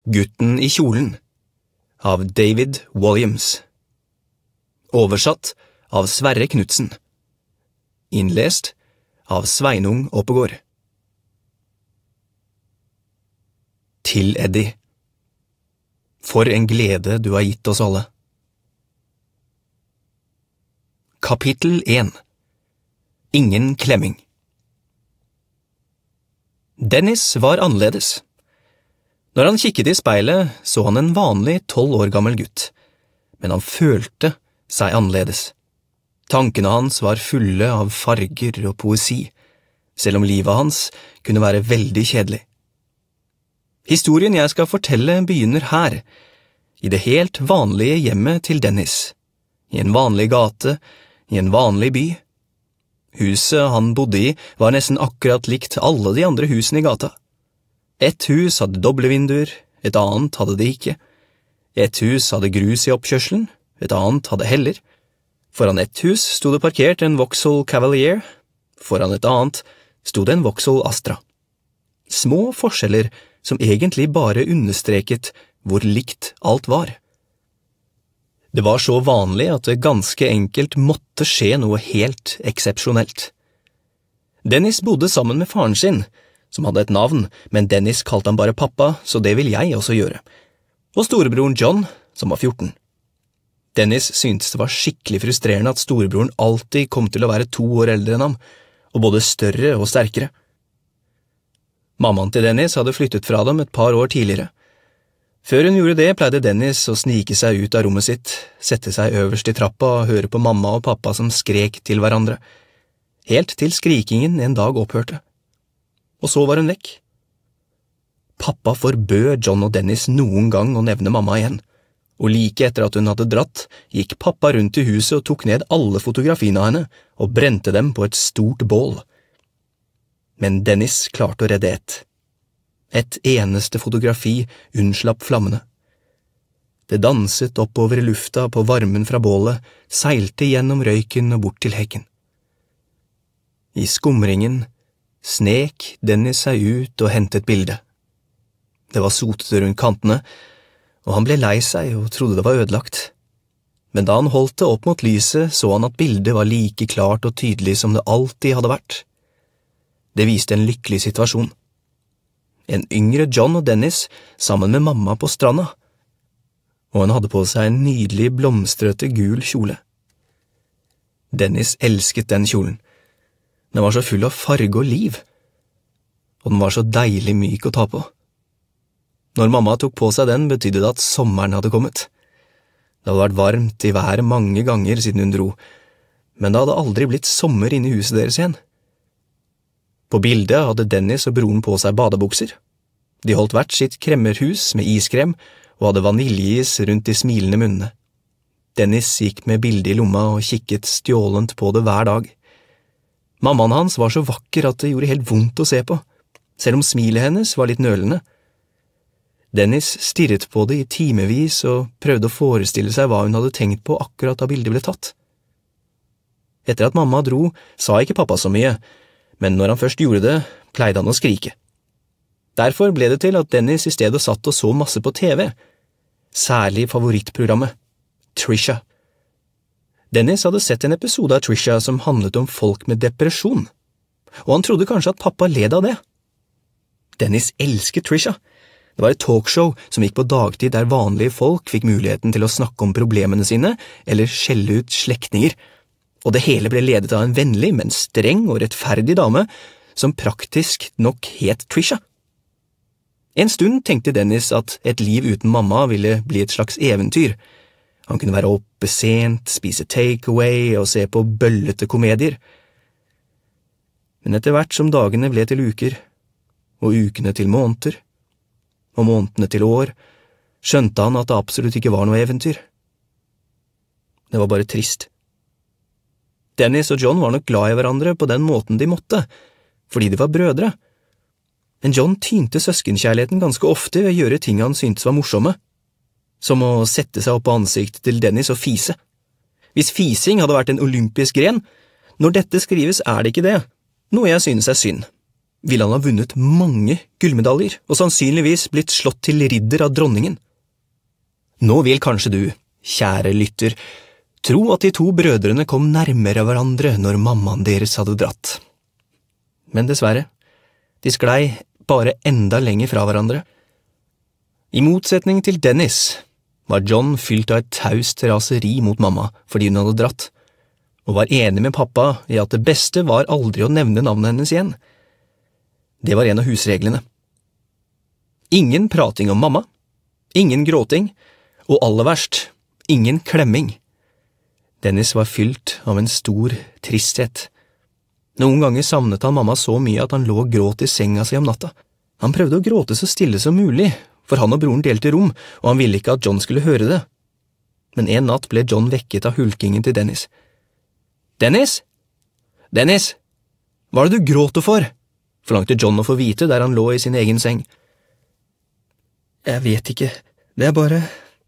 Gutten i kjolen av David Walliams. Oversatt av Sverre Knudsen. Innlest av Sveinung Oppegård. Til Eddie. For en glede du har gitt oss alle. Kapittel 1. Ingen klemming. Dennis var annerledes. Når han kikket i speilet, så han en vanlig 12 år gammel gutt, men han følte seg annerledes. Tankene hans var fulle av farger og poesi, selv om livet hans kunne være veldig kjedelig. Historien jeg skal fortelle begynner her, i det helt vanlige hjemmet til Dennis, i en vanlig gate, i en vanlig by. Huset han bodde i var nesten akkurat likt alle de andre husene i gata. Et hus hadde doble vinduer, et annet hadde det ikke. Et hus hadde grus i oppkjørselen, et annet hadde heller. Foran et hus sto det parkert en Vauxhall Cavalier, foran et annet sto det en Vauxhall Astra. Små forskjeller som egentlig bare understreket hvor likt alt var. Det var så vanlig at det ganske enkelt måtte skje noe helt eksepsjonelt. Dennis bodde sammen med faren sin, som hadde et navn, men Dennis kalte han bare pappa, så det vil jeg også gjøre. Og storebroren John, som var 14. Dennis syntes det var skikkelig frustrerende at storebroren alltid kom til å være 2 år eldre enn ham, og både større og sterkere. Mammaen til Dennis hadde flyttet fra dem et par år tidligere. Før hun gjorde det, pleide Dennis å snike seg ut av rommet sitt, sette seg øverst i trappa og høre på mamma og pappa som skrek til hverandre, helt til skrikingen en dag opphørte. Og så var hun vekk. Pappa forbød John og Dennis noen gang å nevne mamma igjen, og like etter at hun hadde dratt, gikk pappa rundt i huset og tok ned alle fotografiene av henne og brente dem på et stort bål. Men Dennis klarte å redde ett. Et eneste fotografi unnslapp flammene. Det danset oppover i lufta på varmen fra bålet, seilte gjennom røyken og bort til hekken. I skumringen snek Dennis seg ut og hentet bildet. Det var sotete rundt kantene, og han ble lei seg og trodde det var ødelagt. Men da han holdt det opp mot lyset, så han at bildet var like klart og tydelig som det alltid hadde vært. Det viste en lykkelig situasjon. En yngre John og Dennis sammen med mamma på stranda, og han hadde på seg en nydelig blomstrete gul kjole. Dennis elsket den kjolen. Den var så full av farge og liv, og den var så deilig myk å ta på. Når mamma tok på seg den, betydde det at sommeren hadde kommet. Det hadde vært varmt i været mange ganger siden hun dro, men det hadde aldri blitt sommer inne i huset deres igjen. På bildet hadde Dennis og broren på seg badebukser. De holdt hvert sitt kremmerhus med iskrem og hadde vaniljeis rundt de smilende munnene. Dennis gikk med bildet i lomma og kikket stjålent på det hver dag. Mammaen hans var så vakker at det gjorde helt vondt å se på, selv om smilet hennes var litt nølende. Dennis stirret på det i timevis og prøvde å forestille seg hva hun hadde tenkt på akkurat da bildet ble tatt. Etter at mamma dro, sa ikke pappa så mye, men når han først gjorde det, pleide han å skrike. Derfor ble det til at Dennis i stedet satt og så masse på TV, særlig favorittprogrammet, Trisha. Dennis hadde sett en episode av Trisha som handlet om folk med depresjon, og han trodde kanskje at pappa led av det. Dennis elsket Trisha. Det var et talkshow som gikk på dagtid der vanlige folk fikk muligheten til å snakke om problemene sine eller skjelle ut slektninger, og det hele ble ledet av en vennlig, men streng og rettferdig dame som praktisk nok het Trisha. En stund tenkte Dennis at et liv uten mamma ville bli et slags eventyr. Han kunne være oppe sent, spise takeaway og se på bøllete komedier. Men etter hvert som dagene ble til uker, og ukene til måneder, og månedene til år, skjønte han at det absolutt ikke var noe eventyr. Det var bare trist. Dennis og John var nok glad i hverandre på den måten de måtte, fordi de var brødre. Men John tynte søskenkjærligheten ganske ofte ved å gjøre ting han syntes var morsomme, som å sette seg opp på ansiktet til Dennis og fise. Hvis fising hadde vært en olympisk gren, når dette skrives er det ikke det, noe jeg synes er synd. ville han ha vunnet mange gullmedaljer og sannsynligvis blitt slått til ridder av dronningen. Nå vil kanskje du, kjære lytter, tro at de to brødrene kom nærmere hverandre når mammaen deres hadde dratt. Men dessverre, de sklei bare enda lenger fra hverandre. I motsetning til Dennis var John fylt av et taust raseri mot mamma fordi hun hadde dratt, og var enig med pappa i at det beste var aldri å nevne navnet hennes igjen. Det var en av husreglene. Ingen prating om mamma, ingen gråting, og aller verst, ingen klemming. Dennis var fylt av en stor tristhet. Noen ganger savnet han mamma så mye at han lå og gråt i senga si om natta. Han prøvde å gråte så stille som mulig, for han og broren delte rom, og han ville ikke at John skulle høre det. Men en natt ble John vekket av hulkingen til Dennis. «Dennis? Dennis! Hva er det du gråter for?» forlangte John å få vite der han lå i sin egen seng. «Jeg vet ikke, det er bare…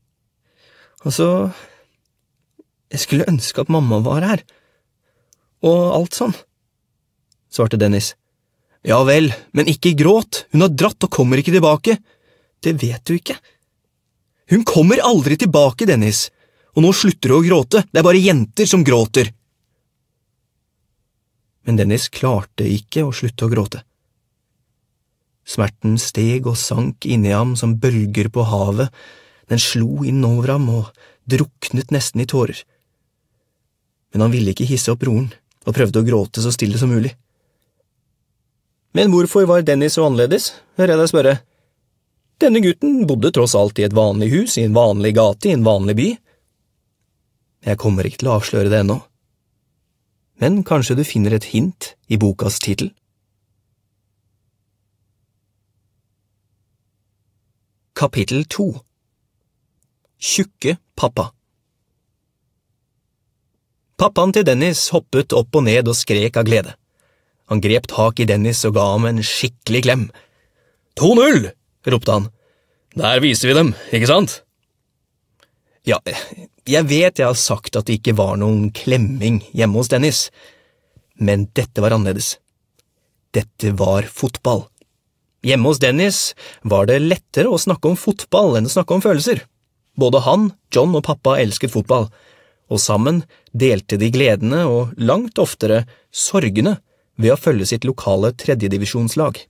jeg skulle ønske at mamma var her, og alt sånn», svarte Dennis. «Ja vel, men ikke gråt, hun har dratt og kommer ikke tilbake.» «Det vet du ikke.» «Hun kommer aldri tilbake, Dennis, og nå slutter du å gråte, det er bare jenter som gråter.» Men Dennis klarte ikke å slutte å gråte. Smerten steg og sank inni ham som bølger på havet, den slo innover ham og druknet nesten i tårer. Men han ville ikke hisse opp broren, og prøvde å gråte så stille som mulig. «Men hvorfor var Dennis så annerledes?» hører jeg deg spørre. Denne gutten bodde tross alt i et vanlig hus, i en vanlig gate, i en vanlig by. Jeg kommer ikke til å avsløre det ennå. Men kanskje du finner et hint i bokas titel? Kapittel 2. Tjukke pappa. Pappaen til Dennis hoppet opp og ned og skrek av glede. Han grep tak i Dennis og ga ham en skikkelig klem. 2-0, ropte han. Der viser vi dem, ikke sant? Ja, jeg vet jeg har sagt at det ikke var noen klemming hjemme hos Dennis, men dette var annerledes. Dette var fotball. Hjemme hos Dennis var det lettere å snakke om fotball enn å snakke om følelser. Både han, John og pappa elsket fotball, og sammen delte de gledene og langt oftere sorgene ved å følge sitt lokale tredjedivisjonslag.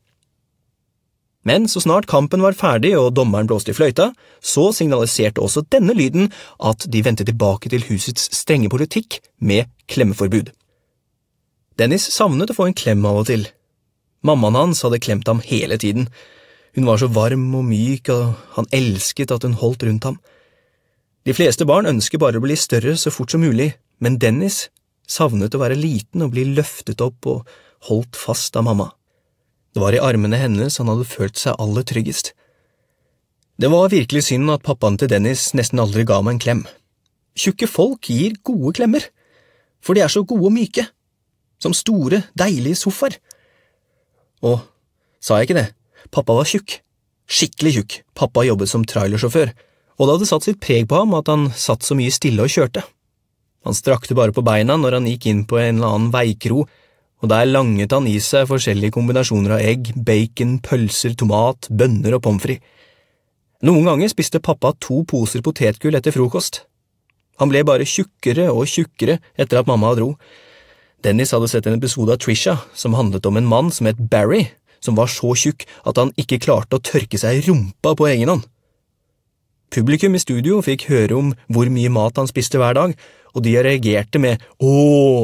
Men så snart kampen var ferdig og dommeren blåste i fløyta, så signaliserte også denne lyden at de vendte tilbake til husets strenge politikk med klemmeforbud. Dennis savnet å få en klem av og til. Mammaen hans hadde klemt ham hele tiden. Hun var så varm og myk, og han elsket at hun holdt rundt ham. De fleste barn ønsker bare å bli større så fort som mulig, men Dennis savnet å være liten og bli løftet opp og holdt fast av mamma. Det var i armene hennes han hadde følt seg aller tryggest. Det var virkelig synd at pappaen til Dennis nesten aldri ga meg en klem. Tjukke folk gir gode klemmer, for de er så gode og myke, som store, deilige sofaer. Og, sa jeg ikke det, pappa var tjukk, skikkelig tjukk. Pappa jobbet som trailersjåfør, og det hadde satt sitt preg på ham at han satt så mye stille og kjørte. Han strakte bare på beina når han gikk inn på en eller annen veikro, og der langet han i seg forskjellige kombinasjoner av egg, bacon, pølser, tomat, bønner og pommes frites. Noen ganger spiste pappa 2 poser potetgull etter frokost. Han ble bare tjukkere og tjukkere etter at mamma dro. Dennis hadde sett en episode av Trisha som handlet om en mann som het Barry, som var så tjukk at han ikke klarte å tørke seg i rumpa på egen hånd. Publikum i studio fikk høre om hvor mye mat han spiste hver dag, og de reagerte med «åh»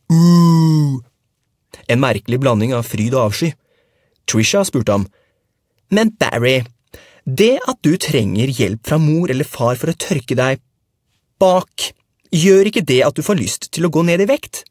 og en merkelig blanding av fryd og avsky. Trisha spurte ham, «Men Barry, det at du trenger hjelp fra mor eller far for å tørke deg bak, gjør ikke det at du får lyst til å gå ned i vekt?»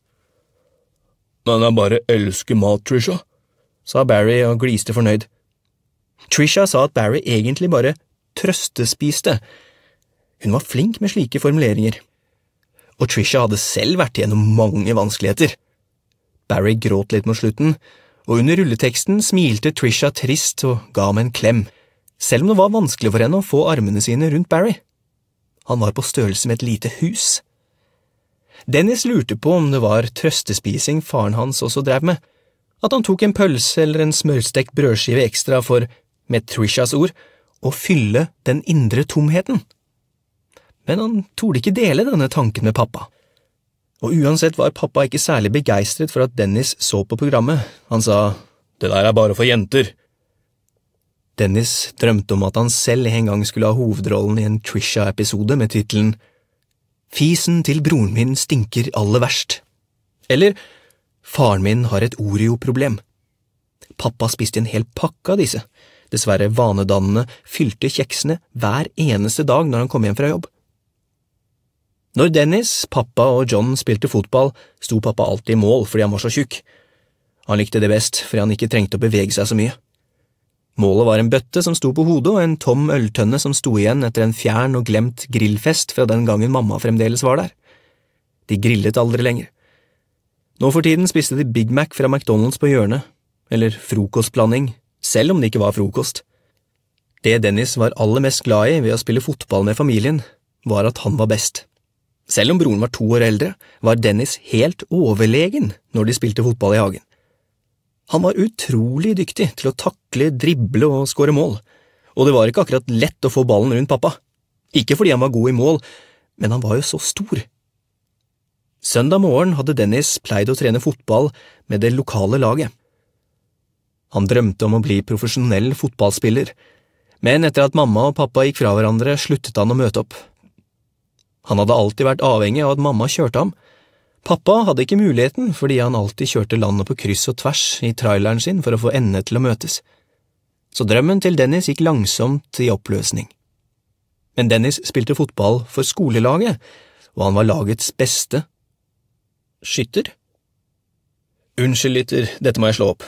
«Men jeg bare elsker mat, Trisha», sa Barry og gliste fornøyd. Trisha sa at Barry egentlig bare trøstespiste. Hun var flink med slike formuleringer. Og Trisha hadde selv vært gjennom mange vanskeligheter. Barry gråt litt mot slutten, og under rulleteksten smilte Trisha trist og ga ham en klem, selv om det var vanskelig for henne å få armene sine rundt Barry. Han var på størrelse med et lite hus. Dennis lurte på om det var trøstespising faren hans også drev med. at han tok en pølse eller en smørstekt brødskive ekstra for, med Trishas ord, å fylle den indre tomheten. Men han torde ikke dele denne tanken med pappa. Og uansett var pappa ikke særlig begeistret for at Dennis så på programmet. Han sa, «Det der bare for jenter». Dennis drømte om at han selv en gang skulle ha hovedrollen i en Trisha-episode med titelen «Fisen til broren min stinker aller verst». Eller «Faren min har et Oreo-problem». Pappa spiste en hel pakke av disse. Dessverre vanedannende fylte kjeksene hver eneste dag når han kom hjem fra jobb. Når Dennis, pappa og John spilte fotball, sto pappa alltid i mål fordi han var så tjukk. Han likte det best fordi han ikke trengte å bevege seg så mye. Målet var en bøtte som sto på hodet og en tom øltønne som sto igjen etter en fjern og glemt grillfest fra den gangen mamma fremdeles var der. De grillet aldri lenger. Nå for tiden spiste de Big Mac fra McDonald's på hjørnet, eller frokostblanding, selv om det ikke var frokost. Det Dennis var aller mest glad i ved å spille fotball med familien, var at han var best. Selv om broren var 2 år eldre, var Dennis helt overlegen når de spilte fotball i hagen. Han var utrolig dyktig til å takle, drible og skåre mål, og det var ikke akkurat lett å få ballen rundt pappa. Ikke fordi han var god i mål, men han var jo så stor. Søndag morgen hadde Dennis pleid å trene fotball med det lokale laget. Han drømte om å bli profesjonell fotballspiller, men etter at mamma og pappa gikk fra hverandre, sluttet han å møte opp. Han hadde alltid vært avhengig av at mamma kjørte ham. Pappa hadde ikke muligheten fordi han alltid kjørte landet på kryss og tvers i traileren sin for å få endene til å møtes. Så drømmen til Dennis gikk langsomt i oppløsning. Men Dennis spilte fotball for skolelaget, og han var lagets beste skytter. Unnskyld, lytter, dette må jeg slå opp.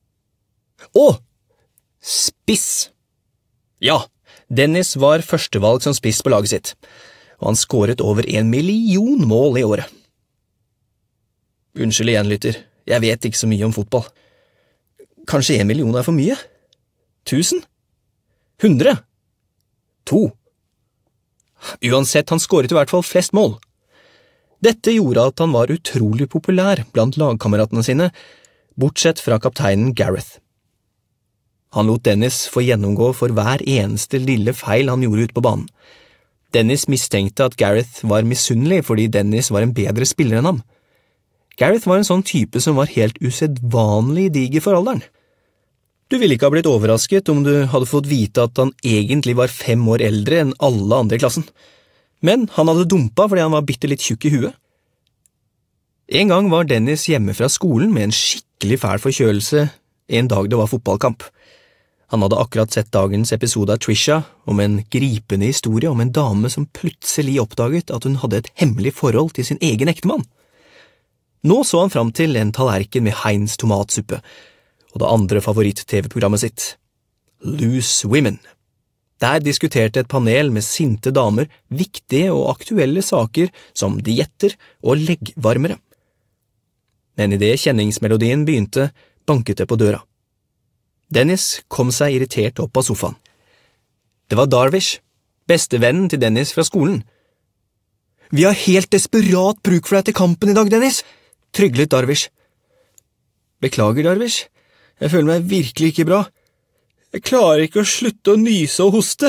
Spiss! Ja, Dennis var førstevalg som spiss på laget sitt, og han skåret over 1 million mål i året. Unnskyld igjen, lytter, jeg vet ikke så mye om fotball. Kanskje 1 million er for mye? 1000? 100? 2? Uansett, han skåret i hvert fall flest mål. Dette gjorde at han var utrolig populær blant lagkameratene sine, bortsett fra kapteinen Gareth. Han lot Dennis få gjennomgå for hver eneste lille feil han gjorde ute på banen. Dennis mistenkte at Gareth var misunnelig fordi Dennis var en bedre spiller enn ham. Gareth var en sånn type som var helt usedvanlig diger for alderen. Du ville ikke ha blitt overrasket om du hadde fått vite at han egentlig var 5 år eldre enn alle andre i klassen. Men han hadde dumpa fordi han var bitte litt tjukk i huet. En gang var Dennis hjemme fra skolen med en skikkelig fæl forkjølelse en dag det var fotballkamp. Han hadde akkurat sett dagens episode av Trisha om en gripende historie om en dame som plutselig oppdaget at hun hadde et hemmelig forhold til sin egen ektemann. Nå så han fram til en tallerken med Heinz tomatsuppe, og det andre favoritt-TV-programmet sitt, Loose Women. Der diskuterte et panel med sinte damer viktige og aktuelle saker som dietter og leggvarmere. Men i det kjenningsmelodien begynte, banket det på døra. Dennis kom seg irritert opp av sofaen. Det var Darvish, bestevennen til Dennis fra skolen. «Vi har helt desperat bruk for deg til kampen i dag, Dennis», tryglet Darvish. «Beklager, Darvish. Jeg føler meg virkelig ikke bra. Jeg klarer ikke å slutte å nyse og hoste.»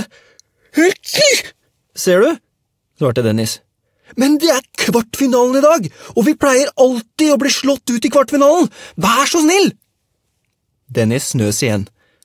«Ser du?» svarte Dennis. «Men det er kvartfinalen i dag, og vi pleier alltid å bli slått ut i kvartfinalen. Vær så snill!» Dennis snøs igjen.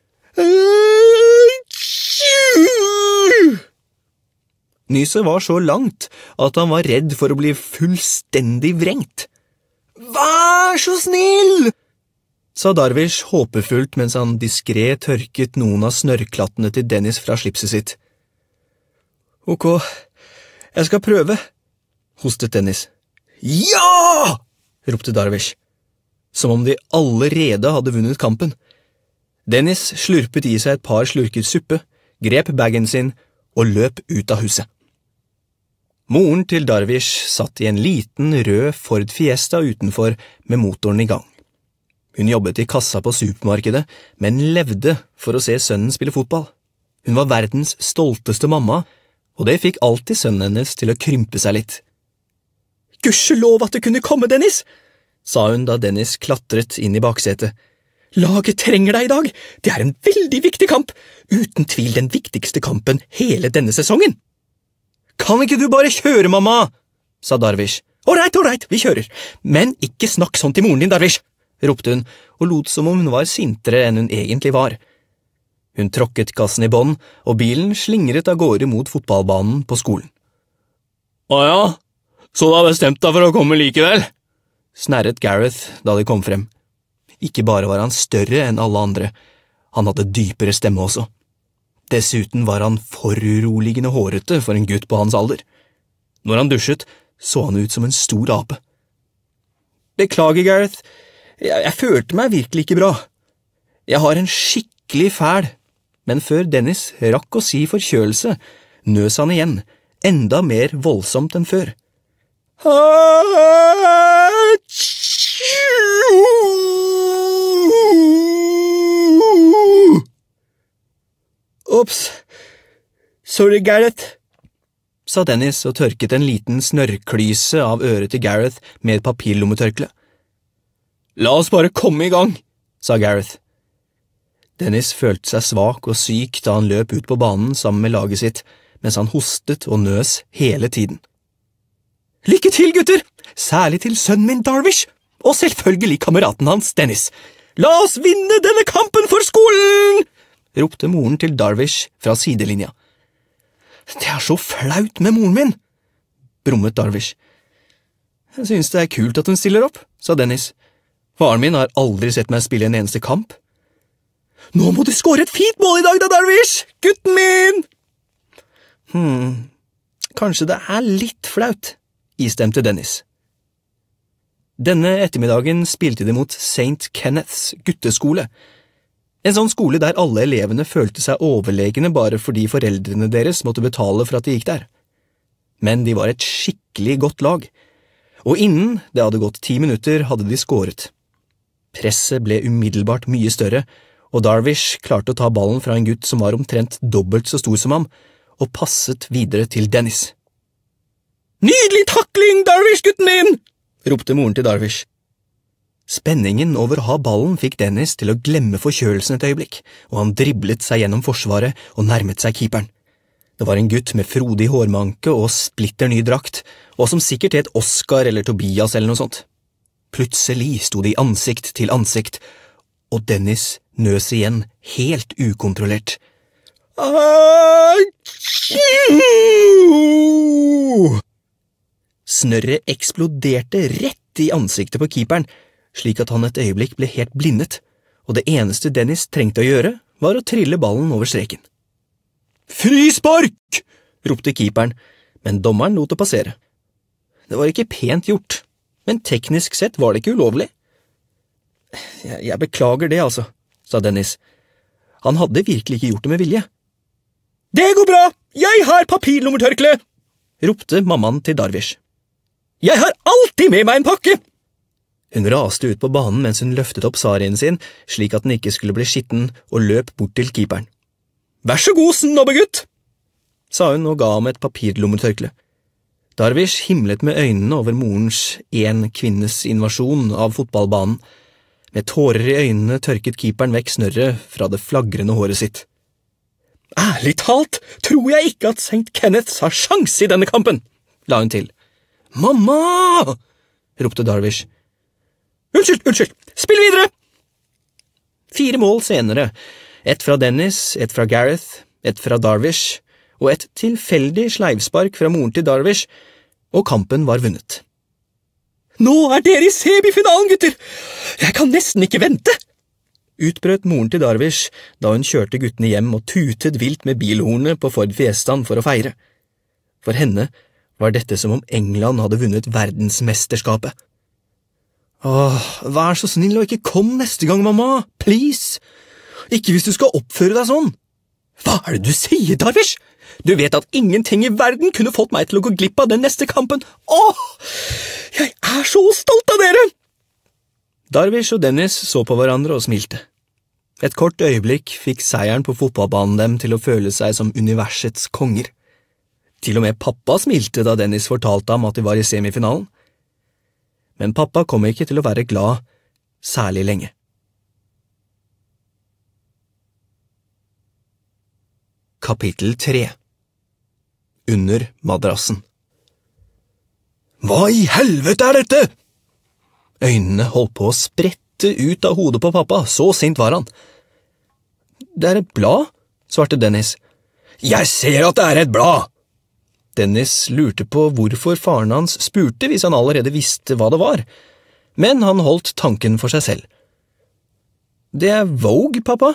Nyset var så langt at han var redd for å bli fullstendig vrengt. «Vær så snill!» sa Darvish håpefullt mens han diskret tørket noen av snørklattene til Dennis fra slipset sitt. «Ok, jeg skal prøve», hostet Dennis. «Ja!» ropte Darvish, som om de allerede hadde vunnet kampen. Dennis slurpet i seg et par slurker suppe, grep bagen sin og løp ut av huset. Moren til Darvish satt i en liten rød Ford Fiesta utenfor med motoren i gang. Hun jobbet i kassa på supermarkedet, men levde for å se sønnen spille fotball. Hun var verdens stolteste mamma, og det fikk alltid sønnen hennes til å krympe seg litt. «Gudskjelov at det kunne komme, Dennis!» sa hun da Dennis klatret inn i baksetet. Laget trenger deg i dag. Det er en veldig viktig kamp. Uten tvil den viktigste kampen hele denne sesongen. Kan ikke du bare kjøre, mamma? Sa Darvish. Ålreit, vi kjører. Men ikke snakk sånn til moren din, Darvish, ropte hun og lot som om hun var sintere enn hun egentlig var. Hun tråkket gassen i bånn, og bilen slingret av gårde mot fotballbanen på skolen. Ja, så du har bestemt deg for å komme likevel? Snerret Gareth da de kom frem. Ikke bare var han større enn alle andre, han hadde dypere stemme også. Dessuten var han foruroligende hårete for en gutt på hans alder. Når han dusjet, så han ut som en stor ape. Beklager, Gareth, jeg følte meg virkelig ikke bra. Jeg har en skikkelig fæl, men før Dennis rakk å si forkjølelse, nøs han igjen, enda mer voldsomt enn før. Ops, sorry, Gareth, sa Dennis og tørket en liten snørrklyse av øret til Gareth med et papirlommetørkle. La oss bare komme i gang, sa Gareth. Dennis følte seg svak og syk da han løp ut på banen sammen med laget sitt, mens han hostet og nøs hele tiden. Lykke til, gutter! Særlig til sønnen min Darvish, og selvfølgelig kameraten hans, Dennis. La oss vinne denne kampen for skolen! Ropte moren til Darvish fra sidelinja. Det er så flaut med moren min, brummet Darvish. Jeg synes det er kult at hun stiller opp, sa Dennis. Faren min har aldri sett meg spille en eneste kamp. Nå må du skåre et fint mål i dag da, Darvish, gutten min! Kanskje det er litt flaut, istemte Dennis. Denne ettermiddagen spilte de mot St. Kenneths gutteskole. En sånn skole der alle elevene følte seg overlegne bare fordi foreldrene deres måtte betale for at de gikk der. Men de var et skikkelig godt lag, og innen det hadde gått 10 minutter hadde de skåret. Presset ble umiddelbart mye større, og Darvish klarte å ta ballen fra en gutt som var omtrent dobbelt så stor som ham, og passet videre til Dennis. Nydelig takling, Darvish, gutten min! Ropte moren til Darvish. Spenningen over å ha ballen fikk Dennis til å glemme forkjølelsen et øyeblikk, og han driblet seg gjennom forsvaret og nærmet seg keeperen. Det var en gutt med frodig hårmanke og splitter ny drakt, og som sikkert het Oscar eller Tobias eller noe sånt. Plutselig sto de ansikt til ansikt, og Dennis nøs igjen helt ukontrollert. Snørret eksploderte rett i ansiktet på keeperen, slik at han et øyeblikk ble helt blindet, og det eneste Dennis trengte å gjøre var å trille ballen over streken. Frispark! Ropte keeperen, men dommeren lot det passere. Det var ikke pent gjort, men teknisk sett var det ikke ulovlig. Jeg beklager det, altså, sa Dennis. Han hadde virkelig ikke gjort det med vilje. Det går bra! Jeg har papirlommetørkle! Ropte mammaen til Darvish. Jeg har alltid med meg en pakke! Hun raste ut på banen mens hun løftet opp sarien sin, slik at den ikke skulle bli skitten, og løp bort til keeperen. Vær så god, snobbegutt, sa hun og ga ham et papirlommetørkle. Darvish himlet med øynene over morens en kvinnes invasjon av fotballbanen. Med tårer i øynene tørket keeperen vekk snørret fra det flagrende håret sitt. Ærlig talt tror jeg ikke at St. Kenneths har sjanse i denne kampen, la hun til. Mamma! Ropte Darvish. Unnskyld, spill videre! 4 mål senere, ett fra Dennis, ett fra Gareth, ett fra Darvish, og et tilfeldig sleivspark fra moren til Darvish, og kampen var vunnet. Nå er dere i semifinalen, gutter! Jeg kan nesten ikke vente! Utbrøt moren til Darvish da hun kjørte guttene hjem og tutet vilt med bilhornet på Ford Fiestaen for å feire. For henne var dette som om England hadde vunnet verdensmesterskapet. Vær så snill og ikke kom neste gang, mamma, please! Ikke hvis du skal oppføre deg sånn! Hva er det du sier, Darvish? Du vet at ingenting i verden kunne fått meg til å gå glipp av den neste kampen. Jeg er så stolt av dere! Darvish og Dennis så på hverandre og smilte. Et kort øyeblikk fikk seieren på fotballbanen dem til å føle seg som universets konger. Til og med pappa smilte da Dennis fortalte ham at de var i semifinalen. Men pappa kom ikke til å være glad særlig lenge. Kapittel 3 Under madrassen. Hva i helvete er dette? Øynene holdt på å sprette ut av hodet på pappa, så sint var han. Det er et blad, svarte Dennis. Jeg ser at det er et blad! Dennis lurte på hvorfor faren hans spurte hvis han allerede visste hva det var, men han holdt tanken for seg selv. Det er Vogue, pappa.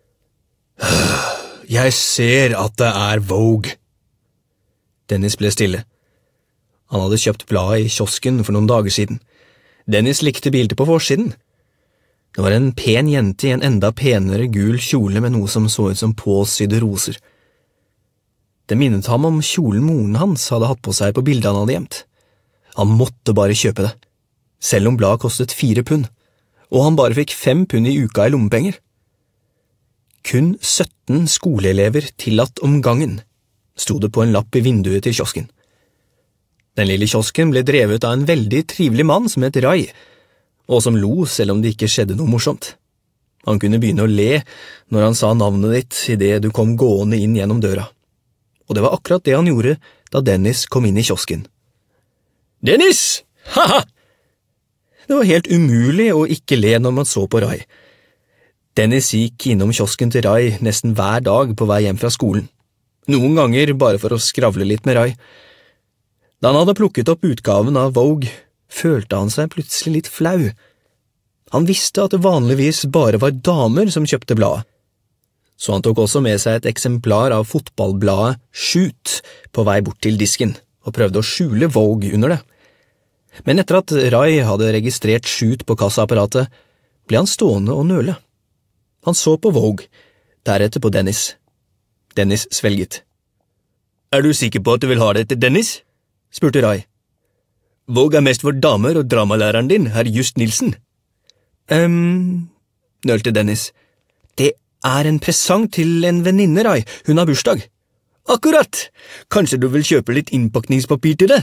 Jeg ser at det er Vogue. Dennis ble stille. Han hadde kjøpt bladet i kiosken for noen dager siden. Dennis likte bildet på forsiden. Det var en pen jente i en enda penere gul kjole med noe som så ut som påsydde roser. Det minnet ham om kjolen moren hans hadde hatt på seg på bildet han hadde gjemt. Han måtte bare kjøpe det, selv om bladet kostet 4 pund, og han bare fikk 5 pund i uka i lommepenger. Kun 17 skoleelever tillatt om gangen, sto det på en lapp i vinduet til kiosken. Den lille kiosken ble drevet av en veldig trivelig mann som het Rai, og som lo selv om det ikke skjedde noe morsomt. Han kunne begynne å le når han sa navnet ditt i det du kom gående inn gjennom døra. Og det var akkurat det han gjorde da Dennis kom inn i kiosken. Dennis! Haha! Det var helt umulig å ikke le når man så på Rai. Dennis gikk innom kiosken til Rai nesten hver dag på vei hjem fra skolen. Noen ganger bare for å skravle litt med Rai. Da han hadde plukket opp utgaven av Vogue, følte han seg plutselig litt flau. Han visste at det vanligvis bare var damer som kjøpte bladet. Så han tok også med seg et eksemplar av fotballbladet Shoot på vei bort til disken, og prøvde å skjule Vogue under det. Men etter at Rai hadde registrert Shoot på kassaapparatet, ble han stående og nøle. Han så på Vogue, deretter på Dennis. Dennis svelget. Er du sikker på at du vil ha dette, Dennis? Spurte Rai. Vogue er mest for damer og dramalæreren din, herr Just Nilsen. Nølte Dennis. Det er en presang til en venninne, Rai. Hun har bursdag. Akkurat. Kanskje du vil kjøpe litt innpakningspapir til det?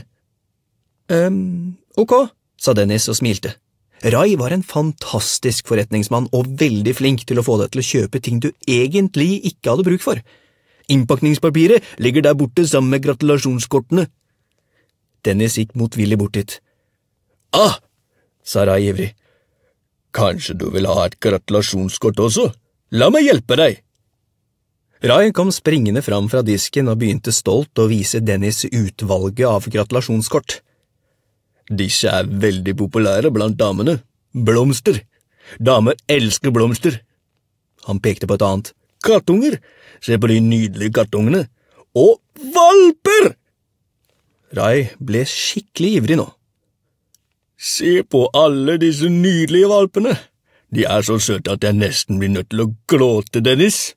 Ok, sa Dennis og smilte. Rai var en fantastisk forretningsmann og veldig flink til å få deg til å kjøpe ting du egentlig ikke hadde bruk for. Innpakningspapiret ligger der borte sammen med gratulasjonskortene. Dennis gikk motvillig bort dit. Ah, sa Rai ivrig. Kanskje du vil ha et gratulasjonskort også? La meg hjelpe deg! Rai kom springende fram fra disken og begynte stolt å vise Dennis utvalget av gratulasjonskort. Disse er veldig populære blant damene. Blomster. Damer elsker blomster. Han pekte på et annet. Kattunger. Se på de nydelige kattungene. Og valper! Rai ble skikkelig ivrig nå. Se på alle disse nydelige valpene. De er så søte at jeg nesten blir nødt til å gråte, Dennis.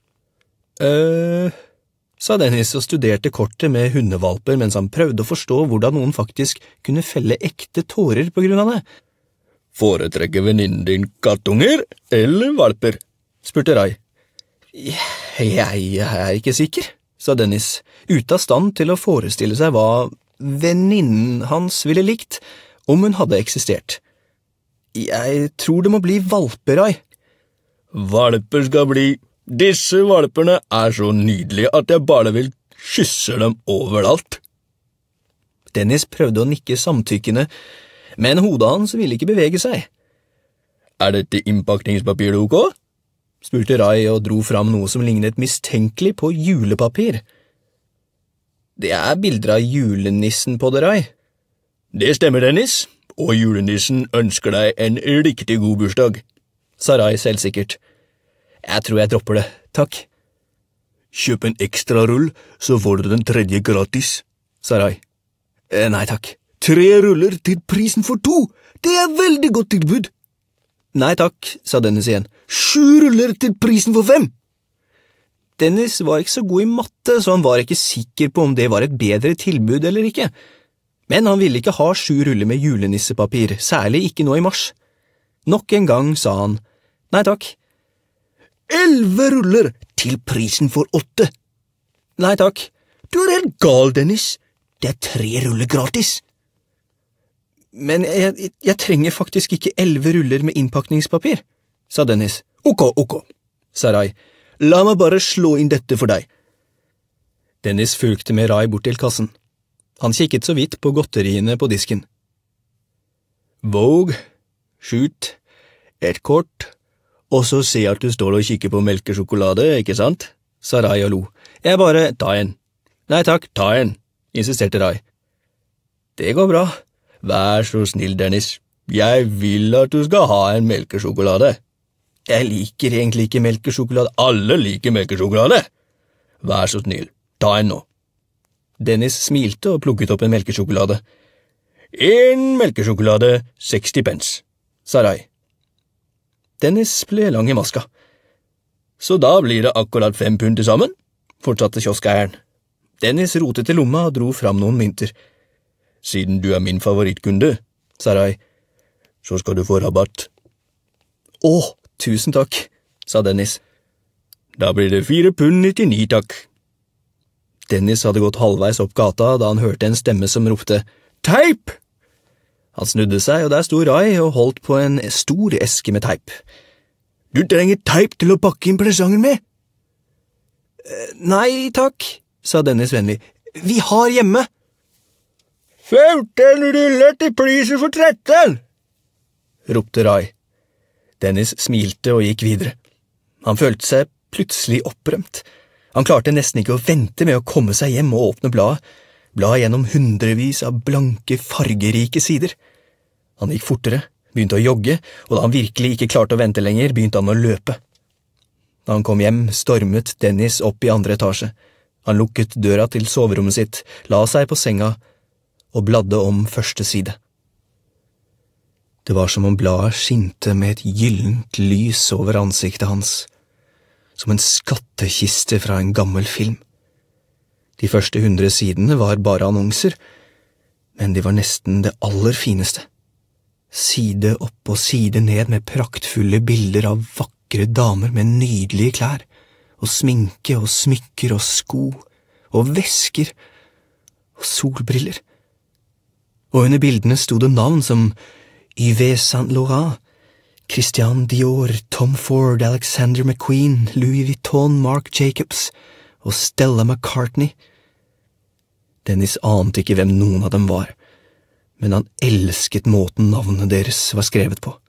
Sa Dennis og studerte kortet med hundevalper mens han prøvde å forstå hvordan noen faktisk kunne felle ekte tårer på grunn av det. Foretrekker venninnen din kattunger eller valper? Spurte Rai. Jeg er ikke sikker, sa Dennis, ute av stand til å forestille seg hva venninnen hans ville likt om hun hadde eksistert. Jeg tror det må bli valper, Rai. Valper skal bli. Disse valpene er så nydelige at jeg bare vil kysse dem overalt. Dennis prøvde å nikke samtykkende, men hodet hans ville ikke bevege seg. Er dette innpakningspapir ok? Spurte Rai og dro fram noe som lignet mistenkelig på julepapir. Det er bilder av julenissen på det, Rai. Det stemmer, Dennis, og julenissen ønsker deg en riktig god bursdag, sa Rai selvsikkert. Jeg tror jeg dropper det, takk. Kjøp en ekstra rull, så får du den tredje gratis, sa Rai. Nei takk. 3 ruller til prisen for 2, det er veldig godt tilbud. Nei takk, sa Dennis igjen. 7 ruller til prisen for 5. Dennis var ikke så god i matte, så han var ikke sikker på om det var et bedre tilbud eller ikke. Men han ville ikke ha 7 ruller med julenissepapir, særlig ikke nå i mars. Nok en gang sa han, nei takk. 11 ruller til prisen for 8. Nei takk. Du er helt gal, Dennis. Det er 3 ruller gratis. Men jeg trenger faktisk ikke 11 ruller med innpakningspapir, sa Dennis. Ok, sa Rai. La meg bare slå inn dette for deg. Dennis fulgte med Rai bort til kassen. Han kikket så vidt på godteriene på disken. Vogue, skyt, et kort, og så se at du står og kikker på melkesjokolade, ikke sant? Sa Rai og lo. Jeg bare, ta en. Nei takk, ta en, insisterte Rai. Det går bra. Vær så snill, Dennis. Jeg vil at du skal ha en melkesjokolade. Jeg liker egentlig ikke melkesjokolade. Alle liker melkesjokolade. Vær så snill, ta en nå. Dennis smilte og plukket opp en melkesjokolade. En melkesjokolade, 60 pence, sa Rai. Dennis ble lang i maska. Så da blir det akkurat 5 pund til sammen, fortsatte kioskeieren. Dennis rotet til lomma og dro fram noen mynter. Siden du er min favorittkunde, sa Rai, så skal du få rabatt. Åh, tusen takk, sa Dennis. Da blir det 4 pund 99, takk. Dennis hadde gått halvveis opp gata da han hørte en stemme som ropte «Teip!». Han snudde seg, og der sto Rai og holdt på en stor eske med teip. Du trenger teip til å pakke inn presangen med? Nei, takk, sa Dennis vennlig. Vi har hjemme. 15 ruller til prisen for 13! Ropte Rai. Dennis smilte og gikk videre. Han følte seg plutselig opprømt. Han klarte nesten ikke å vente med å komme seg hjem og åpne bladet, gjennom hundrevis av blanke, fargerike sider. Han gikk fortere, begynte å jogge, og da han virkelig ikke klarte å vente lenger, begynte han å løpe. Da han kom hjem, stormet Dennis opp i 2. etasje. Han lukket døra til soverommet sitt, la seg på senga og bladde om 1. side. Det var som om bladet skinte med et gyllent lys over ansiktet hans, som en skattkiste fra en gammel film. De første 100 sidene var bare annonser, men de var nesten det aller fineste. Side opp og side ned med praktfulle bilder av vakre damer med nydelige klær, og sminke og smykker og sko, og vesker, og solbriller. Og under bildene stod det navn som Yves Saint Laurent, Christian Dior, Tom Ford, Alexander McQueen, Louis Vuitton, Marc Jacobs og Stella McCartney. Dennis ante ikke hvem noen av dem var, men han elsket måten navnene deres var skrevet på.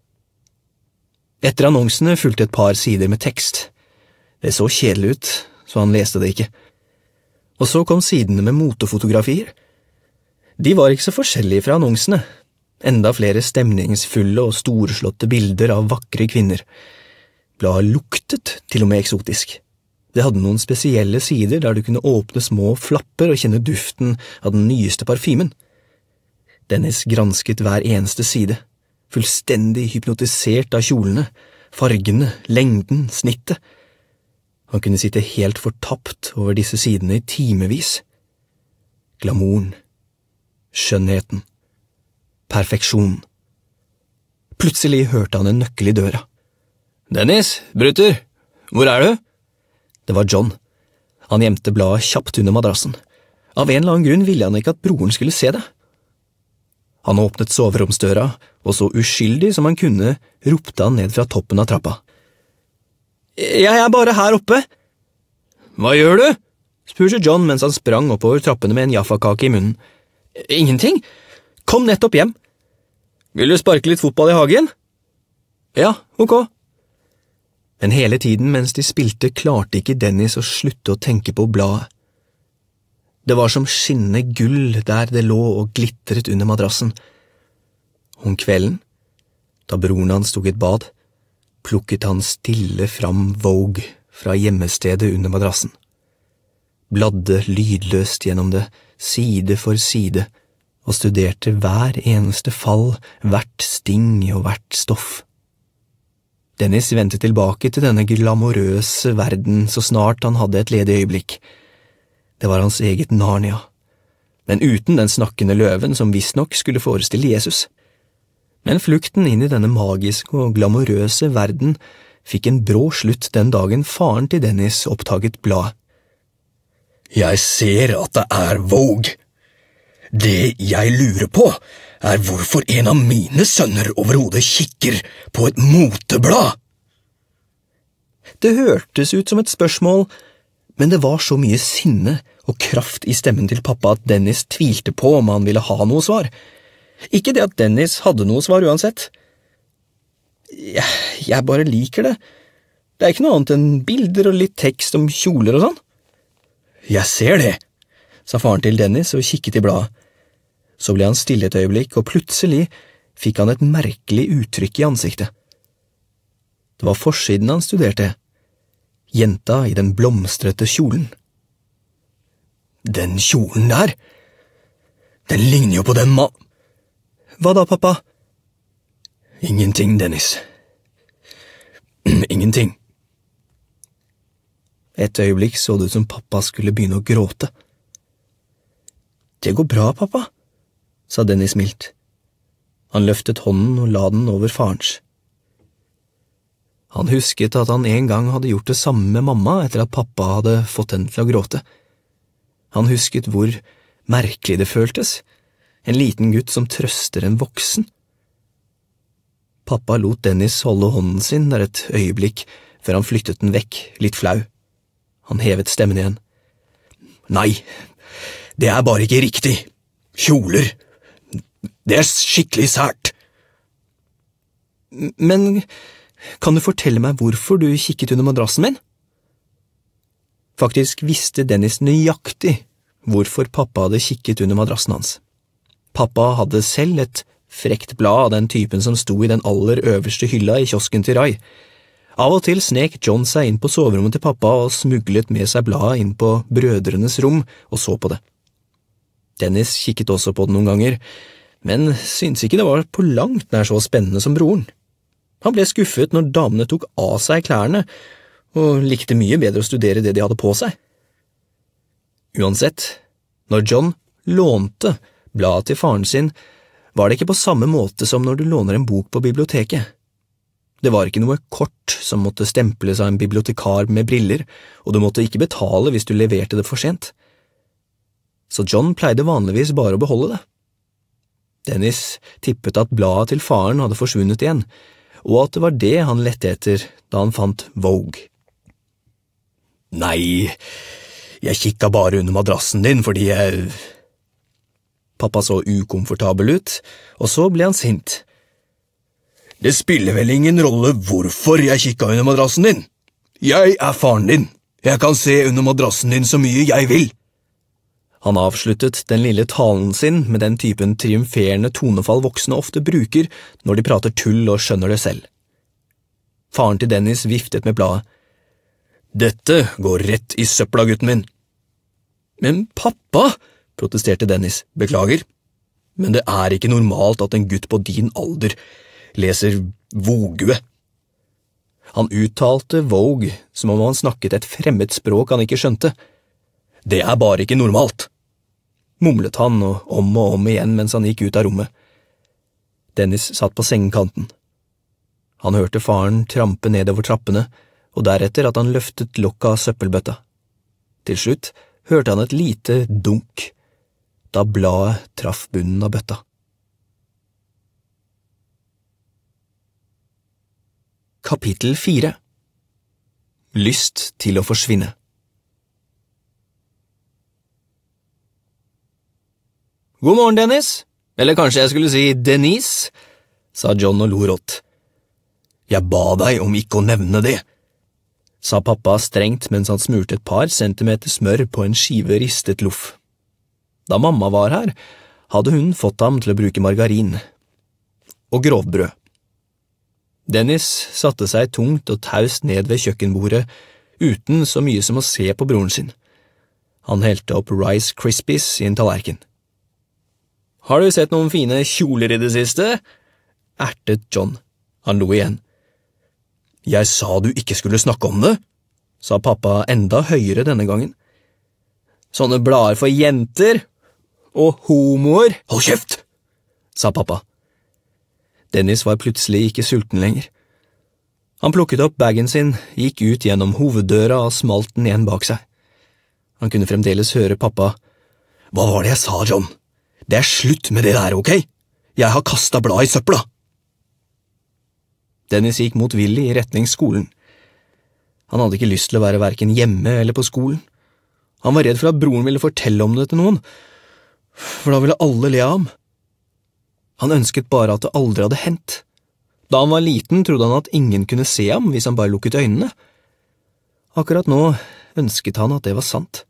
Etter annonsene fulgte et par sider med tekst. Det så kjedelig ut, så han leste det ikke. Og så kom sidene med motefotografier. De var ikke så forskjellige fra annonsene. Enda flere stemningsfulle og storslåtte bilder av vakre kvinner. Bladet luktet til og med eksotisk. Det hadde noen spesielle sider der du kunne åpne små flapper og kjenne duften av den nyeste parfymen. Dennis gransket hver eneste side, fullstendig hypnotisert av kjolene, fargene, lengden, snittet. Han kunne sitte helt fortapt over disse sidene i timevis. Glamouren, skjønnheten, perfeksjon. Plutselig hørte han en nøkkel i døra. «Dennis, Brutter, hvor er du?» Det var John. Han gjemte bladet kjapt under madrassen. Av en eller annen grunn ville han ikke at broren skulle se det. Han åpnet soveromsdøra, og så uskyldig som han kunne, ropte han ned fra toppen av trappa. «Jeg er bare her oppe!» «Hva gjør du?» spurte John mens han sprang oppover trappene med en jaffakake i munnen. «Ingenting. Kom nettopp hjem.» «Vil du sparke litt fotball i hagen?» «Ja, ok.» Men hele tiden mens de spilte klarte ikke Dennis å slutte å tenke på bladet. Det var som skinnende gull der det lå og glitret under madrassen. Om kvelden, da broren hans tok et bad, plukket han stille fram Vogue fra gjemmestedet under madrassen. Bladde lydløst gjennom det, side for side, og studerte hver eneste fall, hvert sting og hvert stoff. Dennis vendte tilbake til denne glamorøse verden så snart han hadde et ledig øyeblikk. Det var hans eget Narnia, men uten den snakkende løven som visstnok skulle forestille Jesus. Men flukten inn i denne magiske og glamorøse verden fikk en brå slutt den dagen faren til Dennis oppdaget bladet. «Jeg ser at det er Vogue. Det jeg lurer på, er hvorfor en av mine sønner overhodet kikker på et moteblad.» Det hørtes ut som et spørsmål, Men det var så mye sinne og kraft i stemmen til pappa at Dennis tvilte på om han ville ha noe svar. Ikke det at Dennis hadde noe svar uansett. Jeg bare liker det. Det er ikke noe annet enn bilder og litt tekst om kjoler og sånn. Jeg ser det, sa faren til Dennis og kikket i bladet. Så ble han stille et øyeblikk, og plutselig fikk han et merkelig uttrykk i ansiktet. Det var forsiden han studerte. Jenta i den blomstrete kjolen. Den kjolen der, den ligner jo på den Hva da, pappa? Ingenting, Dennis. Ingenting. Et øyeblikk så det ut som pappa skulle begynne å gråte. Det går bra, pappa, sa Dennis mildt. Han løftet hånden og la den over farens. Han husket at han en gang hadde gjort det samme med mamma etter at pappa hadde fått henne til å gråte. Han husket hvor merkelig det føltes, en liten gutt som trøster en voksen. Pappa lot Dennis holde hånden sin der et øyeblikk før han flyttet den vekk, litt flau. Han hevet stemmen igjen. Nei, det er bare ikke riktig. Kjoler. Det er skikkelig sært. Men kan du fortelle meg hvorfor du kikket under madrassen min? Faktisk visste Dennis nøyaktig hvorfor pappa hadde kikket under madrassen hans. Pappa hadde selv et frekt blad av den typen som sto i den aller øverste hylla i kiosken til Rai. Av og til snek John seg inn på soverommet til pappa og smuglet med seg bladet inn på brødrenes rom og så på det. Dennis kikket også på det noen ganger, men syntes ikke det var på langt nær så spennende som broren. Han ble skuffet når damene tok av seg klærne, og likte mye bedre å studere det de hadde på seg. Uansett, når John lånte bladet til faren sin, var det ikke på samme måte som når du låner en bok på biblioteket. Det var ikke noe kort som måtte stemples av en bibliotekar med briller, og du måtte ikke betale hvis du leverte det for sent. Så John pleide vanligvis bare å beholde det. Dennis tippet at bladet til faren hadde forsvunnet igjen, og at det var det han lette etter da han fant Vogue. Nei, jeg kikket bare under madrassen din fordi jeg… Pappa så ukomfortabel ut, og så ble han sint. Det spiller vel ingen rolle hvorfor jeg kikket under madrassen din. Jeg er faren din. Jeg kan se under madrassen din så mye jeg vil. Han avsluttet den lille talen sin med den typen triumferende tonefall voksne ofte bruker når de prater tull og skjønner det selv. Faren til Dennis viftet med bladet. Dette går rett i søpla, gutten min. Men pappa, protesterte Dennis, beklager. Men det er ikke normalt at en gutt på din alder leser Vogue. Han uttalte Vogue som om han snakket et fremmed språk han ikke skjønte. Det er bare ikke normalt, mumlet han og om igjen mens han gikk ut av rommet. Dennis satt på sengekanten. Han hørte faren trampe nedover trappene, og deretter at han løftet lokket av søppelbøtta. Til slutt hørte han et lite dunk, da bladet traff bunnen av bøtta. Kapittel 4. Lyst til å forsvinne. God morgen, Dennis. Eller kanskje jeg skulle si Denise, sa John og lo rått. Jeg ba deg om ikke å nevne det, sa pappa strengt mens han smurte et par centimeter smør på en skive ristet loff. Da mamma var her, hadde hun fått ham til å bruke margarin og grovbrød. Dennis satte seg tungt og taust ned ved kjøkkenbordet uten så mye som å se på broren sin. Han helte opp Rice Krispies i en tallerken. Har du sett noen fine kjoler i det siste? Ertet John. Han lo igjen. Jeg sa du ikke skulle snakke om det, sa pappa enda høyere denne gangen. Sånne blader for jenter og homoer. Hold kjeft, sa pappa. Dennis var plutselig ikke sulten lenger. Han plukket opp bagen sin, gikk ut gjennom hoveddøra og smalt den igjen bak seg. Han kunne fremdeles høre pappa. Hva var det jeg sa, John? Det er slutt med det der, ok? Jeg har kastet bladet i søpla. Dennis gikk motvillig i retning skolen. Han hadde ikke lyst til å være hverken hjemme eller på skolen. Han var redd for at broren ville fortelle om det til noen, for da ville alle le av ham. Han ønsket bare at det aldri hadde hendt. Da han var liten, trodde han at ingen kunne se ham hvis han bare lukket øynene. Akkurat nå ønsket han at det var sant.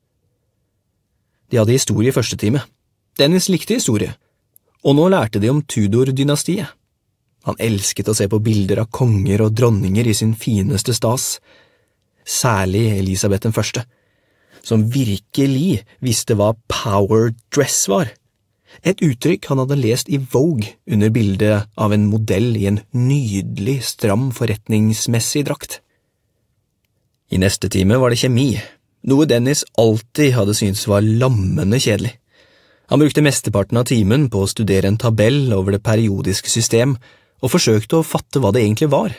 De hadde historie i første time. Dennis likte historie, og nå lærte de om Tudor-dynastiet. Han elsket å se på bilder av konger og dronninger i sin fineste stas, særlig Elisabeth den første, som virkelig visste hva power dress var. Et uttrykk han hadde lest i Vogue under bildet av en modell i en nydelig, stram forretningsmessig drakt. I neste time var det kjemi, noe Dennis alltid hadde syntes var lammende kjedelig. Han brukte mesteparten av timen på å studere en tabell over det periodiske system, og forsøkte å fatte hva det egentlig var.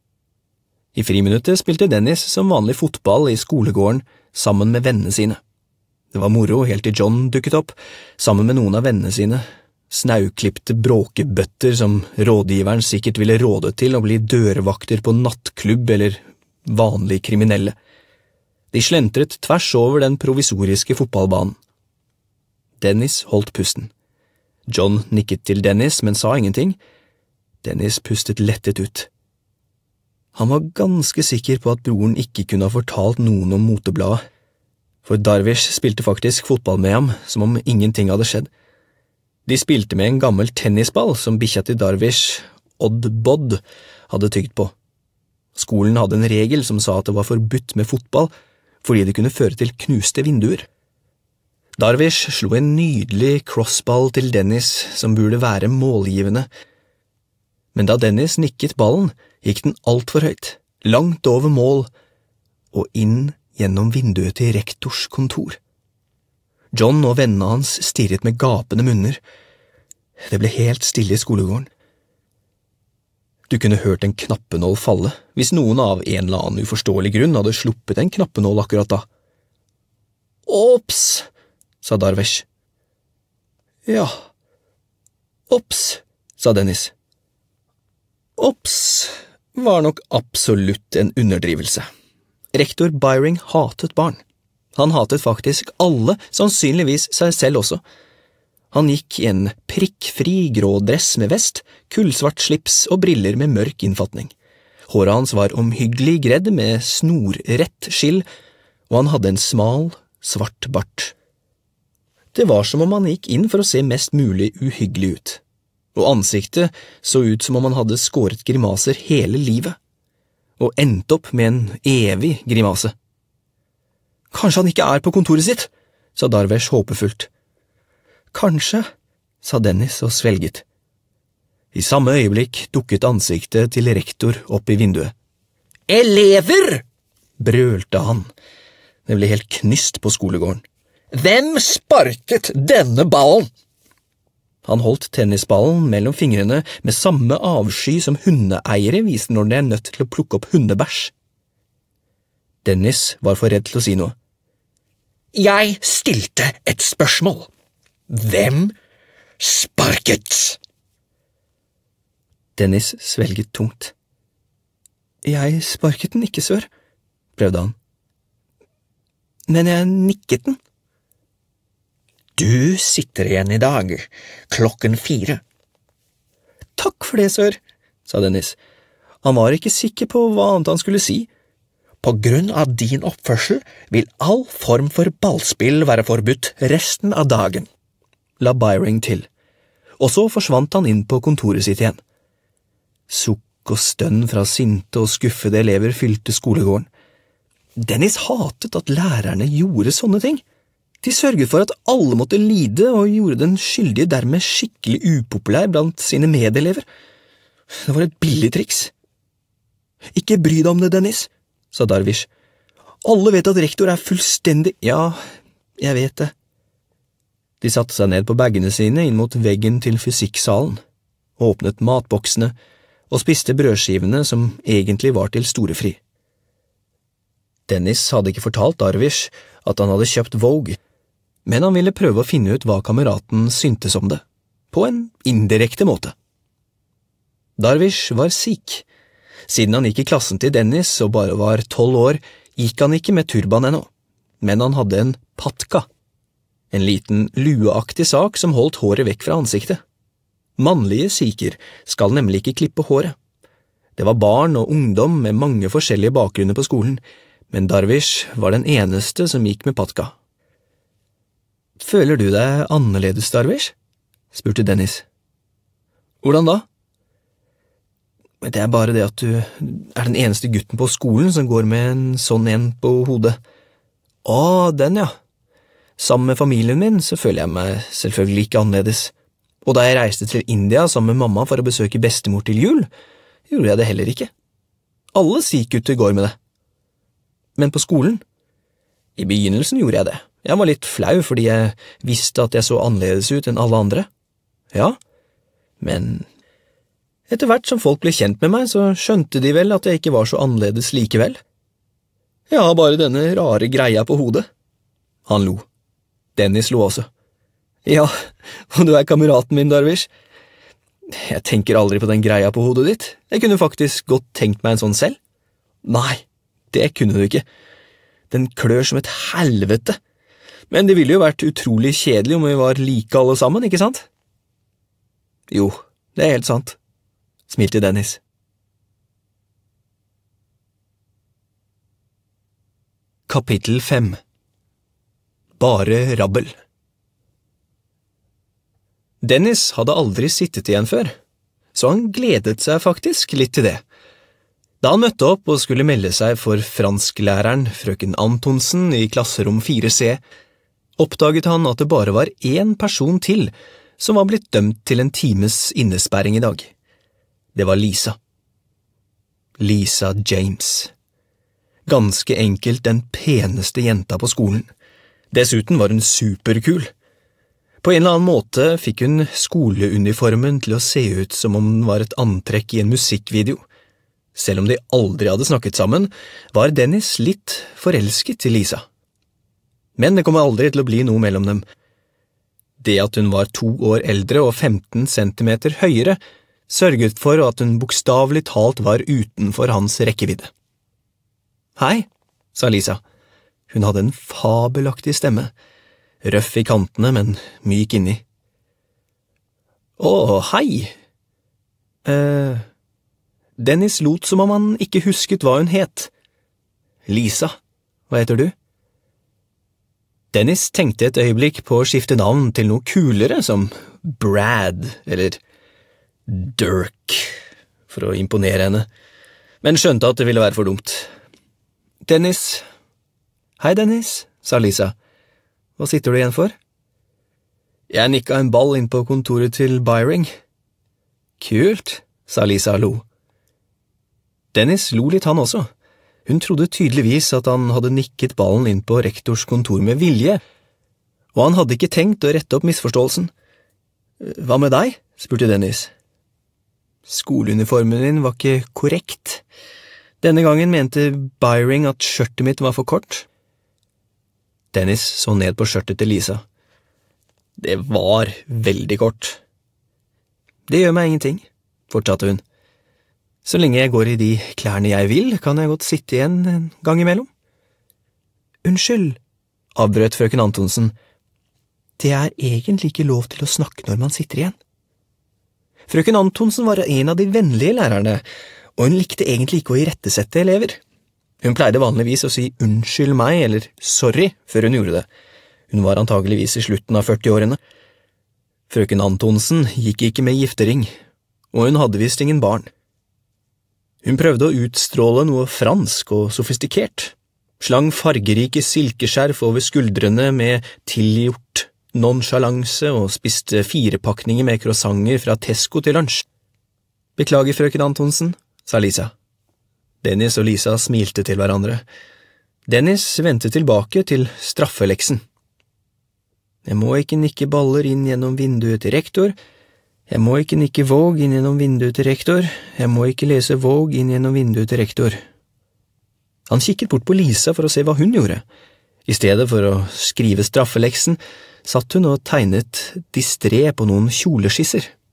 I friminuttet spilte Dennis som vanlig fotball i skolegården sammen med vennene sine. Det var moro helt til John dukket opp, sammen med noen av vennene sine, snauklipte bråkebøtter som rådgiveren sikkert ville råde til å bli dørvakter på nattklubb eller vanlig kriminelle. De slentret tvers over den provisoriske fotballbanen. Dennis holdt pusten. John nikket til Dennis, men sa ingenting. Dennis pustet lettet ut. Han var ganske sikker på at broren ikke kunne ha fortalt noen om motebladet, for Darvish spilte faktisk fotball med ham som om ingenting hadde skjedd. De spilte med en gammel tennisball som bikkja til Darvish, Odd Bodd, hadde tygd på. Skolen hadde en regel som sa at det var forbudt med fotball, fordi det kunne føre til knuste vinduer. Darvish slo en nydelig crossball til Dennis som burde være målgivende, men da Dennis nikket ballen, gikk den alt for høyt, langt over mål, og inn gjennom vinduet til rektors kontor. John og vennene hans stirret med gapende munner. Det ble helt stille i skolegården. Du kunne hørt en knappenål falle, hvis noen av en eller annen uforståelig grunn hadde sluppet en knappenål akkurat da. «Ops», sa Darvish. «Ja, ops», sa Dennis. Ops var nok absolutt en underdrivelse. Rektor Byring hatet barn. Han hatet faktisk alle, sannsynligvis seg selv også. Han gikk i en prikkfri grå dress med vest, kullsvart slips og briller med mørk innfatning. Håret hans var omhyggelig gredd med snorrett skill, og han hadde en smal, svart bart. Det var som om han gikk inn for å se mest mulig uhyggelig ut. Og ansiktet så ut som om han hadde skåret grimaser hele livet, og endte opp med en evig grimase. «Kanskje han ikke er på kontoret sitt», sa Darvish håpefullt. «Kanskje», sa Dennis og svelget. I samme øyeblikk dukket ansiktet til rektor opp i vinduet. «Elever!» brølte han. Det ble helt knyst på skolegården. «Hvem sparket denne ballen?» Han holdt tennisballen mellom fingrene med samme avsky som hundeeiere viser når de er nødt til å plukke opp hundebæsj. Dennis var for redd til å si noe. «Jeg stilte et spørsmål. Hvem sparket?» Dennis svelget tungt. «Jeg sparket den ikke, sør», prøvde han. «Men jeg nikket den.» «Du sitter igjen i dag, 4:00. «Takk for det, sør», sa Dennis. Han var ikke sikker på hva annet han skulle si. «På grunn av din oppførsel vil all form for ballspill være forbudt resten av dagen», la Byring til, og så forsvant han inn på kontoret sitt igjen. Sukk og stønn fra sinte og skuffede elever fylte skolegården. Dennis hatet at lærerne gjorde sånne ting. De sørget for at alle måtte lide og gjorde den skyldige dermed skikkelig upopulær blant sine medelever. Det var et billig triks. «Ikke bry deg om det, Dennis», sa Darvish. «Alle vet at rektor er fullstendig…» «Ja, jeg vet det.» De satte seg ned på bagene sine inn mot veggen til fysikksalen, åpnet matboksene og spiste brødskivene som egentlig var til storefri. Dennis hadde ikke fortalt Darvish at han hadde kjøpt Vogue, men han ville prøve å finne ut hva kameraten syntes om det, på en indirekte måte. Darvish var sikh. Siden han gikk i klassen til Dennis og bare var 12 år, gikk han ikke med turban ennå, men han hadde en patka, en liten lueaktig sak som holdt håret vekk fra ansiktet. Mannlige sikher skal nemlig ikke klippe håret. Det var barn og ungdom med mange forskjellige bakgrunner på skolen, men Darwish var den eneste som gikk med patka. Føler du deg annerledes, Darwish? Spurte Dennis. Hvordan da? Det er bare det at du er den eneste gutten på skolen som går med en sånn en på hodet. Den ja. Sammen med familien min så føler jeg meg selvfølgelig ikke annerledes. Og da jeg reiste til India sammen med mamma for å besøke bestemor til jul, gjorde jeg det heller ikke. Alle sikh-gutter går med det. Men på skolen? I begynnelsen gjorde jeg det. Jeg var litt flau fordi jeg visste at jeg så annerledes ut enn alle andre. Ja, men etter hvert som folk ble kjent med meg, så skjønte de vel at jeg ikke var så annerledes likevel. Jeg har bare denne rare greia på hodet. Han lo. Dennis lo også. Ja, og du er kameraten min, Darwish. Jeg tenker aldri på den greia på hodet ditt. Jeg kunne faktisk godt tenkt meg en sånn selv. Nei, det kunne du ikke. Den klør som et helvete. Men det ville jo vært utrolig kjedelig om vi var like alle sammen, ikke sant? Jo, det er helt sant, smilte Dennis. Kapittel 5. Bare rabbel. Dennis hadde aldri sittet igjen før, så han gledet seg faktisk litt til det. Da han møtte opp og skulle melde seg for fransklæreren, frøken Antonsen, i klasserom 4C, oppdaget han at det bare var én person til som var blitt dømt til en times innesperring i dag. Det var Lisa. Lisa James. Ganske enkelt den peneste jenta på skolen. Dessuten var hun superkul. På en eller annen måte fikk hun skoleuniformen til å se ut som om den var et antrekk i en musikkvideo. Selv om de aldri hadde snakket sammen, var Dennis litt forelsket til Lisa. Men det kom aldri til å bli noe mellom dem. Det at hun var 2 år eldre og 15 centimeter høyere, sørget for at hun bokstavelig talt var utenfor hans rekkevidde. Hei, sa Lisa. Hun hadde en fabelaktig stemme. Røff i kantene, men myk inni. Hei. Dennis lot som om han ikke husket hva hun het. Lisa, hva heter du? Dennis tenkte et øyeblikk på å skifte navn til noe kulere, som Brad eller Dirk, for å imponere henne, men skjønte at det ville være for dumt. Dennis. Hei, Dennis, sa Lisa. Hva sitter du igjen for? Jeg nikka en ball inn på kontoret til Byring. Kult, sa Lisa og lo. Dennis lo litt han også. Hun trodde tydeligvis at han hadde nikket ballen inn på rektors kontor med vilje, og han hadde ikke tenkt å rette opp misforståelsen. Hva med deg? Spurte Dennis. Skoleuniformen din var ikke korrekt. Denne gangen mente Byring at skjørtet mitt var for kort. Dennis så ned på skjørtet til Lisa. Det var veldig kort. Det gjør meg ingenting, fortsatte hun. Så lenge jeg går i de klærne jeg vil, kan jeg godt sitte igjen en gang imellom. Unnskyld, avbrøt frøken Antonsen. Det er egentlig ikke lov til å snakke når man sitter igjen. Frøken Antonsen var en av de vennlige lærerne, og hun likte egentlig ikke å irettesette elever. Hun pleide vanligvis å si unnskyld meg eller sorry før hun gjorde det. Hun var antageligvis i slutten av 40-årene. Frøken Antonsen gikk ikke med giftering, og hun hadde visst ingen barn. Hun prøvde å utstråle noe fransk og sofistikert, slang fargerike silkeskjerf over skuldrene med tilgjort nonchalanse og spiste 4 pakninger med croissanter fra Tesco til lunsj. Beklager, frøken Antonsen, sa Lisa. Dennis og Lisa smilte til hverandre. Dennis vendte tilbake til straffeleksen. Jeg må ikke nikke baller inn gjennom vinduet til rektor. Jeg må ikke nikke Våg inn gjennom vinduet til rektor. Jeg må ikke lese Våg inn gjennom vinduet til rektor. Han kikket bort på Lisa for å se hva hun gjorde. I stedet for å skrive straffeleksen, satt hun og tegnet distré på noen kjoleskisser.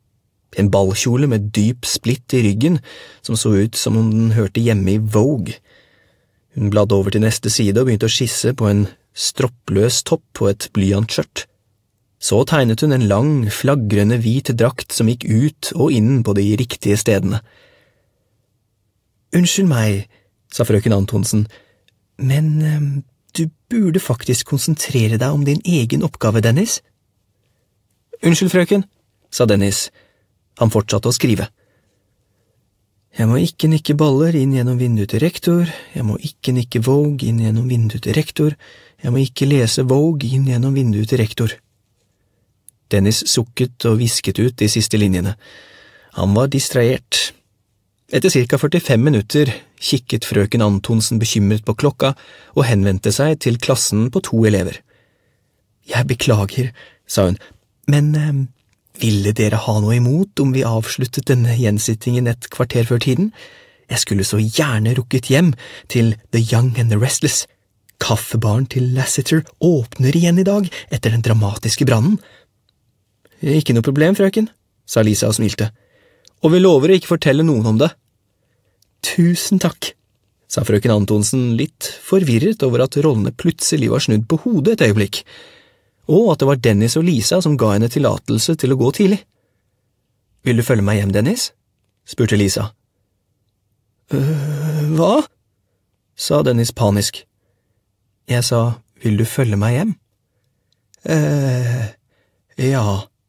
En ballkjole med dyp splitt i ryggen, som så ut som om den hørte hjemme i Vogue. Hun bladde over til neste side og begynte å skisse på en stroppløs topp på et blyantskjørt. Så tegnet hun en lang, flagrende hvit drakt som gikk ut og inn på de riktige stedene. «Unnskyld meg», sa frøken Antonsen, «men du burde faktisk konsentrere deg om din egen oppgave, Dennis.» «Unnskyld, frøken», sa Dennis. Han fortsatte å skrive. «Jeg må ikke nikke baller inn gjennom vinduet til rektor, jeg må ikke nikke Vogue inn gjennom vinduet til rektor, jeg må ikke lese Vogue inn gjennom vinduet til rektor.» Dennis sukket og visket ut de siste linjene. Han var distrahert. Etter ca. 45 minutter kikket frøken Antonsen bekymret på klokka og henvendte seg til klassen på 2 elever. «Jeg beklager», sa hun, «men ville dere ha noe imot om vi avsluttet denne gjensittingen et kvarter før tiden? Jeg skulle så gjerne rukket hjem til The Young and the Restless. Kaffebaren til Lassiter åpner igjen i dag etter den dramatiske brannen.» «Ikke noe problem, frøken», sa Lisa og smilte, «og vi lover å ikke fortelle noen om det.» «Tusen takk», sa frøken Antonsen litt forvirret over at rollene plutselig var snudd på hodet et øyeblikk, og at det var Dennis og Lisa som ga henne tillatelse til å gå tidlig. «Vil du følge meg hjem, Dennis?» spurte Lisa. «Hva?» sa Dennis panisk. «Jeg sa, vil du følge meg hjem?» «Ja.»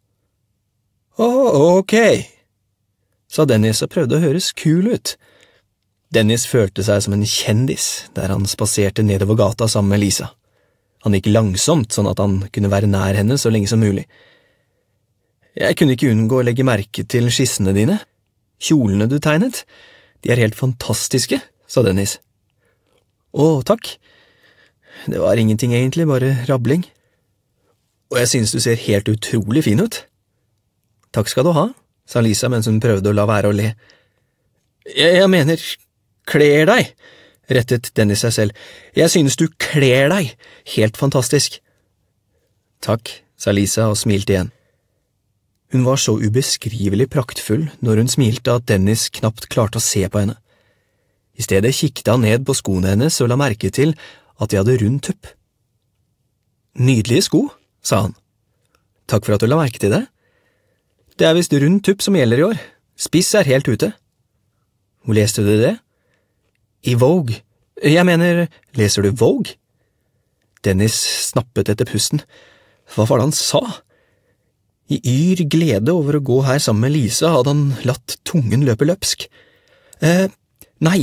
«Ok», sa Dennis og prøvde å høres kul ut. Dennis følte seg som en kjendis der han spaserte nedover gata sammen med Lisa. Han gikk langsomt sånn at han kunne være nær henne så lenge som mulig. «Jeg kunne ikke unngå å legge merke til skissene dine. Kjolene du tegnet, de er helt fantastiske», sa Dennis. «Å, takk. Det var ingenting egentlig, bare rabling. Og jeg synes du ser helt utrolig fin ut.» «Takk skal du ha», sa Lisa mens hun prøvde å la være å le. Jeg mener, kler deg», rettet Dennis seg selv. «Jeg synes du kler deg, helt fantastisk.» «Takk», sa Lisa og smilte igjen. Hun var så ubeskrivelig praktfull når hun smilte at Dennis knapt klarte å se på henne. I stedet kikket han ned på skoene hennes og la merke til at de hadde rund tupp. «Nydelige sko», sa han. «Takk for at du la merke til det. Det er visst rund tupp som gjelder i år. Spiss er helt ute.» «Hvor leste du det?» «I Vogue. Jeg mener, leser du Vogue?» Dennis snappet etter pusten. Hva var det han sa? I yr glede over å gå her sammen med Lisa hadde han latt tungen løpe løpsk. Nei,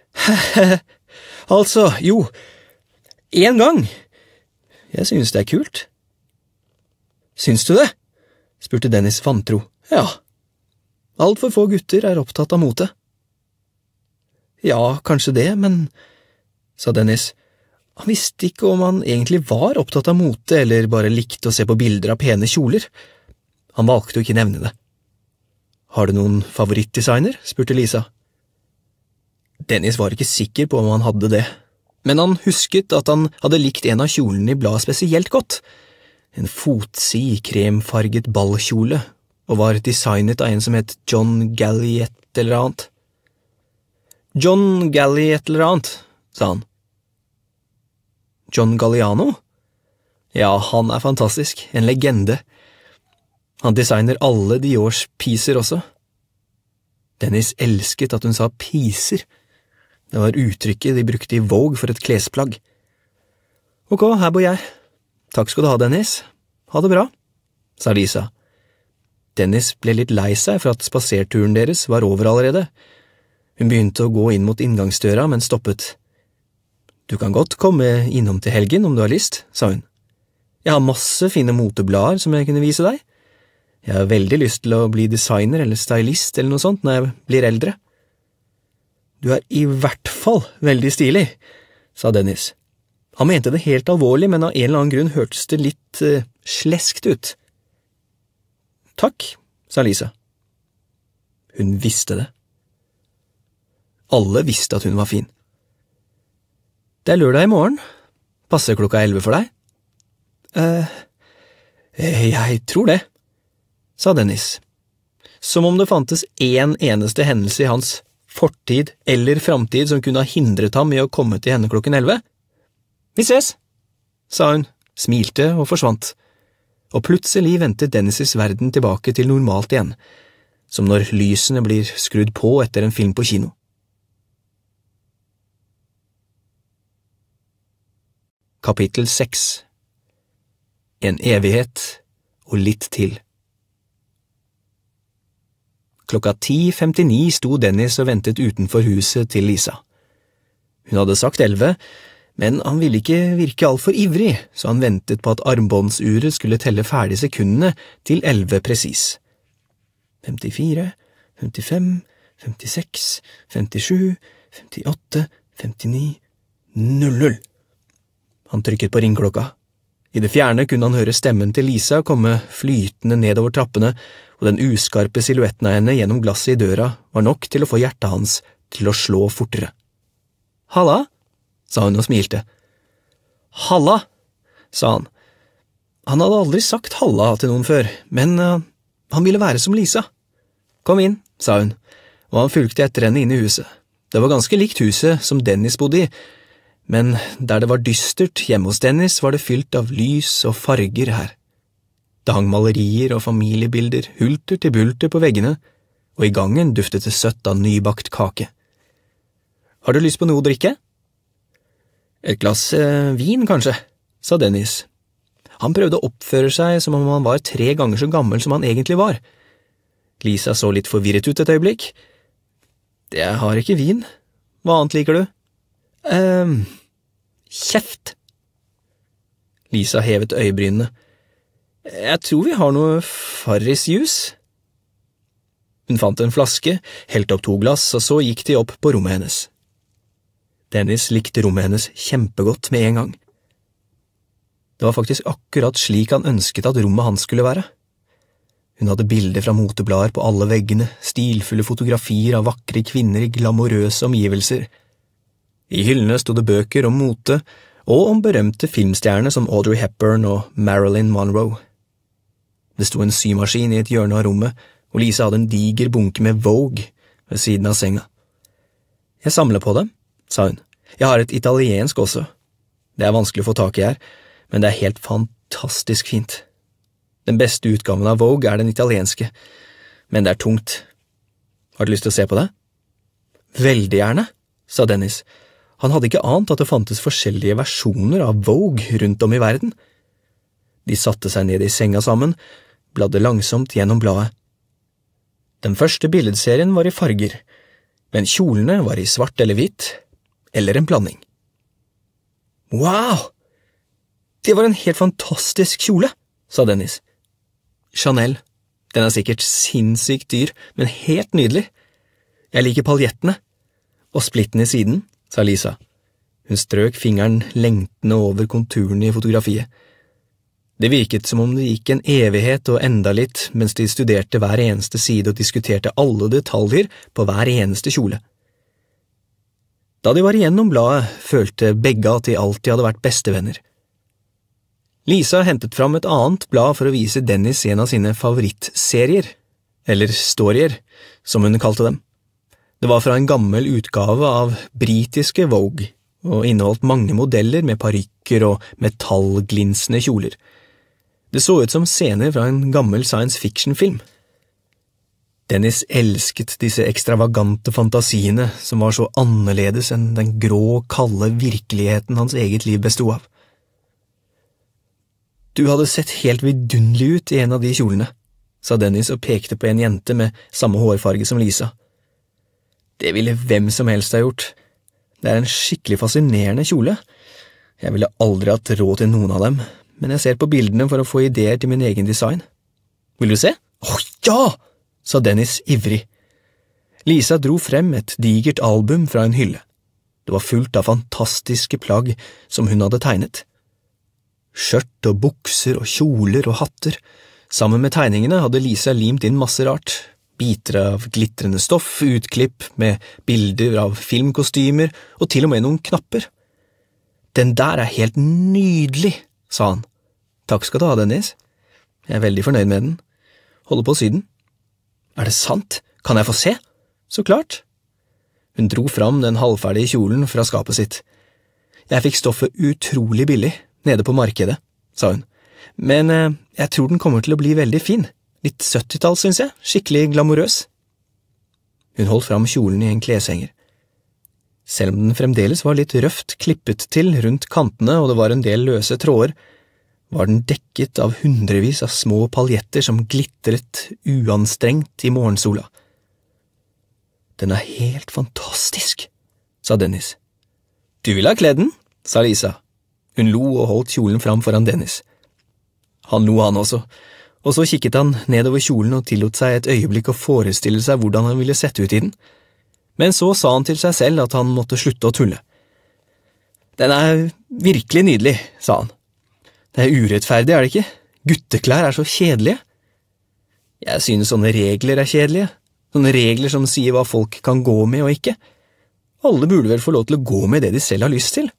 altså, jo, en gang. Jeg synes det er kult.» «Syns du det?» spurte Dennis vantro. «Ja, alt for få gutter er opptatt av mote.» «Ja, kanskje det, men…» sa Dennis. Han visste ikke om han egentlig var opptatt av mote eller bare likte å se på bilder av pene kjoler. Han valgte å ikke nevne det. «Har du noen favorittdesigner?» spurte Lisa. Dennis var ikke sikker på om han hadde det, men han husket at han hadde likt en av kjolene i bladet spesielt godt. En fotsid, kremfarget ballkjole, og var designet av en som het John Galley et eller annet. «John Galley et eller annet», sa han. «John Galliano?» «Ja, han er fantastisk, en legende. Han designer alle Diors piecer også.» Dennis elsket at hun sa piser. Det var uttrykket de brukte i Vogue for et klesplagg. «Ok, her bor jeg. Takk skal du ha, Dennis. Ha det bra», sa Lisa. Dennis ble litt lei seg for at spaserturen deres var over allerede. Hun begynte å gå inn mot inngangsdøra, men stoppet. «Du kan godt komme innom til helgen om du har lyst», sa hun. «Jeg har masse fine moteblader som jeg kunne vise deg. Jeg har veldig lyst til å bli designer eller stylist eller noe sånt når jeg blir eldre.» «Du er i hvert fall veldig stilig», sa Dennis. Han mente det helt alvorlig, men av en eller annen grunn hørtes det litt sleskt ut. «Takk», sa Lisa. Hun visste det. Alle visste at hun var fin. «Det er lørdag i morgen. Passer klokka 11 for deg?» Jeg tror det», sa Dennis. som om det fantes en eneste hendelse i hans fortid eller framtid som kunne ha hindret ham i å komme til henne klokken 11. «Vi ses», sa hun, smilte og forsvant, og plutselig vendte Dennis' verden tilbake til normalt igjen, som når lysene blir skrudd på etter en film på kino. Kapittel 6. En evighet og litt til. Klokka 10:59 sto Dennis og ventet utenfor huset til Lisa. Hun hadde sagt 11, men han ville ikke virke alt for ivrig, så han ventet på at armbåndsuret skulle telle ferdig sekundene til 11 presis. 54, 55, 56, 57, 58, 59, 00. Han trykket på ringklokka. I det fjerne kunne han høre stemmen til Lisa komme flytende nedover trappene, og den uskarpe silhuetten av henne gjennom glasset i døra var nok til å få hjertet hans til å slå fortere. «Halla», sa hun og smilte. «Halla», sa han. Han hadde aldri sagt halla til noen før, men han ville være som Lisa. «Kom inn», sa hun, og han fulgte etter henne inn i huset. Det var ganske likt huset som Dennis bodde i, men der det var dystert hjemme hos Dennis var det fylt av lys og farger her. Det hang malerier og familiebilder hulter til bulter på veggene, og i gangen duftet det søtt av nybakt kake. «Har du lyst på noe å drikke?» «Et glass vin, kanskje», sa Dennis. Han prøvde å oppføre seg som om han var 3 ganger så gammel som han egentlig var. Lisa så litt forvirret ut et øyeblikk. «Jeg har ikke vin. Hva annet liker du?» Kjeft!» Lisa hevet øyebrynene. «Jeg tror vi har noe Farris-jus.» Hun fant en flaske, helte opp 2 glass, og så gikk de opp på rommet hennes. Dennis likte rommet hennes kjempegodt med en gang. Det var faktisk akkurat slik han ønsket at rommet hans skulle være. Hun hadde bilder fra moteblader på alle veggene, stilfulle fotografier av vakre kvinner i glamorøse omgivelser. I hyllene stod det bøker om mote, og om berømte filmstjerner som Audrey Hepburn og Marilyn Monroe. Det sto en symaskin i et hjørne av rommet, og Lisa hadde en diger bunke med Vogue ved siden av senga. «Jeg samler på dem», sa hun. «Jeg har et italiensk også. Det er vanskelig å få tak i her, men det er helt fantastisk fint. Den beste utgaven av Vogue er den italienske, men det er tungt. Har du lyst til å se på det?» «Veldig gjerne», sa Dennis. Han hadde ikke ant at det fantes forskjellige versjoner av Vogue rundt om i verden. De satte seg ned i senga sammen, bladde langsomt gjennom bladet. Den første billedserien var i farger, men kjolene var i svart eller hvitt, eller en blanding. «Wow! Det var en helt fantastisk kjole», sa Dennis. «Chanel. Den er sikkert sinnssykt dyr, men helt nydelig. Jeg liker paljettene. Og splitten i siden», sa Lisa. Hun strøk fingeren lengtende over konturene i fotografiet. Det virket som om det gikk en evighet og enda litt mens de studerte hver eneste side og diskuterte alle detaljer på hver eneste kjole. Da de var igjennom bladet, følte begge at de alltid hadde vært bestevenner. Lisa hentet fram et annet blad for å vise Dennis en av sine favorittserier, eller storyer, som hun kalte dem. Det var fra en gammel utgave av britiske Vogue, og inneholdt mange modeller med parykker og metallglinsende kjoler. Det så ut som scener fra en gammel science fiction-film. Dennis elsket disse ekstravagante fantasiene som var så annerledes enn den grå, kalde virkeligheten hans eget liv bestod av. «Du hadde sett helt vidunderlig ut i en av de kjolene», sa Dennis og pekte på en jente med samme hårfarge som Lisa. «Det ville hvem som helst ha gjort. Det er en skikkelig fascinerende kjole. Jeg ville aldri hatt råd til noen av dem, men jeg ser på bildene for å få ideer til min egen design. Vil du se?» «Åh, ja!» sa Dennis ivrig. Lisa dro frem et digert album fra en hylle. Det var fullt av fantastiske plagg som hun hadde tegnet. Skjørt og bukser og kjoler og hatter. Sammen med tegningene hadde Lisa limt inn masse rart. Biter av glitrende stoff, utklipp med bilder av filmkostymer og til og med noen knapper. «Den der er helt nydelig», sa han. «Takk skal du ha, Dennis. Jeg er veldig fornøyd med den. Holder på å sy den.» Er det sant? Kan jeg få se? Så klart. Hun dro fram den halvferdige kjolen fra skapet sitt. Jeg fikk stoffet utrolig billig, nede på markedet, sa hun. Men jeg tror den kommer til å bli veldig fin. Litt 70-tall, synes jeg. Skikkelig glamorøs. Hun holdt fram kjolen i en kleshenger. Selv om den fremdeles var litt røft klippet til rundt kantene og det var en del løse tråder, var den dekket av hundrevis av små paljetter som glitret uanstrengt i morgensola. Den er helt fantastisk, sa Dennis. Du vil ha kledd den, sa Lisa. Hun lo og holdt kjolen fram foran Dennis. Han lo han også, og så kikket han nedover kjolen og tillot seg et øyeblikk å forestille seg hvordan han ville sette ut i den. Men så sa han til seg selv at han måtte slutte å tulle. Den er virkelig nydelig, sa han. Det er urettferdig, er det ikke? Gutteklær er så kjedelige. Jeg synes sånne regler er kjedelige. Sånne regler som sier hva folk kan gå med og ikke. Alle burde vel få lov til å gå med det de selv har lyst til.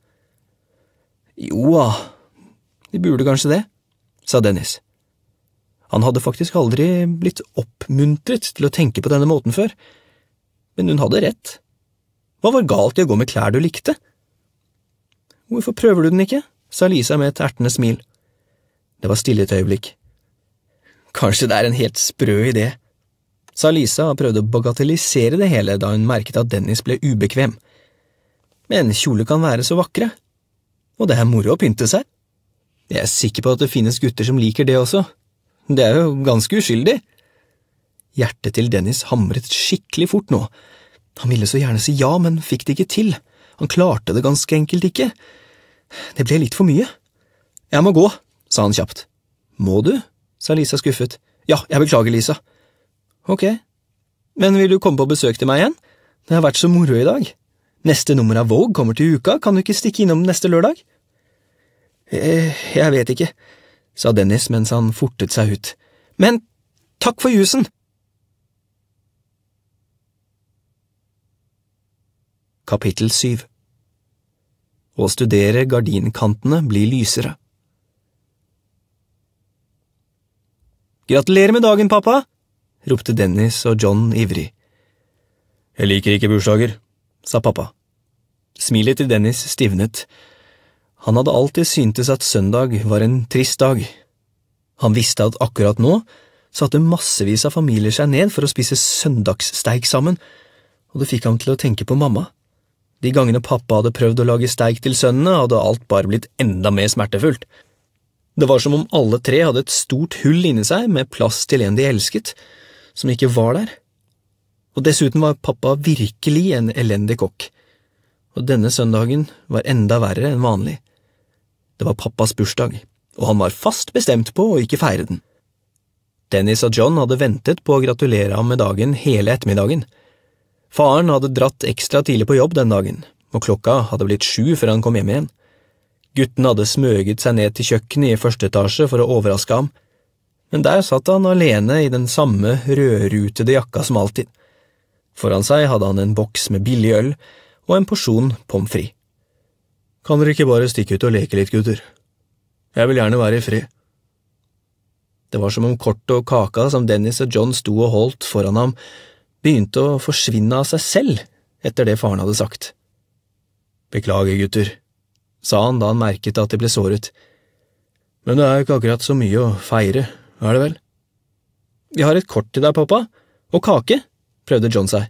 Jo, de burde kanskje det, sa Dennis. Han hadde faktisk aldri blitt oppmuntret til å tenke på denne måten før. Men hun hadde rett. Hva var galt i å gå med klær du likte? Hvorfor prøver du den ikke? Sa Lisa med et ertende smil. Det var stille et øyeblikk. Kanskje det er en helt sprø idé, sa Lisa og prøvde å bagatellisere det hele da hun merket at Dennis ble ubekvem. Men kjole kan være så vakre, og det er moro å pynte seg. Jeg er sikker på at det finnes gutter som liker det også. Det er jo ganske uskyldig. Hjertet til Dennis hamret skikkelig fort nå. Han ville så gjerne si ja, men fikk det ikke til. Han klarte det ganske enkelt ikke. Det ble litt for mye. Jeg må gå, sa han kjapt. Må du? Sa Lisa skuffet. Ja, jeg beklager, Lisa. Ok, men vil du komme på besøk til meg igjen? Det har vært så moro i dag. Neste nummer av Vogue kommer til uka, kan du ikke stikke innom neste lørdag? Jeg vet ikke, sa Dennis mens han fortet seg ut. Men takk for jusen! Kapittel 7. Å studere gardinkantene blir lysere. Gratulerer med dagen, pappa! Ropte Dennis og John ivrig. Jeg liker ikke bursdager, sa pappa. Smilet til Dennis stivnet. Han hadde alltid syntes at søndag var en trist dag. Han visste at akkurat nå satte massevis av familier seg ned for å spise søndagssteik sammen, og det fikk ham til å tenke på mamma. De gangene pappa hadde prøvd å lage steik til sønnene, hadde alt bare blitt enda mer smertefullt. Det var som om alle tre hadde et stort hull inni seg med plass til en de elsket, som ikke var der. Og dessuten var pappa virkelig en elendig kokk. Og denne søndagen var enda verre enn vanlig. Det var pappas bursdag, og han var fast bestemt på å ikke feire den. Dennis og John hadde ventet på å gratulere ham med dagen hele ettermiddagen. Faren hadde dratt ekstra tidlig på jobb den dagen, og klokka hadde blitt 7 før han kom hjem igjen. Gutten hadde smøget seg ned til kjøkkenet i første etasje for å overraske ham, men der satt han alene i den samme rødrutede jakka som alltid. Foran seg hadde han en boks med billig øl og en porsjon pommes frites. Kan dere ikke bare stikke ut og leke litt, gutter? Jeg vil gjerne være i fred. Det var som om kortet og kaka som Dennis og John sto og holdt foran ham, begynte å forsvinne av seg selv etter det faren hadde sagt. Beklager, gutter, sa han da han merket at de ble såret. Men det er jo ikke akkurat så mye å feire, er det vel? Vi har et kort til deg, pappa, og kake, prøvde John seg.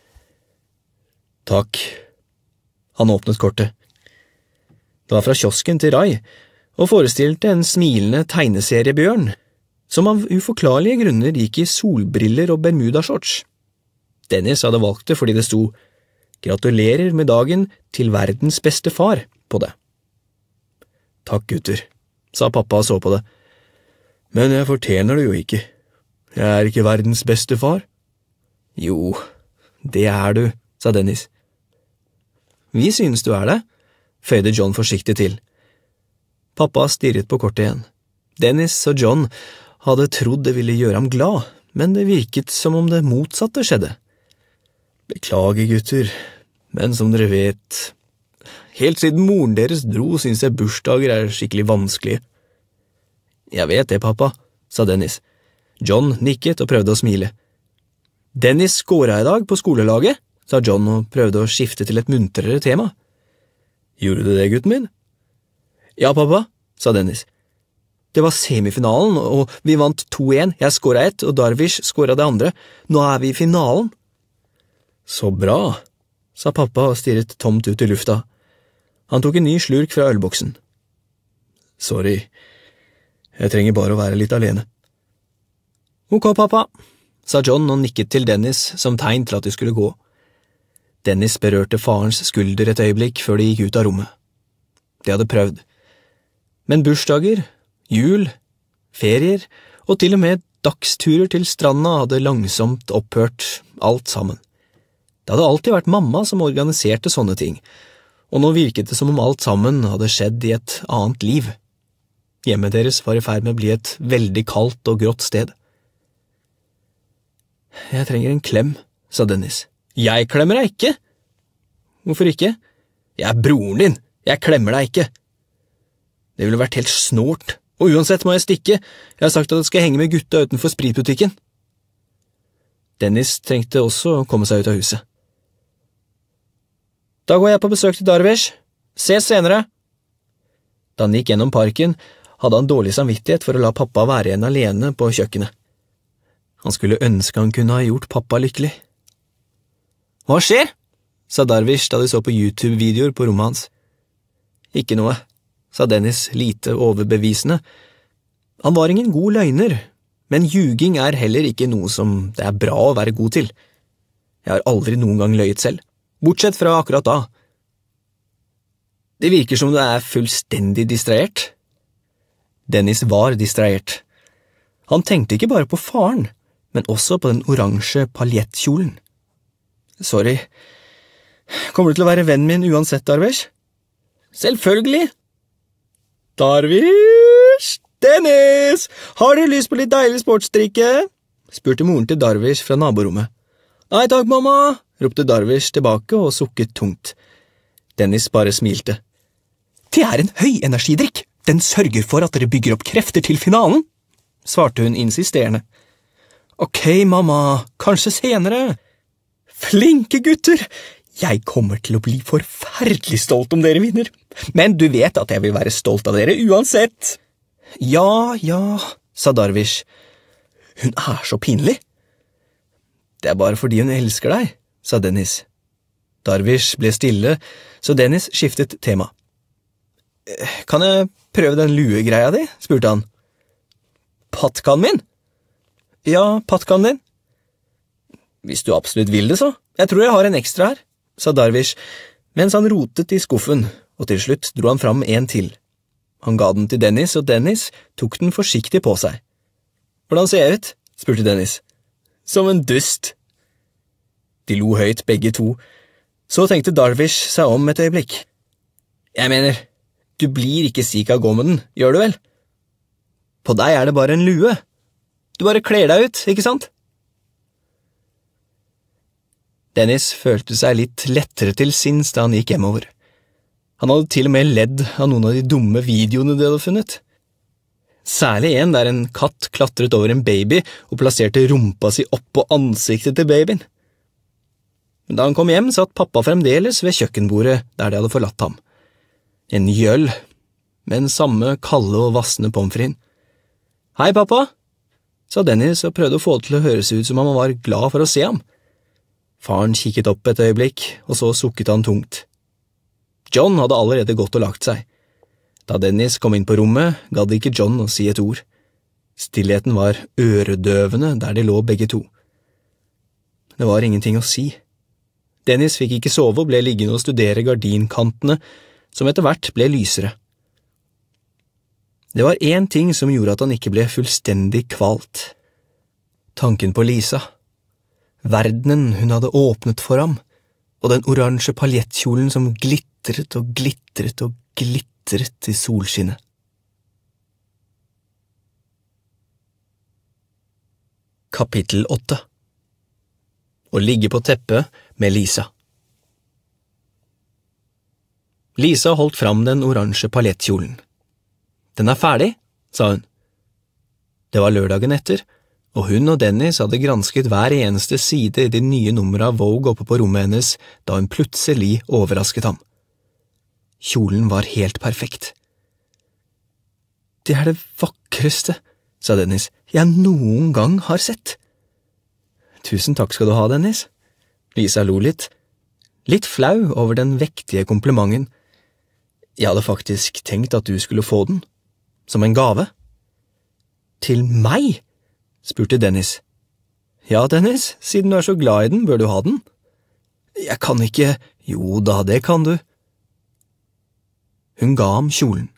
Takk. Han åpnet kortet. Det var fra kiosken til Rai, og forestilte en smilende tegneseriebjørn, som av uforklarlige grunner gikk i solbriller og bermudashorts. Dennis hadde valgt det fordi det sto «Gratulerer med dagen til verdens beste far» på det. Takk, gutter, sa pappa og så på det. Men jeg fortjener det jo ikke. Jeg er ikke verdens beste far. Jo, det er du, sa Dennis. Vi synes du er det, føyde John forsiktig til. Pappa stirret på kortet igjen. Dennis og John hadde trodd det ville gjøre ham glad, men det virket som om det motsatte skjedde. Beklager, gutter, men som dere vet, helt siden moren deres dro synes jeg bursdager er skikkelig vanskelige. Jeg vet det, pappa, sa Dennis. John nikket og prøvde å smile. Dennis skåret I dag på skolelaget, sa John og prøvde å skifte til et muntrere tema. Gjorde du det, gutten min? Ja, pappa, sa Dennis. Det var semifinalen, og vi vant 2-1. Jeg skåret 1, og Darvish skåret det andre. Nå vi I finalen. Så bra, sa pappa og stirret tomt ut I lufta. Han tok en ny slurk fra ølboksen. Sorry, jeg trenger bare å være litt alene. Ok, pappa, sa John og nikket til Dennis som tegn til at de skulle gå. Dennis berørte farens skulder et øyeblikk før de gikk ut av rommet. De hadde prøvd. Men bursdager, jul, ferier og til og med dagsturer til stranda hadde langsomt opphørt alt sammen. Det hadde alltid vært mamma som organiserte sånne ting, og nå virket det som om alt sammen hadde skjedd I et annet liv. Hjemmet deres var I ferd med å bli et veldig kaldt og grått sted. Jeg trenger en klem, sa Dennis. Jeg klemmer deg ikke. Hvorfor ikke? Jeg broren din, jeg klemmer deg ikke. Det ville vært helt snort, og uansett må jeg stikke. Jeg har sagt at jeg skal henge med gutta utenfor spritbutikken. Dennis trengte også å komme seg ut av huset. Da går jeg på besøk til Darvish. Ses senere. Da han gikk gjennom parken, hadde han dårlig samvittighet for å la pappa være igjen alene på kjøkkenet. Han skulle ønske han kunne ha gjort pappa lykkelig. Hva skjer? Sa Darvish da de så på YouTube-videoer på rommet hans. Ikke noe, sa Dennis lite overbevisende. Han var ingen god løgner, men ljuging heller ikke noe som det bra å være god til. Jeg har aldri noen gang løyet selv, bortsett fra akkurat da. Det virker som du fullstendig distrahert. Dennis var distrahert. Han tenkte ikke bare på faren, men også på den oransje paljettkjolen. Sorry. Kommer du til å være vennen min uansett, Darvish? Selvfølgelig. Darvish! Dennis! Har du lyst på litt deilig sportsdrikke? Spurte moren til Darvish fra naborommet. Nei takk, mamma, ropte Darvish tilbake og sukket tungt. Dennis bare smilte. Det en høyenergidrikk. Den sørger for at dere bygger opp krefter til finalen, svarte hun insisterende. Ok, mamma, kanskje senere. Flinke gutter! Jeg kommer til å bli forferdelig stolt om dere vinner, men du vet at jeg vil være stolt av dere uansett. Ja, sa Darvish. Hun så pinlig. Det bare fordi hun elsker deg, sa Dennis. Darvish ble stille, så Dennis skiftet tema. Kan jeg prøve den luegreia di? Spurte han. Patkan min? Ja, patkan din. Hvis du absolutt vil det så. Jeg tror jeg har en ekstra her, sa Darvish, mens han rotet I skuffen, og til slutt dro han fram en til. Han ga den til Dennis, og Dennis tok den forsiktig på seg. Hvordan ser jeg ut? Spurte Dennis. Som en dust. De lo høyt begge to. Så tenkte Darvish seg om et øyeblikk. Jeg mener, du blir ikke syk av å gå med den, gjør du vel? På deg det bare en lue. Du bare kler deg ut, ikke sant? Dennis følte seg litt lettere til sinns da han gikk hjemover. Han hadde til og med ledd av noen av de dumme videoene de hadde funnet. Særlig en der en katt klatret over en baby og plasserte rumpa si opp på ansiktet til babyen. Men da han kom hjem, satt pappa fremdeles ved kjøkkenbordet der de hadde forlatt ham. En gjøll, med den samme kalde og vassende pomfrien. Hei, pappa, sa Dennis og prøvde å få det til å høres ut som om han var glad for å se ham. Faren kikket opp et øyeblikk, og så sukket han tungt. John hadde allerede gått og lagt seg. Da Dennis kom inn på rommet, gadd ikke John å si et ord. Stillheten var øredøvende der de lå begge to. Det var ingenting å si. Dennis fikk ikke sove og ble liggende og studere gardinkantene, som etter hvert ble lysere. Det var en ting som gjorde at han ikke ble fullstendig kvalt. Tanken på Lisa. Verdenen hun hadde åpnet for ham, og den oransje paljettkjolen som glitret og glitret og glitret I solskinnet. Kapittel 8. Å ligge på teppet med Lisa. Lisa holdt fram den oransje paljettkjolen. Den ferdig, sa hun. Det var lørdagen etter, og hun og Dennis hadde gransket hver eneste side i det nye nummeret av Vogue oppe på rommet hennes da hun plutselig overrasket ham. Kjolen var helt perfekt. Det er det vakreste, sa Dennis, jeg noen gang har sett. Tusen takk skal du ha, Dennis. Lisa lo litt flau over den vektige komplimenten. Jeg hadde faktisk tenkt at du skulle få den, som en gave. Til meg? Spurte Dennis. Ja, Dennis, siden du er så glad i den, bør du ha den. Jeg kan ikke… Jo da, det kan du. Hun ga ham kjolen.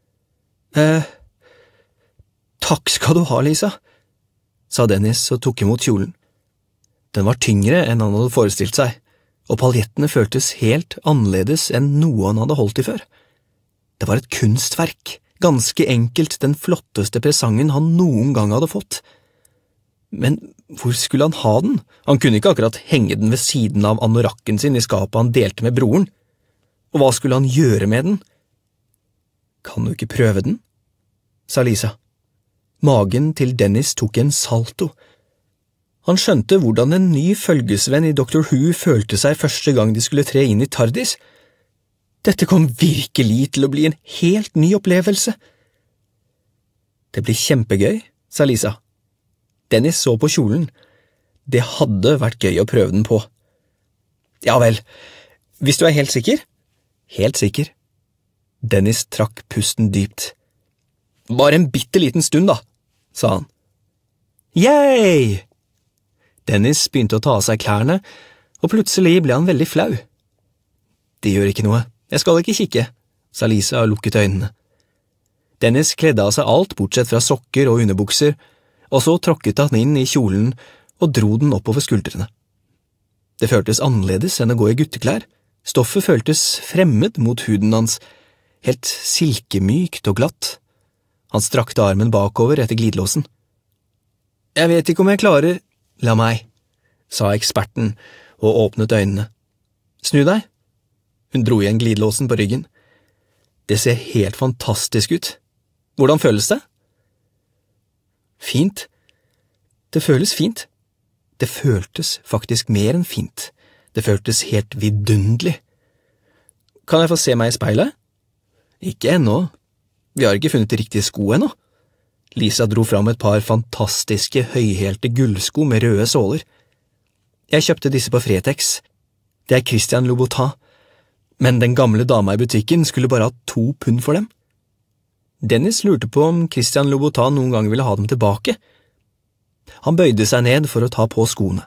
Takk skal du ha, Lisa, sa Dennis og tok imot kjolen. Den var tyngre enn han hadde forestilt seg, og paljettene føltes helt annerledes enn noe han hadde holdt i før. Det var et kunstverk, ganske enkelt den flotteste presangen han noen gang hadde fått. Men hvor skulle han ha den? Han kunne ikke akkurat henge den ved siden av anorakken sin i skapet han delte med broren. Og hva skulle han gjøre med den? Kan du ikke prøve den? Sa Lisa. Magen til Dennis tok en salto. Han skjønte hvordan en ny følgesvenn i Dr. Who følte seg første gang de skulle tre inn i TARDIS. Dette kom virkelig til å bli en helt ny opplevelse. Det blir kjempegøy, sa Lisa. Dennis så på kjolen. Det hadde vært gøy å prøve den på. Ja vel, hvis du er helt sikker? Helt sikker. Dennis trakk pusten dypt. Bare en bitteliten stund da, sa han. Yay! Dennis begynte å ta av seg klærne, og plutselig ble han veldig flau. Det gjør ikke noe, jeg skal ikke kikke, sa Lisa og lukket øynene. Dennis kledde av seg alt bortsett fra sokker og underbukser, og så tråkket han inn i kjolen og dro den oppover skuldrene. Det føltes annerledes enn å gå i gutteklær. Stoffet føltes fremmed mot huden hans, helt silkemykt og glatt. Han strakte armen bakover etter glidelåsen. Jeg vet ikke om jeg klarer… La meg, sa eksperten og åpnet øynene. Snu deg. Hun dro igjen glidelåsen på ryggen. Det ser helt fantastisk ut. Hvordan føles det? Fint. Det føles fint. Det føltes faktisk mer enn fint. Det føltes helt vidunderlig. Kan jeg få se meg i speilet? Ikke ennå. Vi har ikke funnet de riktige sko ennå. Lisa dro fram et par fantastiske, høyhælte gullsko med røde såler. Jeg kjøpte disse på Fretex. Det er Christian Louboutin, men den gamle dama i butikken skulle bare ha 2 pund for dem. Dennis lurte på om Christian Louboutin noen gang ville ha dem tilbake. Han bøyde seg ned for å ta på skoene.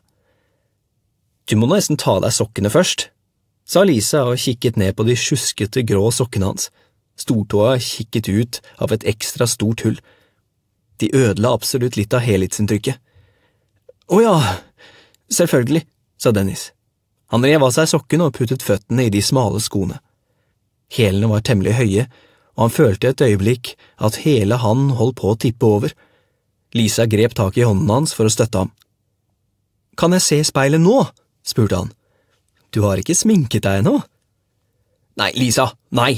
Du må nesten ta deg sokkene først, sa Lisa og kikket ned på de sjuskete grå sokkene hans. Stortåa kikket ut av et ekstra stort hull. De ødela absolutt litt av helhetsinntrykket. Ja, selvfølgelig, sa Dennis. Han rev av seg sokken og puttet føttene i de smale skoene. Hælene var temmelig høye, og han følte et øyeblikk at hele han holdt på å tippe over. Lisa grep tak i hånden hans for å støtte ham. Kan jeg se speilet nå? Spurte han. Du har ikke sminket deg ennå? Nei, Lisa, nei.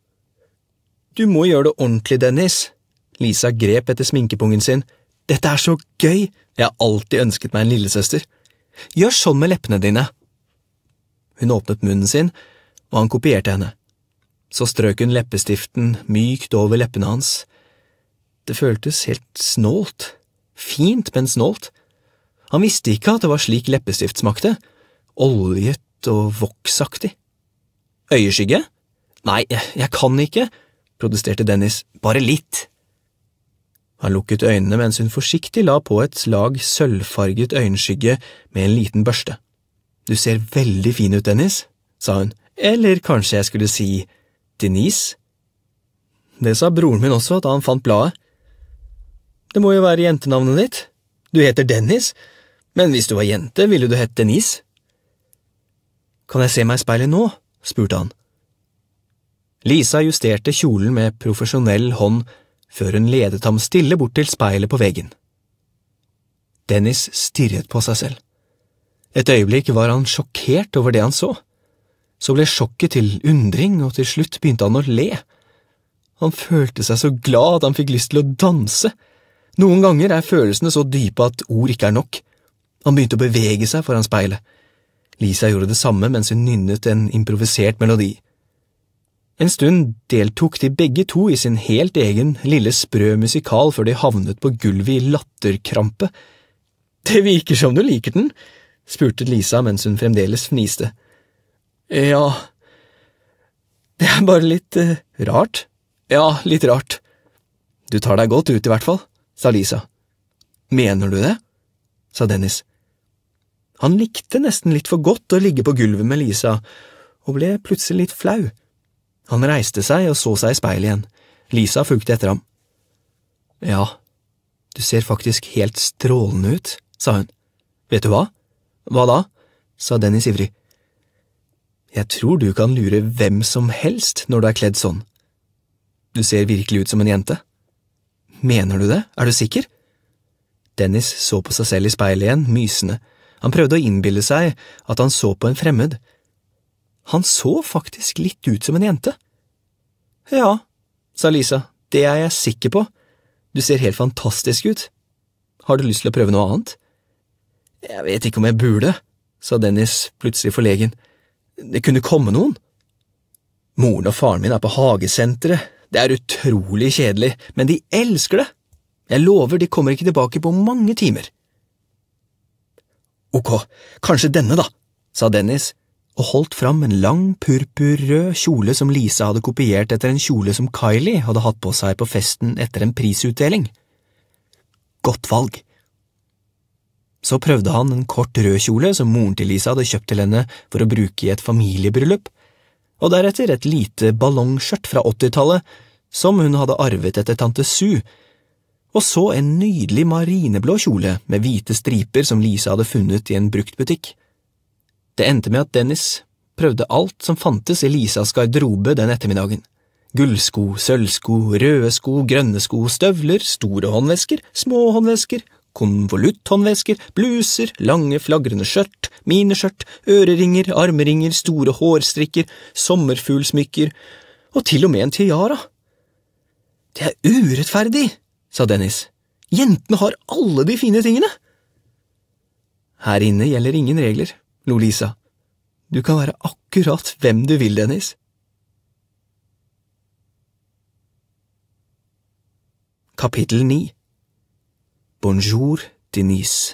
Du må gjøre det ordentlig, Dennis. Lisa grep etter sminkepungen sin. Dette er så gøy! Jeg har alltid ønsket meg en lillesøster. Gjør sånn med leppene dine. Hun åpnet munnen sin, og han kopierte henne. Så strøk hun leppestiften mykt over leppene hans. Det føltes helt snålt. Fint, men snålt. Han visste ikke at det var slik leppestift smakte. Oljet og voksaktig. Øyeskygge? Nei, jeg kan ikke, protesterte Dennis. Bare litt. Han lukket øynene mens hun forsiktig la på et lag sølvfarget øyenskygge med en liten børste. Du ser veldig fin ut, Dennis, sa hun. Eller kanskje jeg skulle si Denise? Det sa broren min også da han fant bladet. Det må jo være jentenavnet ditt. Du heter Dennis, men hvis du var jente, ville du hett Denise. Kan jeg se meg i speilet nå? Spurte han. Lisa justerte kjolen med profesjonell hånd før hun ledet ham stille bort til speilet på veggen. Dennis stirret på seg selv. Et øyeblikk var han sjokkert over det han så. Så ble sjokket til undring, og til slutt begynte han å le. Han følte seg så glad at han fikk lyst til å danse. Noen ganger følelsene så dype at ord ikke nok. Han begynte å bevege seg foran speilet. Lisa gjorde det samme mens hun nynnet en improvisert melodi. En stund deltok de begge to i sin helt egen lille sprø musikal før de havnet på gulvet i latterkrampe. «Det virker som du liker den», spurte Lisa mens hun fremdeles fniste. «Ja, det bare litt rart. Ja, litt rart. Du tar deg godt ut i hvert fall», sa Lisa. «Mener du det?» sa Dennis. Han likte nesten litt for godt å ligge på gulvet med Lisa, og ble plutselig litt flau. Han reiste seg og så seg i speilet igjen. Lisa fulgte etter ham. «Ja, du ser faktisk helt strålende ut», sa hun. «Vet du hva?» «Hva da?» sa Dennis ivrig. «Jeg tror du kan lure hvem som helst når du kledd sånn. Du ser virkelig ut som en jente.» «Mener du det? Er du sikker?» Dennis så på seg selv i speilet igjen, mysende. Han prøvde å innbille seg at han så på en fremmed. Han så faktisk litt ut som en jente. «Ja», sa Lisa, «det jeg sikker på. Du ser helt fantastisk ut. Har du lyst til å prøve noe annet?» «Jeg vet ikke om jeg burde», sa Dennis plutselig forlegen. «Det kunne komme noen.» «Moren og faren min på hagesenteret. Det utrolig kjedelig, men de elsker det. Jeg lover de kommer ikke tilbake på mange timer.» «Ok, kanskje denne da», sa Dennis, og holdt fram en lang purpurrød kjole som Lisa hadde kopiert etter en kjole som Kylie hadde hatt på seg på festen etter en prisutdeling. Godt valg. Så prøvde han en kort rød kjole som moren til Lisa hadde kjøpt til henne for å bruke i et familiebryllup, og deretter et lite ballongskjørt fra 80-tallet som hun hadde arvet etter tante Sue, og så en nydelig marineblå kjole med hvite striper som Lisa hadde funnet i en bruktbutikk. Det endte med at Dennis prøvde alt som fantes i Lisas garderobe den ettermiddagen. Gullsko, sølvsko, røde sko, grønne sko, støvler, store håndvesker, små håndvesker, konvolutthåndvesker, bluser, lange flagrende skjørt, miniskjørt, øreringer, armeringer, store hårstrikker, sommerfuglsmykker, og til og med en tiara. «Det urettferdig», sa Dennis. «Jentene har alle de fine tingene.» «Her inne gjelder ingen regler», lo Lisa. «Du kan være akkurat hvem du vil, Dennis.» Kapittel 9. Bonjour, Denise.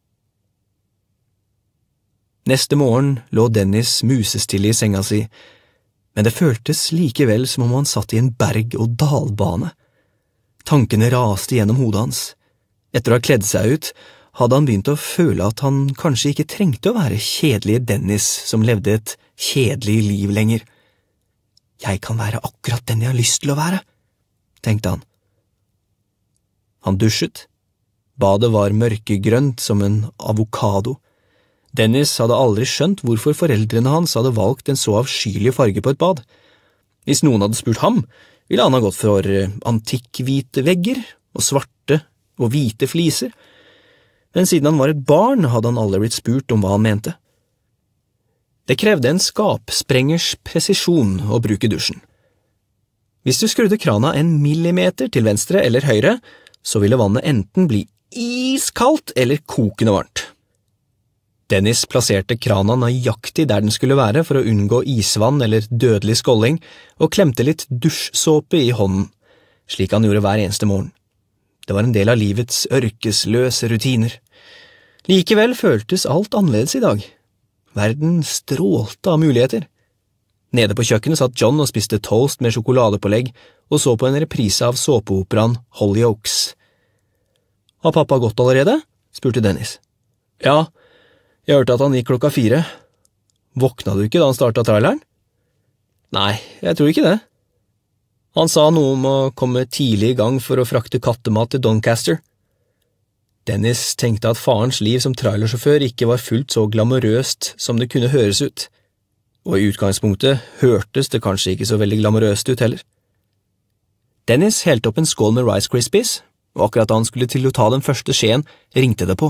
Neste morgen lå Dennis musestille i senga si, men det føltes likevel som om han satt i en berg-og-dalbane. Tankene raste gjennom hodet hans. Etter å ha kledd seg ut, hadde han begynt å føle at han kanskje ikke trengte å være kjedelige Dennis som levde et kjedelig liv lenger. «Jeg kan være akkurat den jeg har lyst til å være», tenkte han. Han dusjet. Badet var mørkegrønt som en avokado. Dennis hadde aldri skjønt hvorfor foreldrene hans hadde valgt en så avskyelig farge på et bad. Hvis noen hadde spurt ham, ville han ha gått for antikkhvite vegger og svarte og hvite fliser, men siden han var et barn, hadde han aldri blitt spurt om hva han mente. Det krevde en skapsprengers presisjon å bruke dusjen. Hvis du skrudde krana en millimeter til venstre eller høyre, så ville vannet enten bli iskaldt eller kokende varmt. Dennis plasserte krana nøyaktig der den skulle være for å unngå isvann eller dødelig skålding, og klemte litt dusjsåpe i hånden, slik han gjorde hver eneste morgen. Det var en del av livets ørkesløse rutiner. Likevel føltes alt annerledes i dag. Verden strålte av muligheter. Nede på kjøkkenet satt John og spiste toast med sjokoladepålegg og så på en reprise av såpeoperaen Hollyoaks. «Har pappa gått allerede?» spurte Dennis. «Ja, jeg hørte at han gikk 4:00. Våkna du ikke da han startet traileren?» «Nei, jeg tror ikke det. Han sa noe om å komme tidlig i gang for å frakte kattemat til Doncaster.» Dennis tenkte at farens liv som trailersjåfør ikke var fullt så glamorøst som det kunne høres ut, og i utgangspunktet hørtes det kanskje ikke så veldig glamorøst ut heller. Dennis helte opp en skål med Rice Krispies, og akkurat da han skulle til å ta den første skjeen, ringte det på.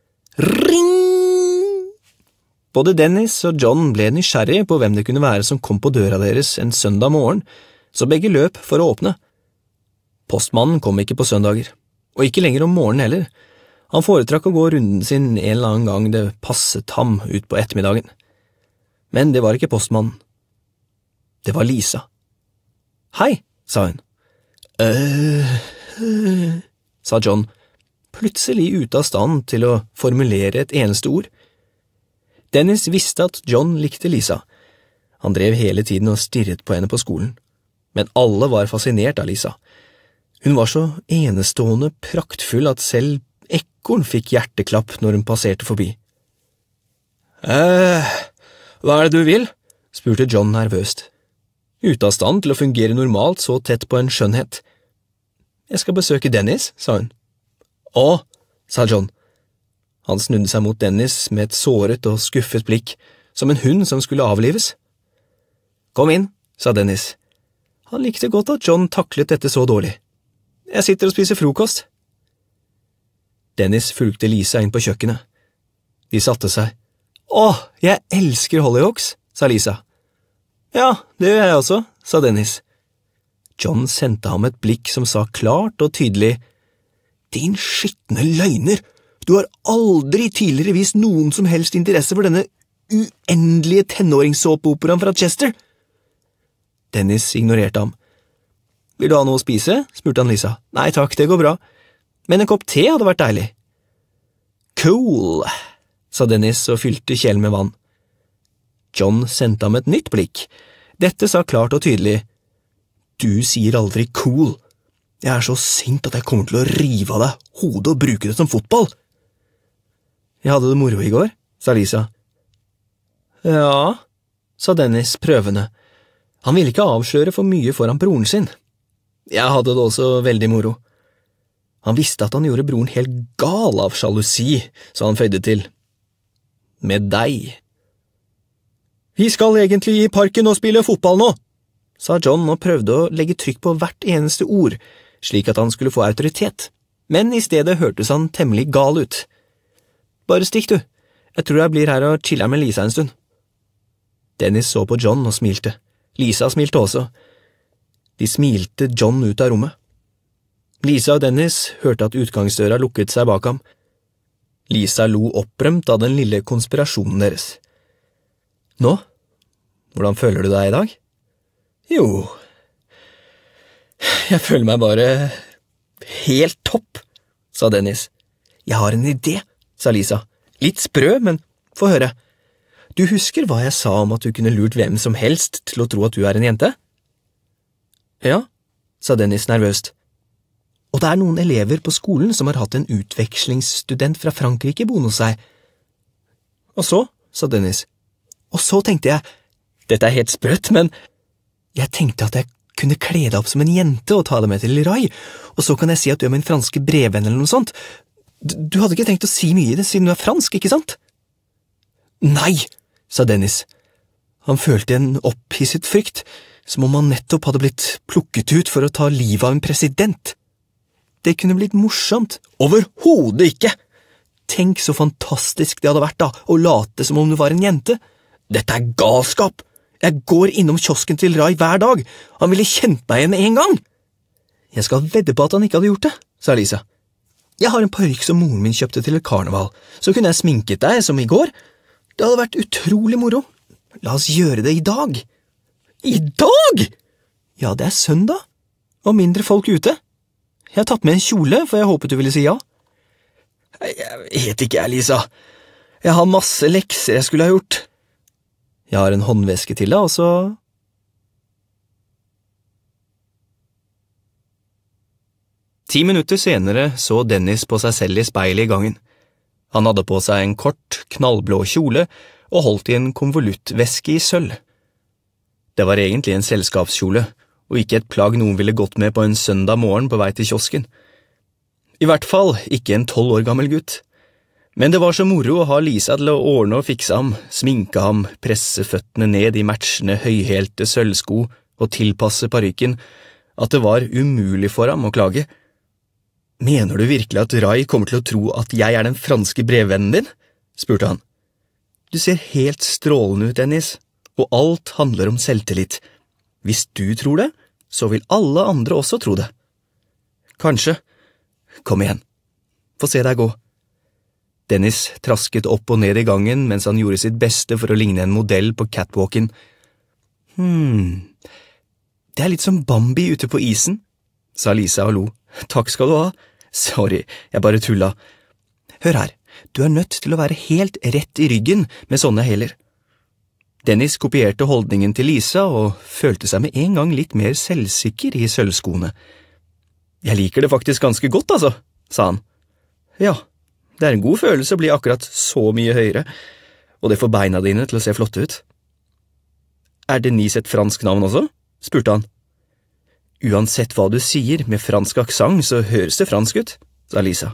Ring! Både Dennis og John ble nysgjerrige på hvem det kunne være som kom på døra deres en søndag morgen, så begge løp for å åpne. Postmannen kom ikke på søndager. og ikke lenger om morgenen heller. Han foretrakk å gå runden sin en eller annen gang det passet ham ut på ettermiddagen. Men det var ikke postmannen. Det var Lisa. «Hei», sa hun. Sa John, plutselig ute av stand til å formulere et eneste ord. Dennis visste at John likte Lisa. Han drev hele tiden og stirret på henne på skolen. Men alle var fascinert av Lisa. Hun var så enestående praktfull at selv ekorn fikk hjerteklapp når hun passerte forbi. Hva er det du vil?» spurte John nervøst. Ute av stand til å fungere normalt så tett på en skjønnhet. «Jeg skal besøke Dennis», sa hun. «Å», sa John. Han snudde seg mot Dennis med et såret og skuffet blikk, som en hund som skulle avlives. «Kom inn», sa Dennis. Han likte godt at John taklet dette så dårlig. «Jeg sitter og spiser frokost.» Dennis fulgte Lisa inn på kjøkkenet. De satte seg. «Åh, jeg elsker Hollyoaks», sa Lisa. «Ja, det gjør jeg også», sa Dennis. John sendte ham et blikk som sa klart og tydelig, «Din skitne løgner! Du har aldri tidligere vist noen som helst interesse for denne uendelige tenåringssåpeoperaen fra Chester!» Dennis ignorerte ham. «Vil du ha noe å spise?» spurte han Lisa. «Nei takk, det går bra. Men en kopp te hadde vært deilig.» «Cool», sa Dennis og fylte kjelen med vann. John sendte ham et nytt blikk. Dette sa klart og tydelig, «Du sier aldri cool. Jeg er så sint at jeg kommer til å rive av deg hodet og bruke det som fotball.» «Jeg hadde det moro i går», sa Lisa. «Ja», sa Dennis prøvende. Han ville ikke avsløre for mye foran broren sin. «Jeg hadde det også veldig moro.» Han visste at han gjorde broren helt gal av sjalusi, så han føyde til. «Med deg.» «Vi skal egentlig i parken og spille fotball nå», sa John og prøvde å legge trykk på hvert eneste ord, slik at han skulle få autoritet, men i stedet hørtes han temmelig gal ut. «Bare stikk du, jeg tror jeg blir her og chiller med Lisa en stund.» Dennis så på John og smilte. Lisa smilte også. De smilte John ut av rommet. Lisa og Dennis hørte at utgangsdøra lukket seg bak ham. Lisa lo opprømt av den lille konspirasjonen deres. «Nå? Hvordan føler du deg i dag?» «Jo, jeg føler meg bare helt topp», sa Dennis. «Jeg har en idé», sa Lisa. «Litt sprø, men få høre. Du husker hva jeg sa om at du kunne lurt hvem som helst til å tro at du er en jente?» «Ja», sa Dennis nervøst. «Og det er noen elever på skolen som har hatt en utvekslingsstudent fra Frankrike boende hos seg.» «Og så?» sa Dennis. «Og så tenkte jeg, dette er helt sprøtt, men jeg tenkte at jeg kunne kle deg opp som en jente og ta deg med til Rai, og så kan jeg si at du er min franske brevvenn eller noe sånt. Du hadde ikke tenkt å si mye i det siden du er fransk, ikke sant?» «Nei», sa Dennis. Han følte en opphisset frykt, som om han nettopp hadde blitt plukket ut for å ta livet av en president. Det kunne blitt morsomt. Overhodet ikke! Tenk så fantastisk det hadde vært da, å late som om du var en jente. Dette er galskap! Jeg går innom kiosken til Rai hver dag. Han ville kjent meg igjen med en gang. Jeg skal vedde på at han ikke hadde gjort det, sa Lisa. Jeg har en parykk som moren min kjøpte til et karneval, så kunne jeg sminket deg som i går. Det hadde vært utrolig moro. La oss gjøre det i dag. I dag? Ja, det er søndag, og mindre folk ute. Jeg har tatt med en kjole, for jeg håpet du ville si ja. Jeg vet ikke, Lisa. Jeg har masse lekser jeg skulle ha gjort. Jeg har en håndveske til deg, og så… Ti minutter senere så Dennis på seg selv i speilet i gangen. Han hadde på seg en kort, knallblå kjole og holdt i en konvoluttveske i sølv. Det var egentlig en selskapskjole, og ikke et plagg noen ville gått med på en søndag morgen på vei til kiosken. I hvert fall ikke en 12 år gammel gutt. Men det var så moro å ha Lisa til å ordne og fikse ham, sminke ham, presse føttene ned i matchende høyhælte sølvsko og tilpasse parykken, at det var umulig for ham å klage. «Mener du virkelig at Rai kommer til å tro at jeg er den franske brevvennen din?» spurte han. «Du ser helt strålende ut, Dennis, og alt handler om selvtillit. Hvis du tror det, så vil alle andre også tro det.» «Kanskje, Kom igjen. Få se deg gå. Dennis trasket opp og ned i gangen mens han gjorde sitt beste for å ligne en modell på catwalken. Det litt som Bambi ute på isen, sa Lisa og lo. Takk skal du ha. Sorry, jeg bare tulla. Hør her, du nødt til å være helt rett i ryggen med sånne hæler. Dennis kopierte holdningen til Lisa og følte seg med en gang litt mer selvsikker i sølvskoene. Jeg liker det faktisk ganske godt, altså, sa han. Ja, det en god følelse å bli akkurat så mye høyere, og det får beina dine til å se flotte ut. Denise et fransk navn også? Spurte han. Uansett hva du sier med fransk aksent, så høres det fransk ut, sa Lisa.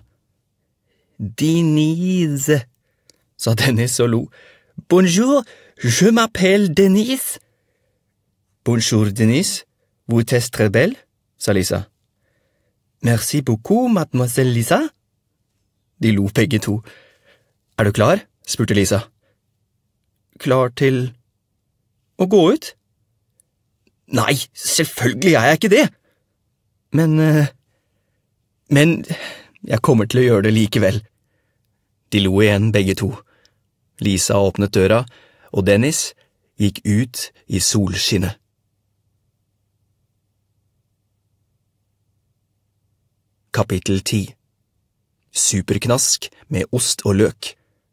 Denise, sa Dennis og lo. Bonjour, je m'appelle Denise. Bonjour, Denise. Vous êtes très belle, sa Lisa. Merci beaucoup, mademoiselle Lisa. De lo begge to. Du klar? Spurte Lisa. Klar til å gå ut? Nei, selvfølgelig jeg ikke det. Men jeg kommer til å gjøre det likevel. De lo igjen begge to. Lisa åpnet døra, og Dennis gikk ut i solskinnet. Kapittel 10. Superknask med ost og løk.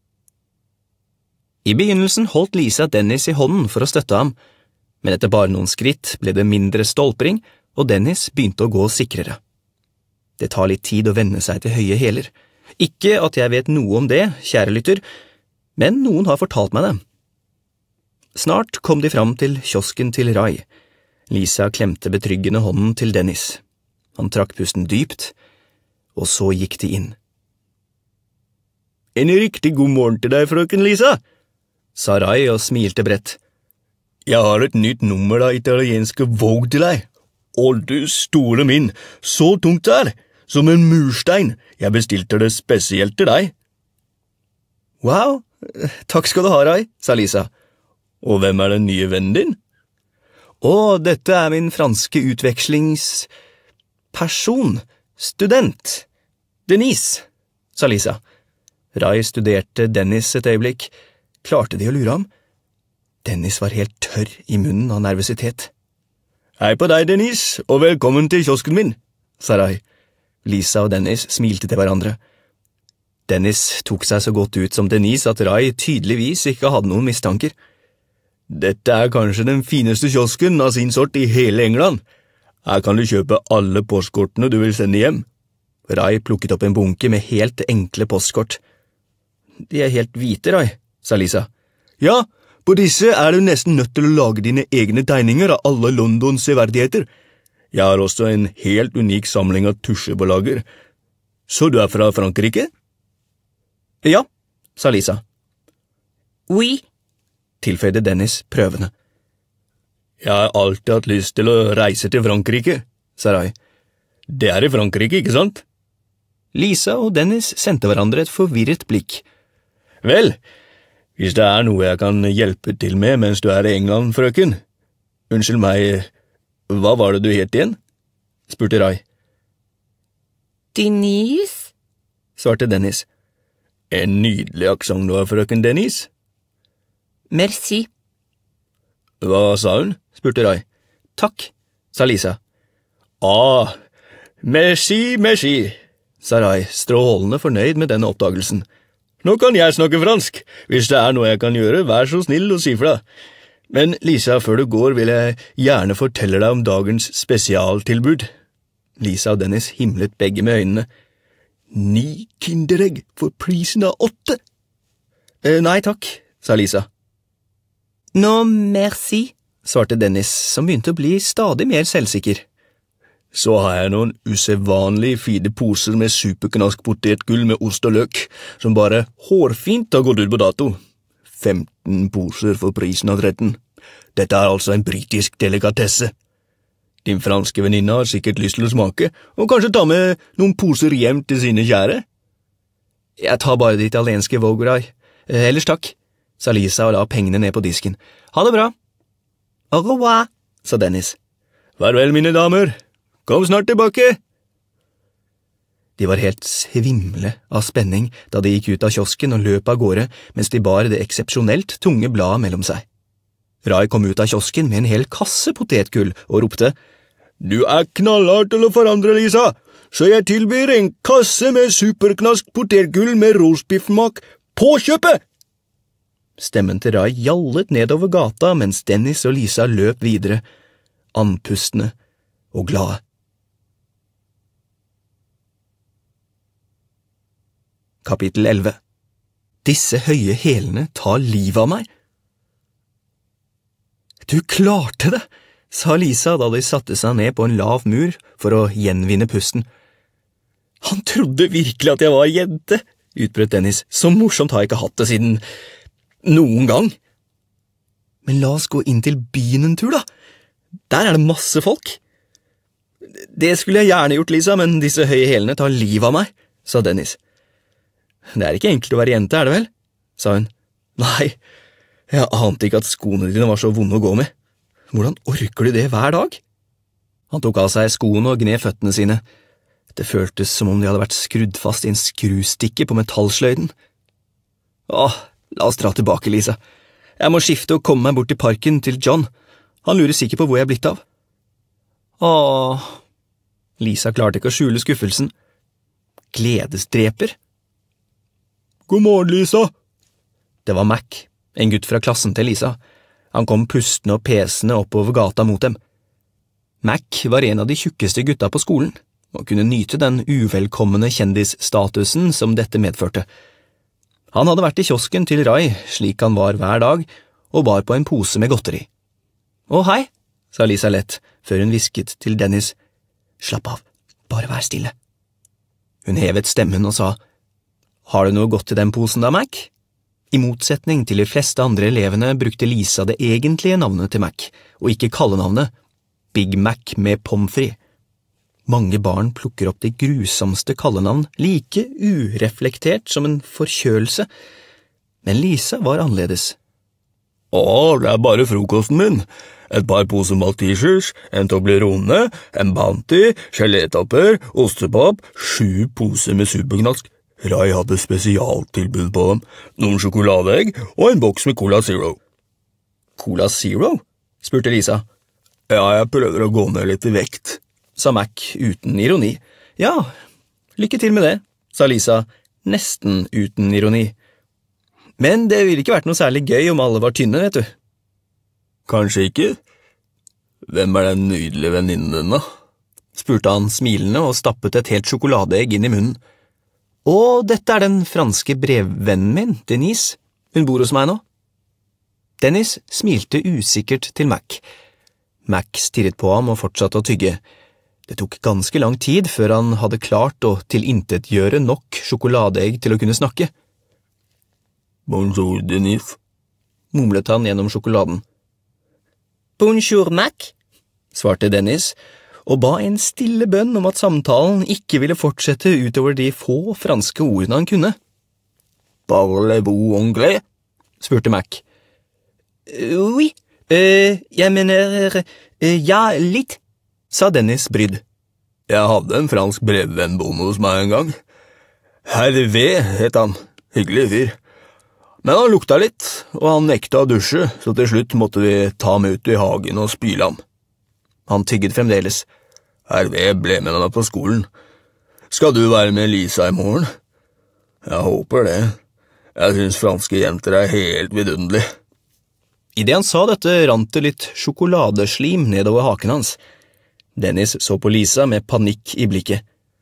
I begynnelsen holdt Lisa Dennis i hånden for å støtte ham, men etter bare noen skritt ble det mindre stolpring, og Dennis begynte å gå sikrere. Det tar litt tid å venne seg til høye hæler. Ikke at jeg vet noe om det, kjære lytter, men noen har fortalt meg det. Snart kom de fram til kiosken til Rai. Lisa klemte betryggende hånden til Dennis. Han trakk pusten dypt, og så gikk de inn. En riktig god morgen til deg, frøken Lisa, sa Rai og smilte bredt. Jeg har et nytt nummer av italienske Vogue til deg. Og du store min, så tungt det som en murstein. Jeg bestilte det spesielt til deg. Wow, takk skal du ha, Rai, sa Lisa. Og hvem den nye vennen din? Dette min franske utvekslingsperson, student, Denise, sa Lisa. Rai studerte Dennis et øyeblikk. Klarte de å lure ham? Dennis var helt tørr i munnen av nervøsitet. Hei på deg, Denise, og velkommen til kiosken min, sa Rai. Lisa og Dennis smilte til hverandre. Dennis tok seg så godt ut som Denise at Rai tydeligvis ikke hadde noen mistanker. Dette kanskje den fineste kiosken av sin sort i hele England. Her kan du kjøpe alle postkortene du vil sende hjem. Rai plukket opp en bunke med helt enkle postkort. De helt hvite, Rai, sa Lisa. Ja, på disse du nesten nødt til å lage dine egne tegninger av alle Londons severdigheter. Jeg har også en helt unik samling av tusjer på lager. Så du fra Frankrike? Ja, sa Lisa. Oui, tilføyde Dennis prøvende. Jeg har alltid hatt lyst til å reise til Frankrike, sa Rai. Det i Frankrike, ikke sant? Lisa og Dennis sendte hverandre et forvirret blikk. Vel, hvis det noe jeg kan hjelpe til med mens du i England, frøken. Unnskyld meg, hva var det du het igjen? Spurte Rai. Denise, svarte Dennis. En nydelig aksent du har, frøken Denise. Merci. Hva sa hun? Spurte Rai. Takk, sa Lisa. Merci, merci, sa Rai, strålende fornøyd med denne oppdagelsen. Nå kan jeg snakke fransk. Hvis det noe jeg kan gjøre, vær så snill og si fra. Men Lisa, før du går vil jeg gjerne fortelle deg om dagens spesialtilbud. Lisa og Dennis himlet begge med øynene. 9 kinderegg for prisen av 8. Nei takk, sa Lisa. No, merci, svarte Dennis, som begynte å bli stadig mer selvsikker. Så har jeg noen usedvanlig fine poser med superknask potetgull med ost og løk, som bare hårfint har gått ut på dato. 15 poser for prisen av 13. Dette altså en britisk delikatesse. Din franske venninne har sikkert lyst til å smake, og kanskje ta med noen poser hjem til sine kjære? Jeg tar bare det italienske Vogue, Rai. Ellers takk, sa Lisa og la pengene ned på disken. Ha det bra. Au revoir, sa Dennis. Farvel, mine damer. Kom snart tilbake! De var helt svimle av spenning da de gikk ut av kiosken og løp av gårde mens de bar det eksepsjonelt tunge bladet mellom seg. Rai kom ut av kiosken med en hel kasse potetgull og ropte, «Du knallhard til å forandre, Lisa, så jeg tilbyr en kasse med superknask potetgull med rostbiffmak på kjøpet!» Stemmen til Rai gjallet nedover gata mens Dennis og Lisa løp videre, andpustne og glade. Kapittel 11. Disse høye hælene tar livet av meg. Du klarte det, sa Lisa da de satte seg ned på en lav mur for å gjenvinne pusten. Han trodde virkelig at jeg var jente, utbrøt Dennis. Så morsomt har jeg ikke hatt det siden noen gang. Men la oss gå inn til byen en tur da. Der det masse folk. Det skulle jeg gjerne gjort, Lisa, men disse høye hælene tar livet av meg, sa Dennis. Det ikke enkelt å være jente, det vel? Sa hun. Nei, jeg ante ikke at skoene dine var så vonde å gå med. Hvordan orker du det hver dag? Han tok av seg skoene og gned føttene sine. Det føltes som om de hadde vært skrudd fast i en skrustikke på metallsløyden. La oss dra tilbake, Lisa. Jeg må skifte og komme meg bort til parken til John. Han lurer sikkert på hvor jeg blitt av. Lisa klarte ikke å skjule skuffelsen. Gledesdreper? God morgen, Lisa. Det var Mac, en gutt fra klassen til Lisa. Han kom pustende og pesende oppover gata mot dem. Mac var en av de tjukkeste gutta på skolen, og kunne nyte den uvelkommende kjendisstatusen som dette medførte. Han hadde vært i kiosken til Rai, slik han var hver dag, og bar på en pose med godteri. Hei, sa Lisa lett, før hun hvisket til Dennis. Slapp av, bare vær stille. Hun hevet stemmen og sa, har du noe godt i den posen da, Mac? I motsetning til de fleste andre elevene brukte Lisa det egentlige navnet til Mac, og ikke kallenavnet, Big Mac med pommes frites. Mange barn plukker opp de grusomste kallenavn like ureflektert som en forkjølelse, men Lisa var annerledes. Det bare frokosten min. Et par poser Maltesers, en Toblerone, en Bounty, gelétapper, ostepop, 7 poser med superknask. Rai hadde spesialtilbud på dem, noen sjokoladeegg og en boks med Cola Zero. Cola Zero? Spurte Lisa. Ja, jeg prøver å gå ned litt i vekt, sa Mac uten ironi. Ja, lykke til med det, sa Lisa, nesten uten ironi. Men det ville ikke vært noe særlig gøy om alle var tynne, vet du. Kanskje ikke? Hvem den nydelige venninnen din da? Spurte han smilende og stappet et helt sjokoladeegg inn i munnen. Dette den franske brevvennen min, Denise. Hun bor hos meg nå. Dennis smilte usikkert til Mac. Mac stirret på ham og fortsatte å tygge. Det tok ganske lang tid før han hadde klart å tilintetgjøre nok sjokoladeegg til å kunne snakke. Bonjour, Denise, mumlet han gjennom sjokoladen. Bonjour, Mac, svarte Dennis, og ba en stille bønn om at samtalen ikke ville fortsette utover de få franske ordene han kunne. Parlez-vous anglais? Spurte Mac. Oui, jeg mener, ja, litt, sa Dennis brydd. Jeg hadde en fransk brevvenn boende hos meg en gang. Hervé het han, hyggelig fyr. Men han lukta litt, og han nekta å dusje, så til slutt måtte vi ta ham ut i hagen og spyle ham. Han tygget fremdeles. Hervé ble med meg på skolen. Skal du være med Lisa i morgen? Jeg håper det. Jeg synes franske jenter helt vidunderlig. I det han sa dette, rant det litt sjokoladeslim nedover haken hans. Dennis så på Lisa med panikk i blikket.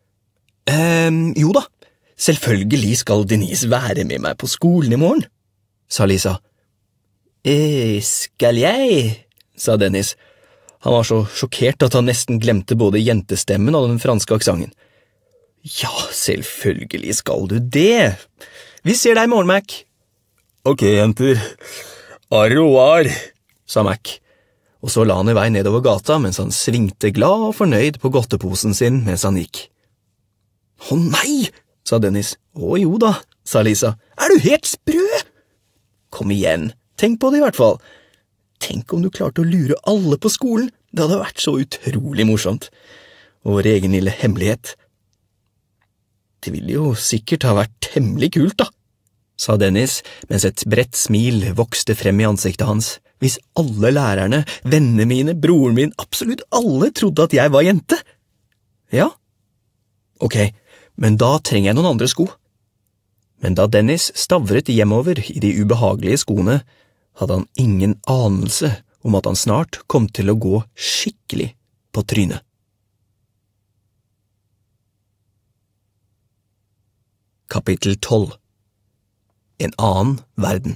Jo da, selvfølgelig skal Denise være med meg på skolen i morgen, sa Lisa. Skal jeg? Sa Dennis. Han var så sjokkert at han nesten glemte både jentestemmen og den franske aksangen. Ja, selvfølgelig skal du det. Vi ser deg i morgen, Mac. Ok, jenter. Au revoir, sa Mac. Og så la han i vei nedover gata mens han svingte glad og fornøyd på godteposen sin mens han gikk. Nei, sa Dennis. Jo da, sa Lisa. Du helt sprø? Kom igjen, tenk på det i hvert fall. Tenk om du klarte å lure alle på skolen, det hadde vært så utrolig morsomt. Og vår egen lille hemmelighet. Det ville jo sikkert ha vært temmelig kult da, sa Dennis mens et bredt smil vokste frem i ansiktet hans. Hvis alle lærerne, vennene mine, broren min, absolutt alle trodde at jeg var jente. Ja, ok, men da trenger jeg noen andre sko. Men da Dennis stavret hjemover i de ubehagelige skoene, hadde han ingen anelse om at han snart kom til å gå skikkelig på trynet. Kapittel 12. En annen verden.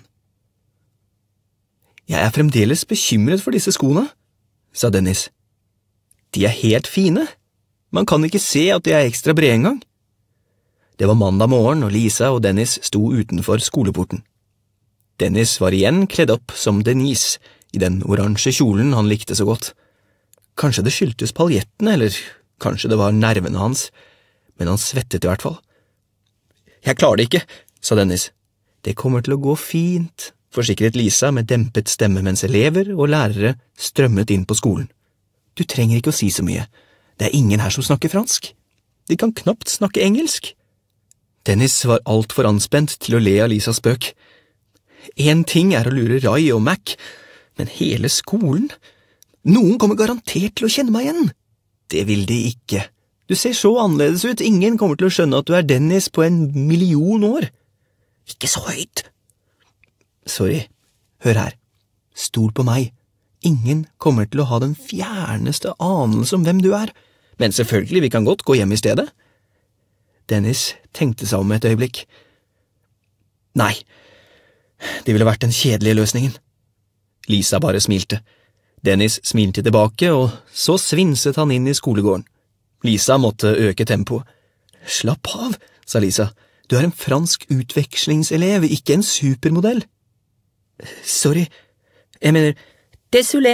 Jeg er fremdeles bekymret for disse skoene, sa Dennis. De er helt fine. Man kan ikke se at de er ekstra brede engang. Det var mandag morgen, og Lisa og Dennis sto utenfor skoleporten. Dennis var igjen kledd opp som Denise, i den oransje kjolen han likte så godt. Kanskje det skyldtes paljettene, eller kanskje det var nervene hans, men han svettet i hvert fall. Jeg klarer det ikke, sa Dennis. Det kommer til å gå fint, forsikret Lisa med dempet stemme mens elever og lærere strømmet inn på skolen. Du trenger ikke å si så mye. Det er ingen her som snakker fransk. De kan knapt snakke engelsk. Dennis var alt for anspent til å le av Lisas spøk. En ting er å lure Rai og Mac, men hele skolen? Noen kommer garantert til å kjenne meg igjen. Det vil de ikke. Du ser så annerledes ut, ingen kommer til å skjønne at du er Dennis på 1 million år. Ikke så høyt. Sorry, hør her. Stol på meg. Ingen kommer til å ha den fjerneste anelse om hvem du er, men selvfølgelig, vi kan godt gå hjem i stedet. Dennis tenkte seg om et øyeblikk. Nei, det ville vært den kjedelige løsningen. Lisa bare smilte. Dennis smilte tilbake, og så svinset han inn i skolegården. Lisa måtte øke tempoet. Slapp av, sa Lisa. Du er en fransk utvekslingselev, ikke en supermodell. Sorry, jeg mener, désolé.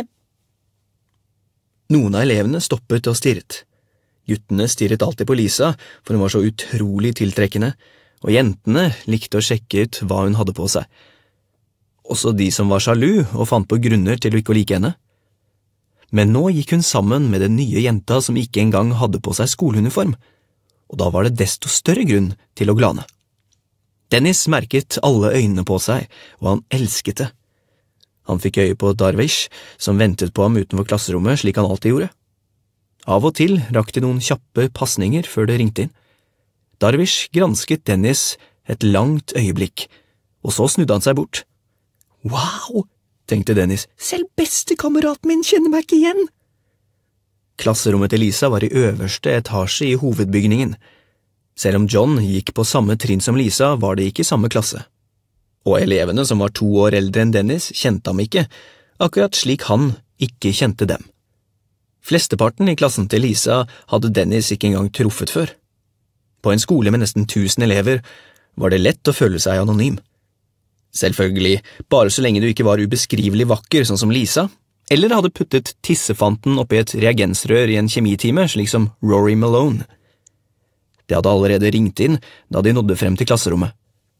Noen av elevene stoppet og stirret. Guttene stirret alltid på Lisa, for hun var så utrolig tiltrekkende, og jentene likte å sjekke ut hva hun hadde på seg. Også de som var sjalu og fant på grunner til å ikke like henne. Men nå gikk hun sammen med den nye jenta som ikke engang hadde på seg skoleuniform, og da var det desto større grunn til å glane. Dennis merket alle øynene på seg, og han elsket det. Han fikk øye på Darvish, som ventet på ham utenfor klasserommet slik han alltid gjorde. Av og til rakk de noen kjappe pasninger før det ringte inn. Darvish gransket Dennis et langt øyeblikk, og så snudde han seg bort. Wow, tenkte Dennis, selv bestekameraten min kjenner meg ikke igjen. Klasserommet til Lisa var i øverste etasje i hovedbygningen. Selv om John gikk på samme trinn som Lisa, var det ikke samme klasse. Og elevene som var 2 år eldre enn Dennis kjente ham ikke, akkurat slik han ikke kjente dem. Flesteparten i klassen til Lisa hadde Dennis ikke engang truffet før. På en skole med nesten 1000 elever var det lett å føle seg anonym. Selvfølgelig, bare så lenge du ikke var ubeskrivelig vakker sånn som Lisa, eller hadde puttet tissefanten oppi et reagensrør i en kjemitime, slik som Rory Malone. Det hadde allerede ringt inn da de nådde frem til klasserommet.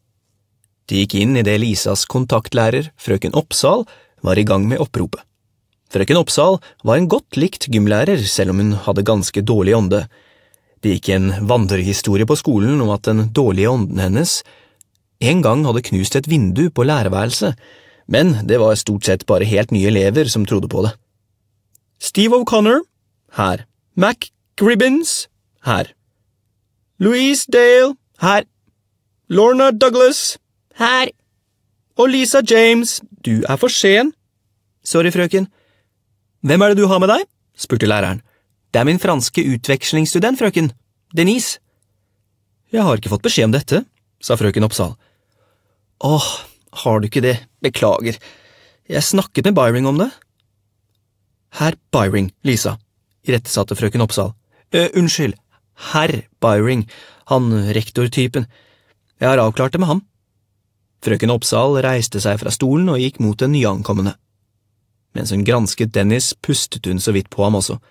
De gikk inn i det Lisas kontaktlærer, frøken Oppsal, var i gang med oppropet. Frøken Oppsal var en godt likt gymlærer, selv om hun hadde ganske dårlig ånde. Det gikk en vandrehistorie på skolen om at den dårlige ånden hennes en gang hadde knust et vindu på lærerværelset, men det var stort sett bare helt nye elever som trodde på det. Steve O'Connor, her. Mac Gribbins, her. Louise Dale, her. Lorna Douglas, her. Og Lisa James, du er for sen. Sorry, frøken. Hvem er det du har med deg? Spurte læreren. Det er min franske utvekslingsstudent, frøken. Denise. Jeg har ikke fått beskjed om dette, sa frøken Oppsal. Åh, har du ikke det? Beklager. Jeg snakket med Byring om det. Herr Byring, Lisa, irettesatte frøken Oppsal. Unnskyld, herr Byring, han rektortypen. Jeg har avklart det med ham. Frøken Oppsal reiste seg fra stolen og gikk mot den nyankommende. Mens hun gransket Dennis, pustet hun så vidt på ham også.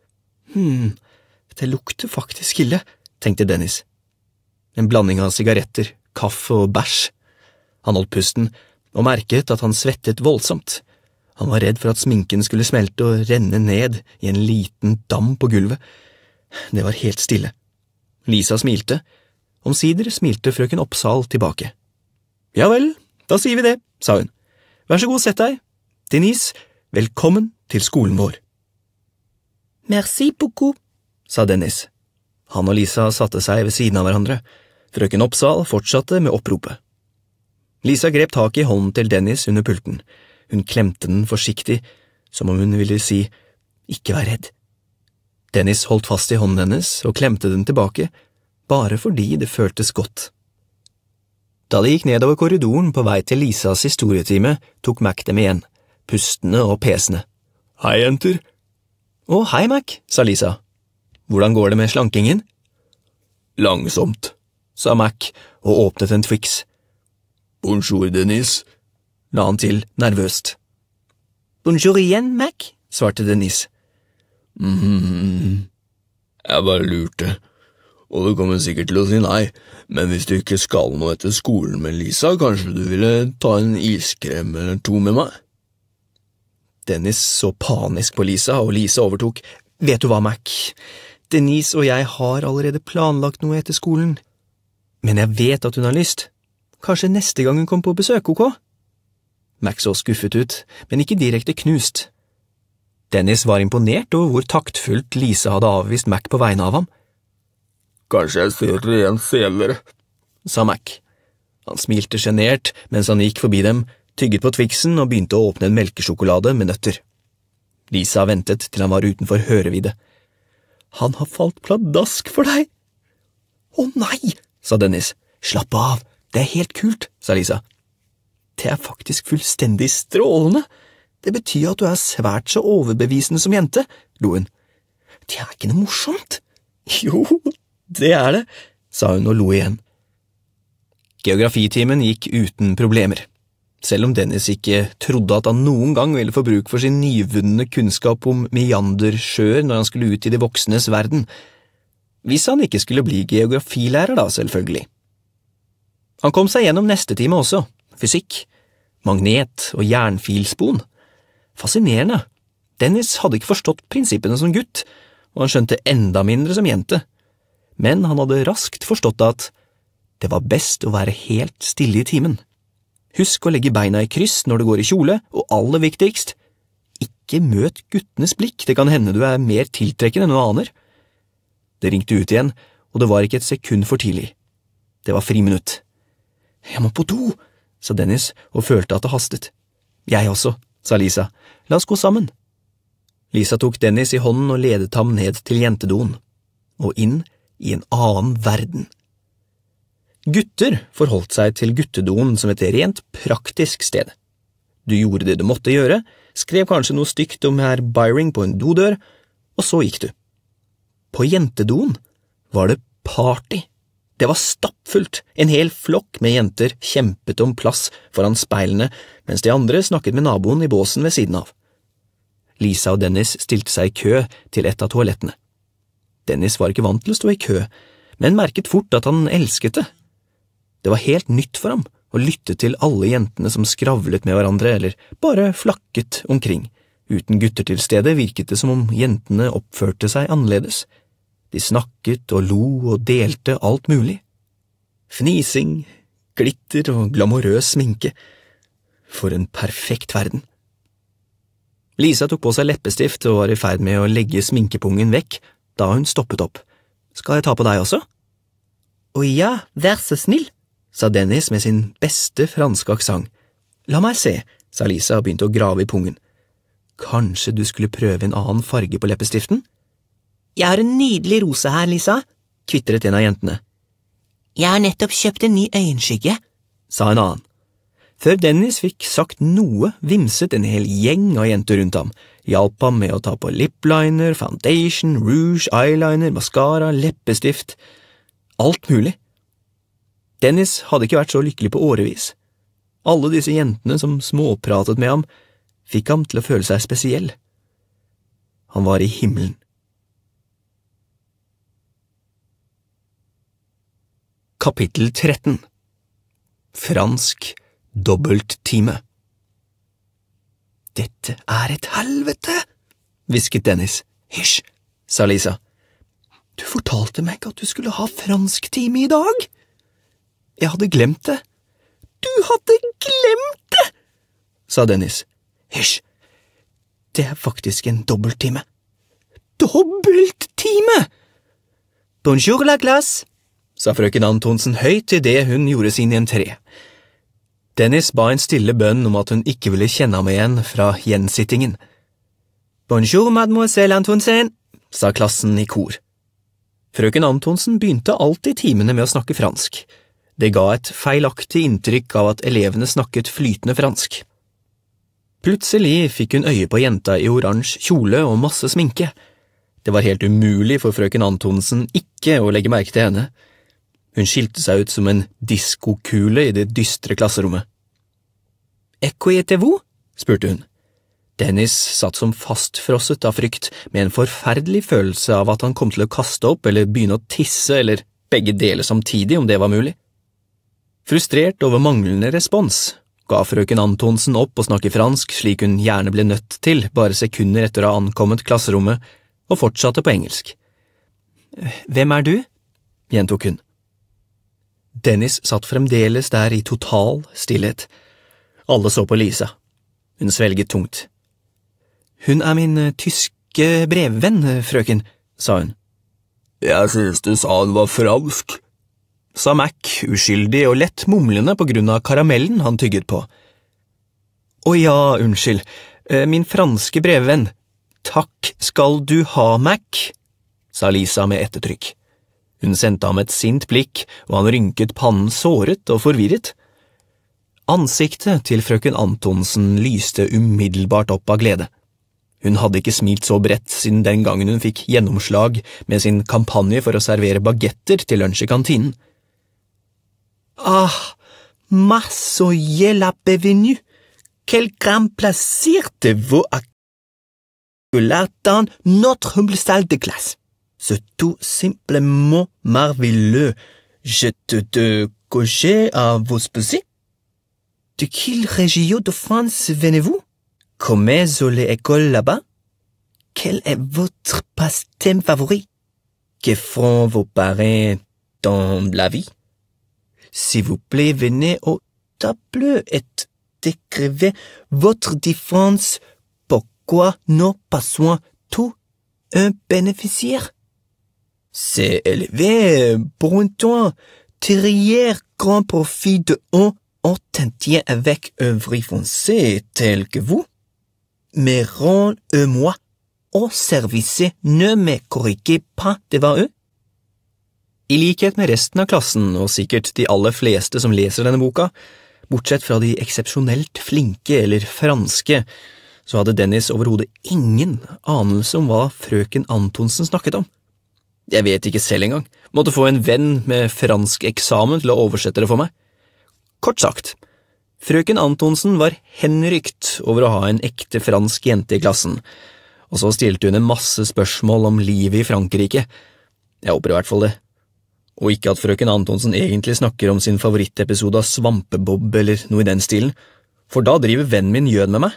Det lukter faktisk ille, tenkte Dennis. En blanding av sigaretter, kaffe og bæsj. Han holdt pusten og merket at han svettet voldsomt. Han var redd for at sminken skulle smelte og renne ned i en liten dam på gulvet. Det var helt stille. Lisa smilte, Omsider smilte frøken Oppsal tilbake. Ja vel, da sier vi det, sa hun. Vær så god, sett deg. Denise, velkommen til skolen vår. Merci beaucoup, sa Dennis. Han og Lisa satte seg ved siden av hverandre. Frøken Oppsal fortsatte med oppropet. Lisa grep tak i hånden til Dennis under pulten. Hun klemte den forsiktig, som om hun ville si, ikke vær redd. Dennis holdt fast i hånden hennes og klemte den tilbake, bare fordi det føltes godt. Da de gikk nedover korridoren på vei til Lisas historietime, tok Mac dem igjen, pustende og pesende. Hei, jenter. Å, hei, Mac, sa Lisa. Hvordan går det med slankingen? Langsomt, sa Mac og åpnet en Twix. Bonjour, Denise, la han til nervøst. Bonjour igjen, Mac, svarte Denise. Jeg bare lurte, og du kommer sikkert til å si nei, men hvis du ikke skal noe etter skolen med Lisa, kanskje du ville ta en iskrem eller to med meg? Dennis så panisk på Lisa, og Lisa overtok. Vet du hva, Mac? Denise og jeg har allerede planlagt noe etter skolen. Men jeg vet at hun har lyst. Kanskje neste gang hun kommer på besøk, ok? Mac så skuffet ut, men ikke direkte knust. Dennis var imponert over hvor taktfullt Lisa hadde avvist Mac på vegne av ham. Kanskje jeg ser dere igjen senere, sa Mac. Han smilte genert mens han gikk forbi dem, tygget på Twixen og begynte å åpne en melkesjokolade med nøtter. Lisa ventet til han var utenfor hørevidde. Han har falt pladask for deg. Å nei, sa Dennis. Slapp av, det er helt kult, sa Lisa. Det er faktisk fullstendig strålende. Det betyr at du er svært så overbevisende som jente, lo hun. Det er ikke noe morsomt. Jo, det er det, sa hun og lo igjen. Geografitimen gikk uten problemer. Selv om Dennis ikke trodde at han noen gang ville få bruk for sin nyvunne kunnskap om meandersjøer når han skulle ut i de voksnes verden. Hvis han ikke skulle bli geografilærer da, selvfølgelig. Han kom seg gjennom neste time også, fysikk, magnet og jernfilspon. Fascinerende. Dennis hadde ikke forstått prinsippene som gutt, og han skjønte enda mindre som jente. Men han hadde raskt forstått at det var best å være helt stille i timen. Husk å legge beina i kryss når du går i kjole, og aller viktigst, ikke møt guttenes blikk, det kan hende du er mer tiltrekkende enn du aner. Det ringte ut igjen, og det var ikke et sekund for tidlig. Det var friminutt. Jeg må på do, sa Dennis og følte at det hastet. Jeg også, sa Lisa. La oss gå sammen. Lisa tok Dennis i hånden og ledet ham ned til jentedoen, og inn i en annen verden. Gutter forholdt seg til guttedoen som et rent praktisk sted. Du gjorde det du måtte gjøre, skrev kanskje noe stygt om herr Byring på en dodør, og så gikk du. På jentedoen var det party. Det var stappfullt, en hel flokk med jenter kjempet om plass foran speilene, mens de andre snakket med naboen i båsen ved siden av. Lisa og Dennis stilte seg i kø til et av toalettene. Dennis var ikke vant til å stå i kø, men merket fort at han elsket det. Det var helt nytt for ham å lytte til alle jentene som skravlet med hverandre eller bare flakket omkring. Uten gutter til stede virket det som om jentene oppførte seg annerledes. De snakket og lo og delte alt mulig. Fnising, glitter og glamorøs sminke. For en perfekt verden. Lisa tok på seg leppestift og var i ferd med å legge sminkepungen vekk da hun stoppet opp. Skal jeg ta på deg også? Å ja, vær så snill, sa Dennis med sin beste franske aksent. La meg se, sa Lisa og begynte å grave i pungen. Kanskje du skulle prøve en annen farge på leppestiften? Jeg har en nydelig rosa her, Lisa, kvitret en av jentene. Jeg har nettopp kjøpt en ny øyenskygge, sa en annen. Før Dennis fikk sagt noe, vimset en hel gjeng av jenter rundt ham, hjalp ham med å ta på lipliner, foundation, rouge, eyeliner, mascara, leppestift, alt mulig. Dennis hadde ikke vært så lykkelig på årevis. Alle disse jentene som småpratet med ham, fikk ham til å føle seg spesiell. Han var i himmelen. Kapittel 13. Fransk dobbelttime. Dette er et helvete, hvisket Dennis. Hysj, sa Lisa. Du fortalte meg ikke at du skulle ha fransktime i dag. Jeg hadde glemt det. Du hadde glemt det, sa Dennis. Hysj, det faktisk en dobbelttime. Dobbelttime! Bonjour la classe, sa frøken Antonsen høyt i det hun gjorde sin entré. Dennis ba en stille bønn om at hun ikke ville kjenne ham igjen fra gjensittingen. Bonjour, mademoiselle Antonsen, sa klassen i kor. Frøken Antonsen begynte alltid timene med å snakke fransk. Det ga et feilaktig inntrykk av at elevene snakket flytende fransk. Plutselig fikk hun øye på jenta i oransje kjole og masse sminke. Det var helt umulig for frøken Antonsen ikke å legge merke til henne. Hun skilte seg ut som en diskokule i det dystre klasserommet. «Êtes-vous?» spurte hun. Dennis satt som fastfrosset av frykt, med en forferdelig følelse av at han kom til å kaste opp eller begynne å tisse eller begge deler samtidig om det var mulig. Frustrert over manglende respons, ga frøken Antonsen opp å snakke fransk slik hun gjerne ble nødt til bare sekunder etter å ha ankommet klasserommet, og fortsatte på engelsk. «Hvem er du?» gjentok hun. Dennis satt fremdeles der i total stillhet. Alle så på Lisa. Hun svelget tungt. «Hun er min tyske brevvenn, frøken», sa hun. «Jeg synes du sa hun var fransk», sa Mac, uskyldig og lett mumlende på grunn av karamellen han tygget på. «Å ja, unnskyld, min franske brevvenn. Takk skal du ha, Mac», sa Lisa med ettertrykk. Hun sendte ham et sint blikk, og han rynket pannen såret og forvirret. Ansiktet til frøken Antonsen lyste umiddelbart opp av glede. Hun hadde ikke smilt så bredt siden den gangen hun fikk gjennomslag med sin kampanje for å servere bagetter til lunsj i kantinen. «Ah, ma soyez la bienvenue! Quel grand plaisir de vous accueillir dans notre humble salle de classe! C'est tout simplement merveilleux! Je te cocher à vos posés! De quelle région de France venez-vous? Comment l'école là-bas? Quel est votre passe-temps favori? Que font vos parents dans la vie? S'il vous plaît, venez au tableau et décrivez votre différence. Pourquoi nous passons tout un bénéficiaire? C'est élevé pour un temps, derrière grand profit de un entretien avec un vrai français tel que vous. Mais rends-moi au service, ne me corrigez pas devant eux. I likhet med resten av klassen, og sikkert de aller fleste som leser denne boka, bortsett fra de eksepsjonelt flinke eller franske, så hadde Dennis overhodet ingen anelse om hva frøken Antonsen snakket om. Jeg vet ikke selv engang, måtte få en venn med fransk eksamen til å oversette det for meg. Kort sagt, frøken Antonsen var henrykt over å ha en ekte fransk jente i klassen, og så stilte hun en masse spørsmål om livet i Frankrike. Jeg håper i hvert fall det. Og ikke at frøken Antonsen egentlig snakker om sin favorittepisode av Svampebob eller noe i den stilen, for da driver vennen min gjøn med meg.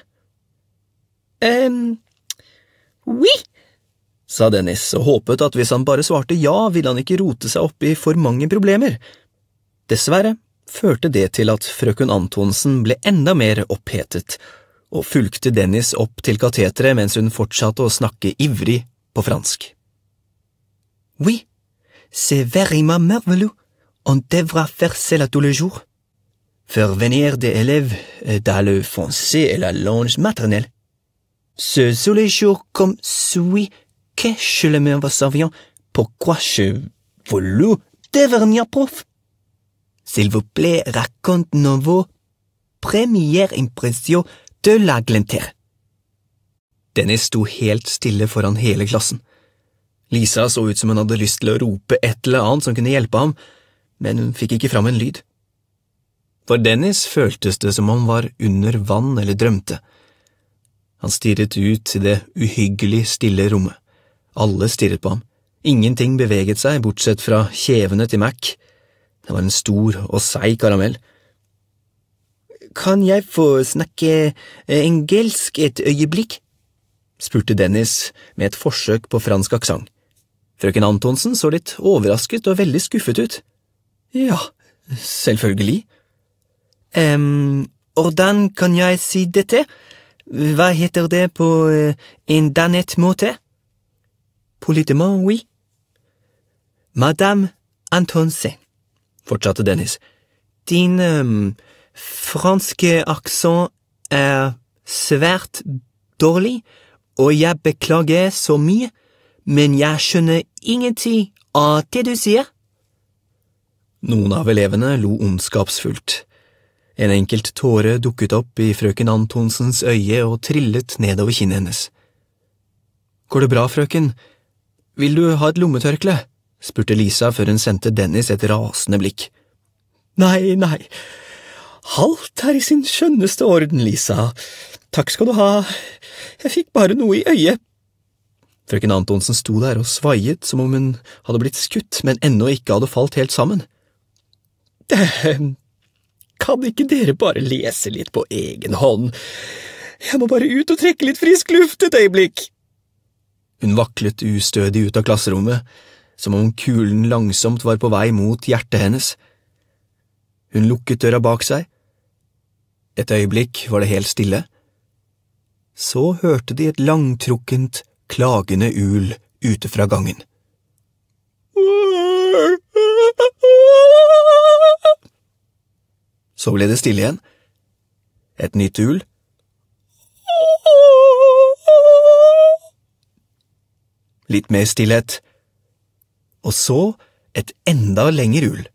Oui, sa Dennis, og håpet at hvis han bare svarte ja, ville han ikke rote seg opp i for mange problemer. Dessverre førte det til at frøken Antonsen ble enda mer opphetet, og fulgte Dennis opp til kateteret mens hun fortsatte å snakke ivrig på fransk. Oui, c'est vraiment merveilleux. On devra faire cela tous les jours. Faire venir des élèves dans le français et la langue maternelle. Ce sont les jours comme celui que je le mets en serviant. Pourquoi je voulais devenir prof? S'il vous plaît, raconte-nous vos premières impressions de l'Angleterre. Dennis sto helt stille foran hele klassen. Lisa så ut som hun hadde lyst til å rope et eller annet som kunne hjelpe ham, men hun fikk ikke fram en lyd. For Dennis føltes det som om han var under vann eller drømte. Han stirret ut i det uhyggelig stille rommet. Alle stirret på ham. Ingenting beveget seg, bortsett fra kjevene til Mac. Det var en stor og seig karamell. «Kan jeg få snakke engelsk et øyeblikk?» spurte Dennis med et forsøk på fransk aksent. Frøken Antonsen så litt overrasket og veldig skuffet ut. Ja, selvfølgelig. Hvordan kan jeg si dette? Hva heter det på en dannet måte? Politement, oui. Madame Antonsen, fortsatte Dennis. Din franske aksent svært dårlig, og jeg beklager så mye, men jeg skjønner ingenting av det du sier. Noen av elevene lo ondskapsfullt. En enkelt tåre dukket opp i frøken Antonsens øye og trillet nedover kinnet hennes. Går det bra, frøken? Vil du ha et lommetørkle? Spurte Lisa før hun sendte Dennis et rasende blikk. Nei, alt er i sin skjønneste orden, Lisa. Takk skal du ha. Jeg fikk bare noe i øyet. Frøken Antonsen sto der og svaiet som om hun hadde blitt skutt, men ennå ikke hadde falt helt sammen. Kan ikke dere bare lese litt på egen hånd? Jeg må bare ut og trekke litt frisk luft et øyeblikk. Hun vaklet ustødig ut av klasserommet, som om kulen langsomt var på vei mot hjertet hennes. Hun lukket døra bak seg. Et øyeblikk var det helt stille. Så hørte de et langtrukkent, klagende ul ute fra gangen. Så ble det stille igjen. Et nytt ul. Litt mer stillhet. Og så et enda lengre ul.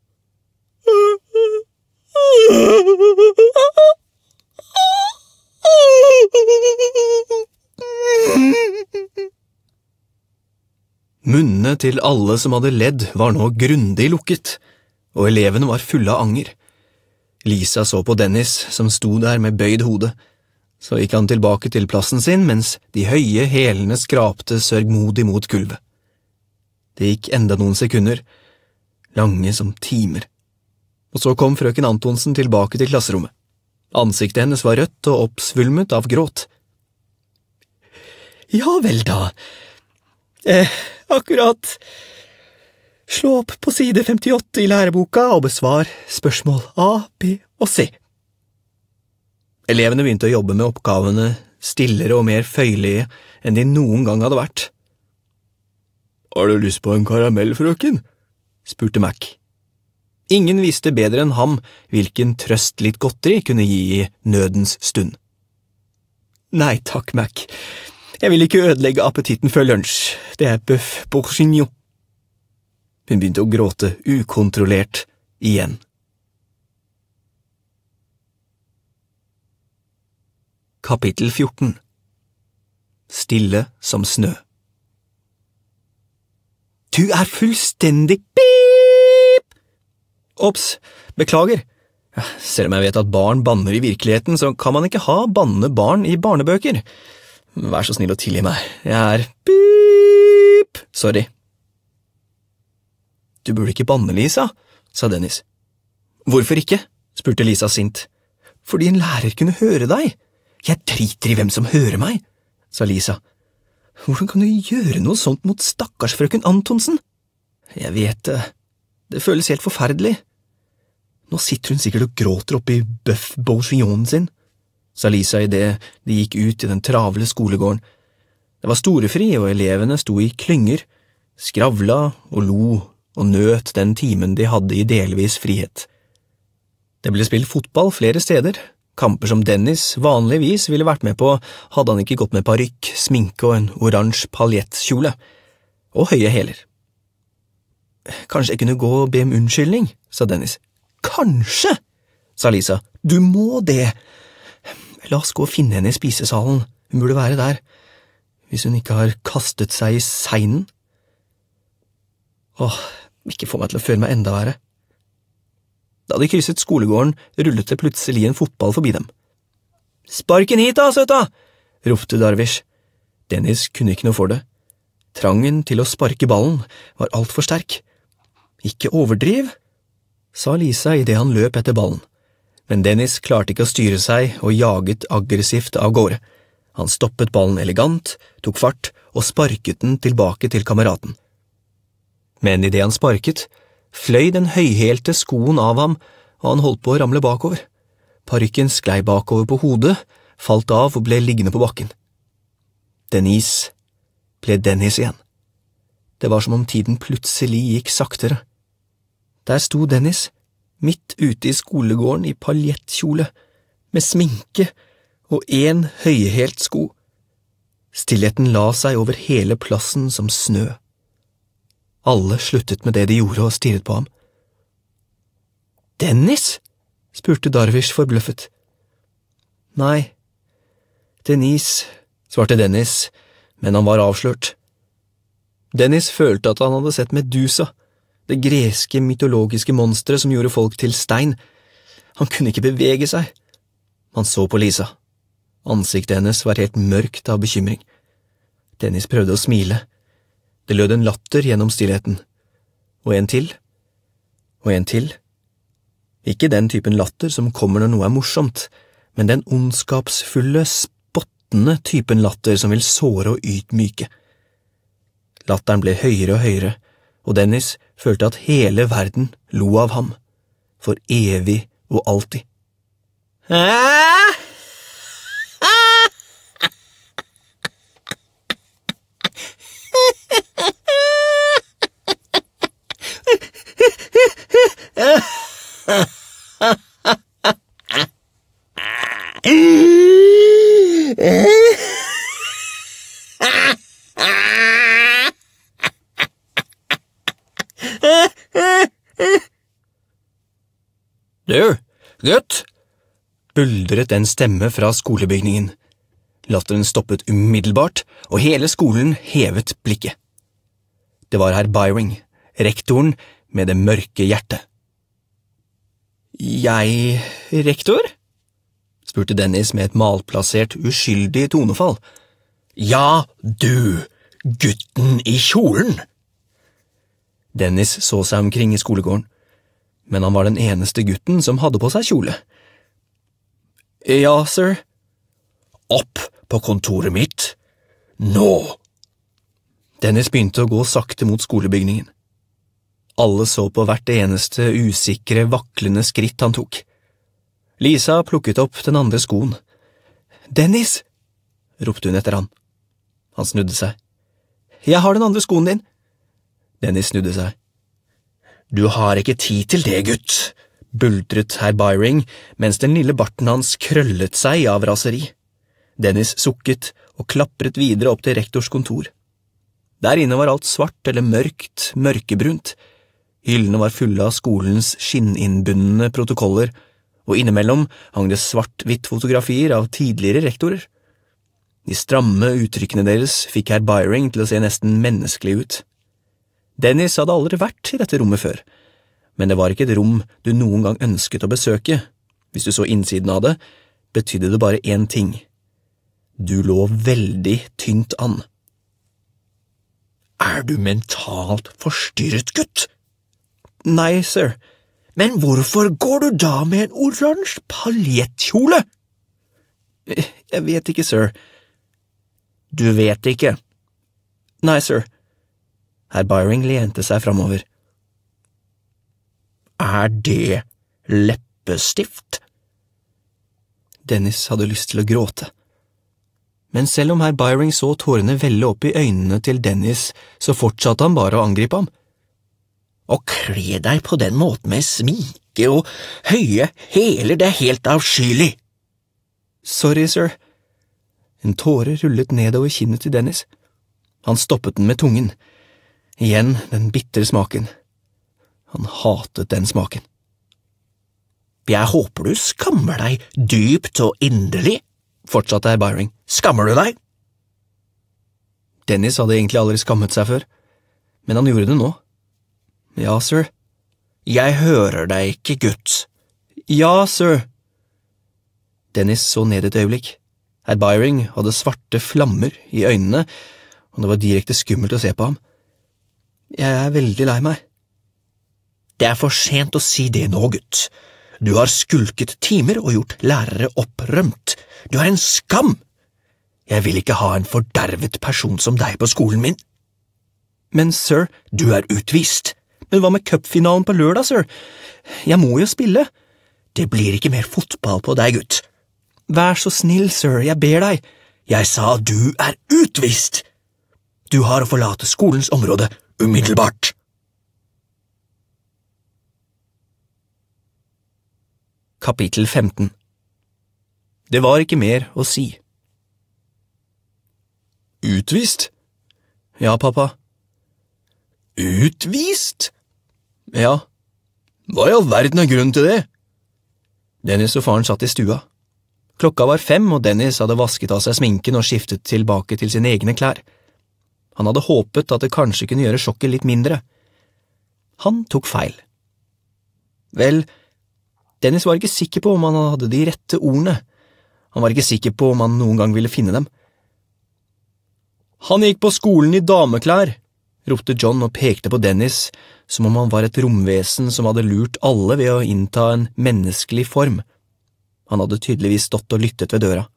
Munnene til alle som hadde ledd var nå grundig lukket, og elevene var fulle av anger. Lisa så på Dennis, som sto der med bøyd hode. Så gikk han tilbake til plassen sin, mens de høye hælene skrapte sørgmodig mot gulvet. Det gikk enda noen sekunder, lange som timer. Og så kom frøken Antonsen tilbake til klasserommet. Ansiktet hennes var rødt og oppsvulmet av gråt. Ja vel da. Akkurat. Slå opp på side 58 i læreboka og besvar spørsmål A, B og C. Elevene begynte å jobbe med oppgavene stillere og mer føyelige enn de noen gang hadde vært. Har du lyst på en karamell, frøken? Spurte Mac. Ingen visste bedre enn ham hvilken trøst litt godteri kunne gi i nødens stund. Nei takk, Mac. Jeg vil ikke ødelegge appetitten før lunsj. Det er bøff bourguignon. Hun begynte å gråte ukontrollert igjen. Kapittel 14. Stille som snø. Du er fullstendig pip! Ops, beklager. Selv om jeg vet at barn banner i virkeligheten, så kan man ikke ha bannende barn i barnebøker. Vær så snill å tilgi meg. Jeg er pip! Sorry. Du burde ikke banne, Lisa, sa Dennis. Hvorfor ikke? Spurte Lisa sint. Fordi en lærer kunne høre deg. Jeg driter i hvem som hører meg, sa Lisa. Hvordan kan du gjøre noe sånt mot stakkars frøken Antonsen? Jeg vet det. Det føles helt forferdelig. Nå sitter hun sikkert og gråter oppi bøff bourguignonen sin, sa Lisa i det de gikk ut i den travle skolegården. Det var storefri, og elevene sto i klynger, skravla og lo og nøt den timen de hadde i delvis frihet. Det ble spilt fotball flere steder, kamper som Dennis vanligvis ville vært med på hadde han ikke gått med parykk, sminke og en oransje paljettkjole, og høye hæler. Kanskje jeg kunne gå og be om unnskyldning, sa Dennis. Kanskje, sa Lisa. Du må det. La oss gå og finne henne i spisesalen. Hun burde være der, hvis hun ikke har kastet seg i seinen. Ikke få meg til å føle meg enda verre. Da de krysset skolegården, rullet det plutselig en fotball forbi dem. Sparken hit da, søta! Ropte Darvish. Dennis kunne ikke noe for det. Trangen til å sparke ballen var alt for sterk. Ikke overdriv, sa Lisa i det han løp etter ballen. Men Dennis klarte ikke å styre seg og jaget aggressivt av gårde. Han stoppet ballen elegant, tok fart og sparket den tilbake til kameraten. Men i det han sparket, fløy den høyhælte skoen av ham, og han holdt på å ramle bakover. Parykken sklei bakover på hodet, falt av og ble liggende på bakken. Denise ble Dennis igjen. Det var som om tiden plutselig gikk saktere. Der sto Dennis, midt ute i skolegården i paljettkjole, med sminke og en høyhælt sko. Stillheten la seg over hele plassen som snø. Alle sluttet med det de gjorde og stirret på ham. «Dennis?» spurte Darvish forbløffet. «Nei, Denise», svarte Dennis, men han var avslørt. Dennis følte at han hadde sett Medusa, det greske mytologiske monsteret som gjorde folk til stein. Han kunne ikke bevege seg. Han så på Lisa. Ansiktet hennes var helt mørkt av bekymring. Dennis prøvde å smile. Det lød en latter gjennom stillheten. Og en til. Og en til. Ikke den typen latter som kommer når noe er morsomt, men den ondskapsfulle, spottende typen latter som vil såre og ydmyke. Latteren ble høyere og høyere, og Dennis følte at hele verden lo av ham, for evig og alltid. «Du, gutt!» buldret en stemme fra skolebygningen. Latteren stoppet umiddelbart, og hele skolen hevet blikket. Det var herr Byring, rektoren med det mørke hjertet. «Jeg, rektor?» spurte Dennis med et malplassert, uskyldig tonefall. «Ja, du, gutten i kjolen!» Dennis så seg omkring i skolegården, men han var den eneste gutten som hadde på seg kjole. «Ja, sir.» «Opp på kontoret mitt, nå!» Dennis begynte å gå sakte mot skolebygningen. Alle så på hvert eneste usikre, vaklende skritt han tok. Lisa plukket opp den andre skoen. «Dennis!» ropte hun etter han. Han snudde seg. «Jeg har den andre skoen din!» Dennis snudde seg. «Du har ikke tid til det, gutt!» buldret herr Byring, mens den lille barten hans krøllet seg av raseri. Dennis sukket og klapret videre opp til rektors kontor. Der inne var alt svart eller mørkt, mørkebrunt. Hyllene var fulle av skolens skinninnbundne protokoller, og innimellom hang det svart-hvitt fotografier av tidligere rektorer. De stramme uttrykkene deres fikk herr Byring til å se nesten menneskelig ut. Dennis hadde aldri vært i dette rommet før, men det var ikke et rom du noen gang ønsket å besøke. Hvis du så innsiden av det, betydde det bare én ting. Du lå veldig tynt an. «Er du mentalt forstyrret, gutt?» «Nei, sir.» «Men hvorfor går du da med en oransje paljettkjole?» «Jeg vet ikke, sir.» «Du vet ikke?» «Nei, sir.» Herr Byring lente seg framover. «Er det leppestift?» Dennis hadde lyst til å gråte. Men selv om herr Byring så tårene velle opp i øynene til Dennis, så fortsatte han bare å angripe ham. «Å kle deg på den måten med sminke og høye hæler, det er helt avskyelig!» «Sorry, sir.» En tåre rullet nedover kinnet til Dennis. Han stoppet den med tungen. Igjen den bitre smaken. Han hatet den smaken. «Jeg håper du skammer deg dypt og inderlig», fortsatte herr Byring. «Skammer du deg?» Dennis hadde egentlig aldri skammet seg før, men han gjorde det nå. «Ja, sir.» «Jeg hører deg ikke, gutt.» «Ja, sir.» Dennis så ned et øyeblikk. Herr Byring hadde svarte flammer i øynene, og det var direkte skummelt å se på ham. «Jeg er veldig lei meg.» «Det er for sent å si det nå, gutt. Du har skulket timer og gjort lærere opprømt. Du er en skam! Jeg vil ikke ha en fordervet person som deg på skolen min.» Men, sir, du utvist. Men hva med cupfinalen på lørdag, sir? Jeg må jo spille. Det blir ikke mer fotball på deg, gutt. Vær så snill, sir, jeg ber deg. Jeg sa du utvist. Du har å forlate skolens område umiddelbart. Kapittel 15. Det var ikke mer å si. Utvist? Ja, pappa. Utvist? Ja. Hva i all verden grunnen til det? Dennis og faren satt i stua. Klokka var 5, og Dennis hadde vasket av seg sminken og skiftet tilbake til sine egne klær. Han hadde håpet at det kanskje kunne gjøre sjokket litt mindre. Han tok feil. Vel, Dennis var ikke sikker på om han hadde de rette ordene. Han var ikke sikker på om han noen gang ville finne dem. Han gikk på skolen i dameklær, ropte John og pekte på Dennis, som om han var et romvesen som hadde lurt alle ved å innta en menneskelig form. Han hadde tydeligvis stått og lyttet ved døra.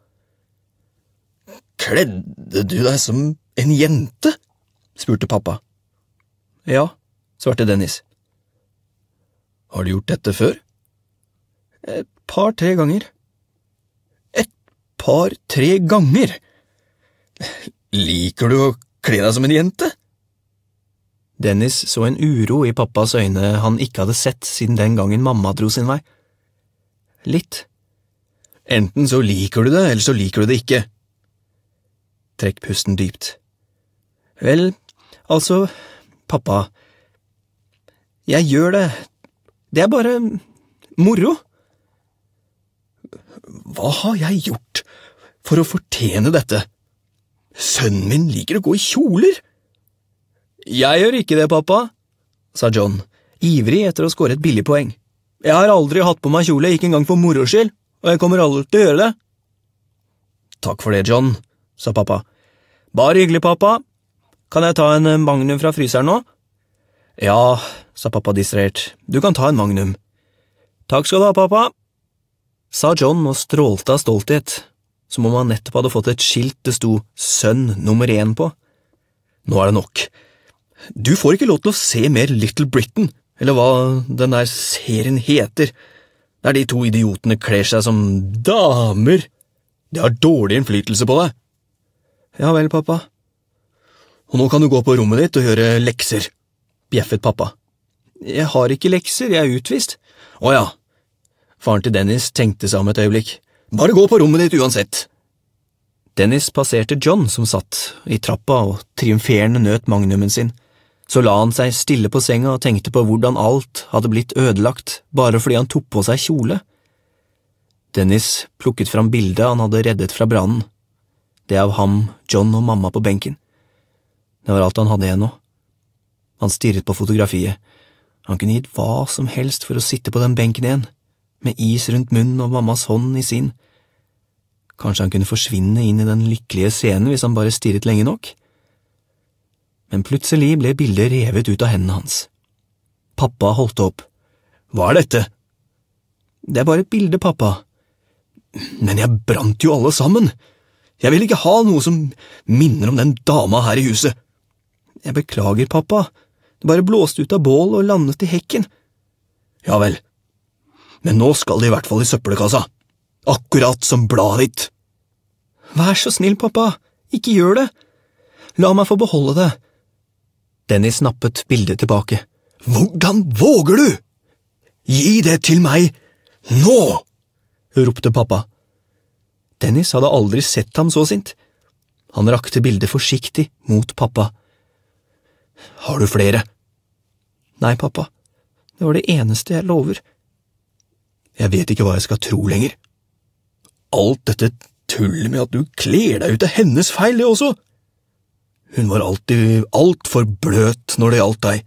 Kledde du deg som en jente? Spurte pappa. Ja, svarte Dennis. Har du gjort dette før? Et par-tre ganger. Et par-tre ganger? Liker du å kle deg som en jente? Dennis så en uro i pappas øyne han ikke hadde sett siden den gangen mamma dro sin vei. Litt. Enten så liker du det, eller så liker du det ikke. Trekk pusten dypt. Vel, altså, pappa, jeg gjør det. Det bare moro. Hva har jeg gjort for å fortjene dette? Sønnen min liker å gå i kjoler. Jeg gjør ikke det, pappa, sa John, ivrig etter å skåre et billig poeng. Jeg har aldri hatt på meg kjole, ikke engang for moro skyld, og jeg kommer aldri til å gjøre det. Takk for det, John, sa pappa. Bare hyggelig, pappa. Kan jeg ta en Magnum fra fryseren nå? Ja, sa pappa distrahert. Du kan ta en Magnum. Takk skal du ha, pappa, sa John og strålte av stolthet, som om han nettopp hadde fått et skilt det sto sønn nummer 1 på. Nå det nok. Du får ikke lov til å se mer Little Britain, eller hva den der serien heter, der de to idiotene kler seg som damer. Det har dårlig innflytelse på deg. Ja vel, pappa. Og nå kan du gå på rommet ditt og gjøre lekser, bjeffet pappa. Jeg har ikke lekser, jeg utvist. Åja. Faren til Dennis tenkte seg om et øyeblikk. Bare gå på rommet ditt uansett. Dennis passerte John som satt i trappa og triumferende nøt magnumen sin. Så la han seg stille på senga og tenkte på hvordan alt hadde blitt ødelagt bare fordi han tok på seg kjole. Dennis plukket fram bildet han hadde reddet fra brannen. Det av ham, John og mamma på benken. Det var alt han hadde igjen nå. Han stirret på fotografiet. Han kunne gitt hva som helst for å sitte på den benken igjen, med is rundt munnen og mammas hånd i sin. Kanskje han kunne forsvinne inn i den lykkelige scenen hvis han bare stirret lenge nok? Men plutselig ble bildet revet ut av hendene hans. Pappa holdt opp. Hva dette? Det bare et bilde, pappa. Men jeg brant jo alle sammen. Jeg vil ikke ha noe som minner om den dama her i huset. Jeg beklager, pappa. Det bare blåste ut av bål og landet i hekken. Ja vel. Men nå skal det i hvert fall i søppelkassa. Akkurat som bladet ditt. Vær så snill, pappa. Ikke gjør det. La meg få beholde det. Dennis snappet bildet tilbake. Hvordan våger du? Gi det til meg nå! Ropte pappa. Dennis hadde aldri sett ham så sint. Han rakte bildet forsiktig mot pappa. Har du flere? Nei, pappa. Det var det eneste jeg lover. Jeg vet ikke hva jeg skal tro lenger. Alt dette tullet med at du kler deg ut av hennes feil, det også. Hun var alltid alt for bløt når det gjaldt deg.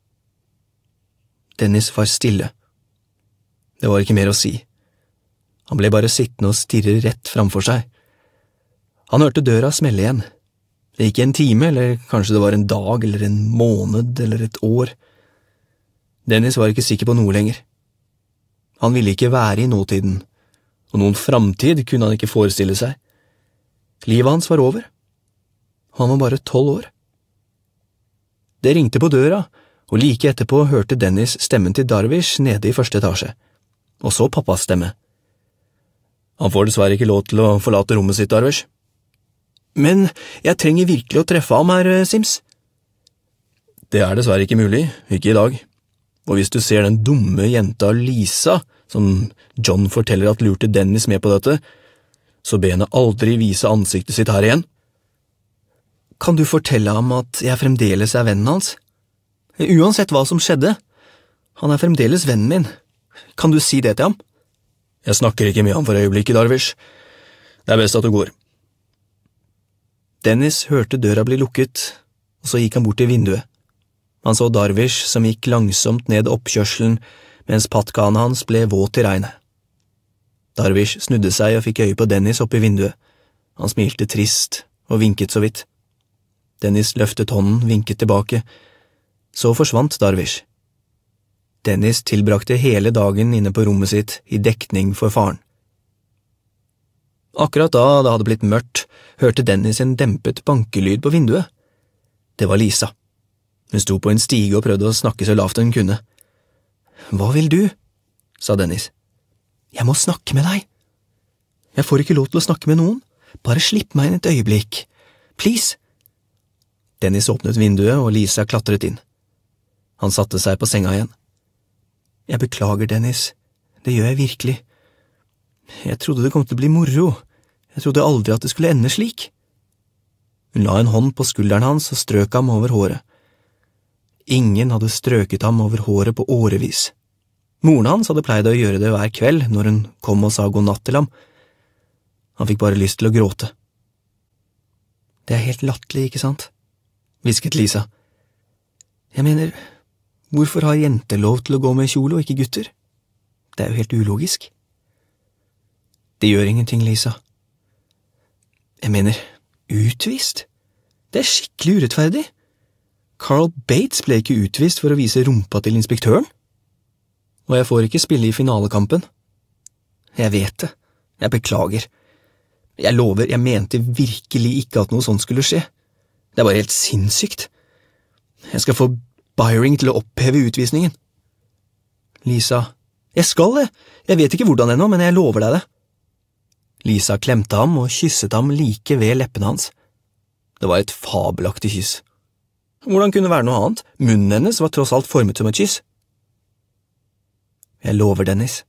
Dennis var stille. Det var ikke mer å si. Han ble bare sittende og stirre rett framfor seg. Han hørte døra smelle igjen. Det gikk en time, eller kanskje det var en dag, eller en måned, eller et år. Dennis var ikke sikker på noe lenger. Han ville ikke være i nåtiden, og noen framtid kunne han ikke forestille seg. Livet hans var over. Han var bare 12 år. Det ringte på døra, og like etterpå hørte Dennis stemmen til Darvish nede i første etasje, og så pappas stemme. Han får dessverre ikke lov til å forlate rommet sitt, Darvish. Men jeg trenger virkelig å treffe ham her, Sims. Det er dessverre ikke mulig, ikke i dag. Og hvis du ser den dumme jenta Lisa, som John forteller at lurte Dennis med på dette, så be henne aldri vise ansiktet sitt her igjen. Kan du fortelle ham at jeg fremdeles er vennen hans? Uansett hva som skjedde, han er fremdeles vennen min. Kan du si det til ham? Jeg snakker ikke med ham for øyeblikket, Darvish. Det er best at du går. Dennis hørte døra bli lukket, og så gikk han bort til vinduet. Han så Darvish som gikk langsomt ned oppkjørselen, mens pattkanen hans ble våt i regnet. Darvish snudde seg og fikk øye på Dennis oppe i vinduet. Han smilte trist og vinket så vidt. Dennis løftet hånden, vinket tilbake. Så forsvant Darvish. Dennis tilbrakte hele dagen inne på rommet sitt i dekning for faren. Akkurat da det hadde blitt mørkt, hørte Dennis en dempet bankelyd på vinduet. Det var Lisa. Hun sto på en stige og prøvde å snakke så lavt hun kunne. Hva vil du? Sa Dennis. Jeg må snakke med deg. Jeg får ikke lov til å snakke med noen. Bare slipp meg inn et øyeblikk. Please. Dennis åpnet vinduet, og Lisa klatret inn. Han satte seg på senga igjen. Jeg beklager, Dennis. Det gjør jeg virkelig. Jeg trodde det kom til å bli moro. Jeg trodde aldri at det skulle ende slik. Hun la en hånd på skulderen hans og strøk ham over håret. Ingen hadde strøket ham over håret på årevis. Moren hans hadde pleid å gjøre det hver kveld når hun kom og sa god natt til ham. Han fikk bare lyst til å gråte. Det er helt latterlig, ikke sant? Hvisket Lisa. Jeg mener, hvorfor har jenter lov til å gå med kjole og ikke gutter? Det er jo helt ulogisk. Det gjør ingenting, Lisa. Jeg mener, utvist? Det er skikkelig urettferdig. Carl Bates ble ikke utvist for å vise rumpa til inspektøren. Og jeg får ikke spille i finalekampen. Jeg vet det. Jeg beklager. Jeg lover, jeg mente virkelig ikke at noe sånt skulle skje. Det er bare helt sinnssykt. Jeg skal få Byring til å oppheve utvisningen. Lisa, jeg skal det. Jeg vet ikke hvordan ennå, men jeg lover deg det. Lisa klemte ham og kysset ham like ved leppene hans. Det var et fabelaktig kyss. Hvordan kunne det være noe annet? Munnen hennes var tross alt formet som et kyss. Jeg lover, Dennis.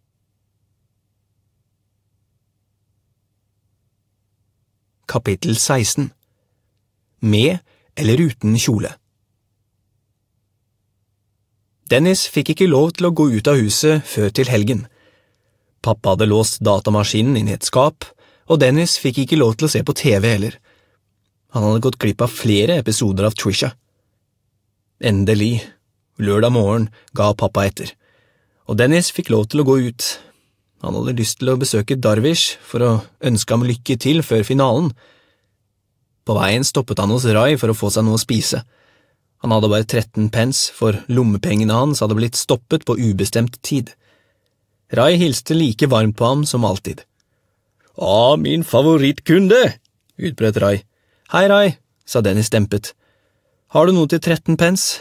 Kapittel 16. Med eller uten kjole. Dennis fikk ikke lov til å gå ut av huset før til helgen. Pappa hadde låst datamaskinen inn i et skap, og Dennis fikk ikke lov til å se på TV heller. Han hadde gått glipp av flere episoder av Trisha. Endelig, lørdag morgen, ga pappa etter, og Dennis fikk lov til å gå ut. Han hadde lyst til å besøke Darvish for å ønske ham lykke til før finalen. På veien stoppet han hos Rai for å få seg noe å spise. Han hadde bare 13 pence, for lommepengene hans hadde blitt stoppet på ubestemt tid. Rai hilste like varmt på ham som alltid. Min favorittkunde, utbrøt Rai. Hei, Rai, sa Dennis dempet. Har du noe til 13 pence?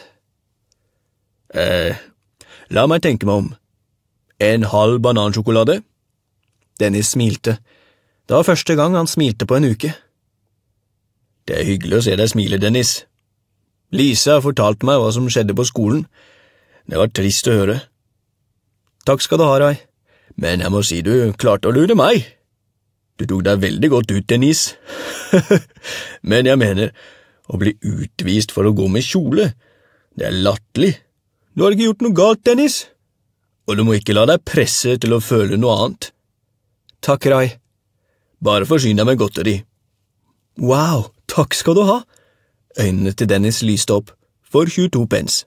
La meg tenke meg om. En halv banansjokolade? Dennis smilte. Det var første gang han smilte på en uke. Det er hyggelig å se deg smile, Dennis. Lisa fortalte meg hva som skjedde på skolen. Det var trist å høre. Takk skal du ha, Rai. Men jeg må si du klarte å lure meg. Du tok deg veldig godt ut, Dennis. Men jeg mener, å bli utvist for å gå med kjole, det er latterlig. Du har ikke gjort noe galt, Dennis. Og du må ikke la deg presse til å føle noe annet. Takk, Rai. Bare forsyn deg med godteri. Wow, takk skal du ha. Øynene til Dennis lyste opp, for 22 pence.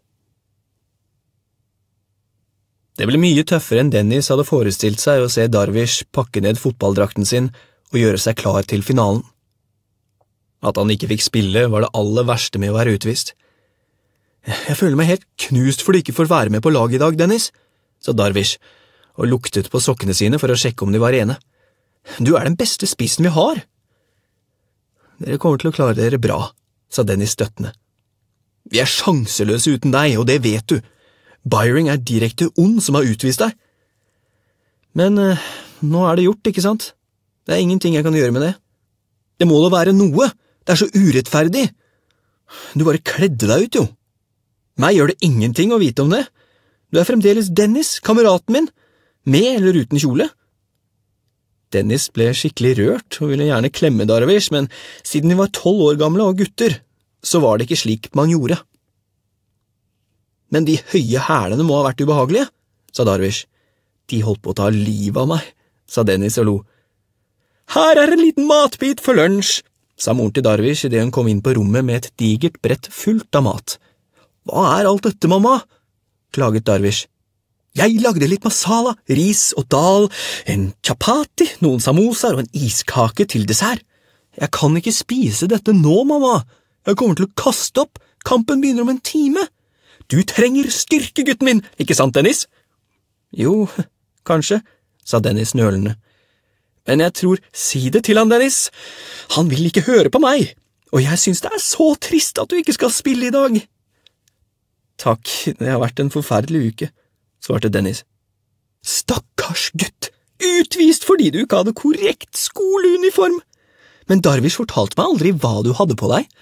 Det ble mye tøffere enn Dennis hadde forestilt seg å se Darvish pakke ned fotballdrakten sin og gjøre seg klar til finalen. At han ikke fikk spille var det aller verste med å være utvist. Jeg føler meg helt knust for du ikke får være med på laget i dag, Dennis, sa Darvish, og luktet på sokkene sine for å sjekke om de var rene. Du er den beste spissen vi har. Dere kommer til å klare dere bra, sa Dennis støttende. Vi er sjanseløse uten deg, og det vet du. Byring er direkte ond som har utvist deg. Men nå er det gjort, ikke sant? Det er ingenting jeg kan gjøre med det. Det må da være noe. Det er så urettferdig. Du bare kledde deg ut, jo. Meg gjør det ingenting å vite om det. Du er fremdeles Dennis, kameraten min, med eller uten kjole. Dennis ble skikkelig rørt og ville gjerne klemme Darvish, men siden de var 12 år gamle og gutter, så var det ikke slik man gjorde. Men de høye hælene må ha vært ubehagelige, sa Darvish. De holdt på å ta livet av meg, sa Dennis og lo. Her er en liten matbit for lunsj, sa moren til Darvish idet hun kom inn på rommet med et digert brett fullt av mat. Hva er alt dette, mamma? Klaget Darvish. Jeg lagde litt masala, ris og dal, en chapati, noen samosaer og en iskake til dessert. Jeg kan ikke spise dette nå, mamma. Jeg kommer til å kaste opp. Kampen begynner om en time. Du trenger styrke, gutten min, ikke sant, Dennis? Jo, kanskje, sa Dennis nølende. Men jeg tror, si det til han, Dennis. Han vil ikke høre på meg, og jeg synes det er så trist at du ikke skal spille i dag. Takk, det har vært en forferdelig uke, svarte Dennis. Stakkars gutt, utvist fordi du ikke hadde korrekt skoleuniform. Men Darvish fortalte meg aldri hva du hadde på deg.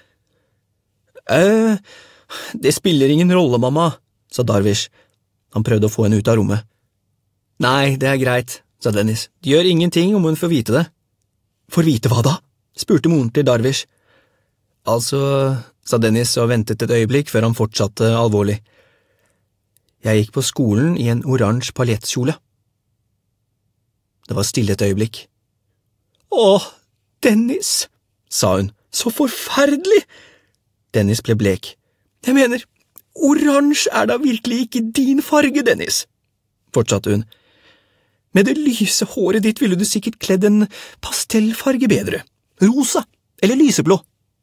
Det spiller ingen rolle, mamma, sa Darvish. Han prøvde å få henne ut av rommet. Nei, det er greit, sa Dennis. Det gjør ingenting om hun får vite det. Får vite hva da? Spurte moren til Darvish. Altså, sa Dennis og ventet et øyeblikk før han fortsatte alvorlig. Jeg gikk på skolen i en oransje paljettkjole. Det var stille et øyeblikk. Åh, Dennis, sa hun, så forferdelig! Dennis ble blek. Jeg mener, oransje er da virkelig ikke din farge, Dennis, fortsatte hun. Med det lyse håret ditt ville du sikkert kledd en pastellfarge bedre. Rosa eller lyseblå.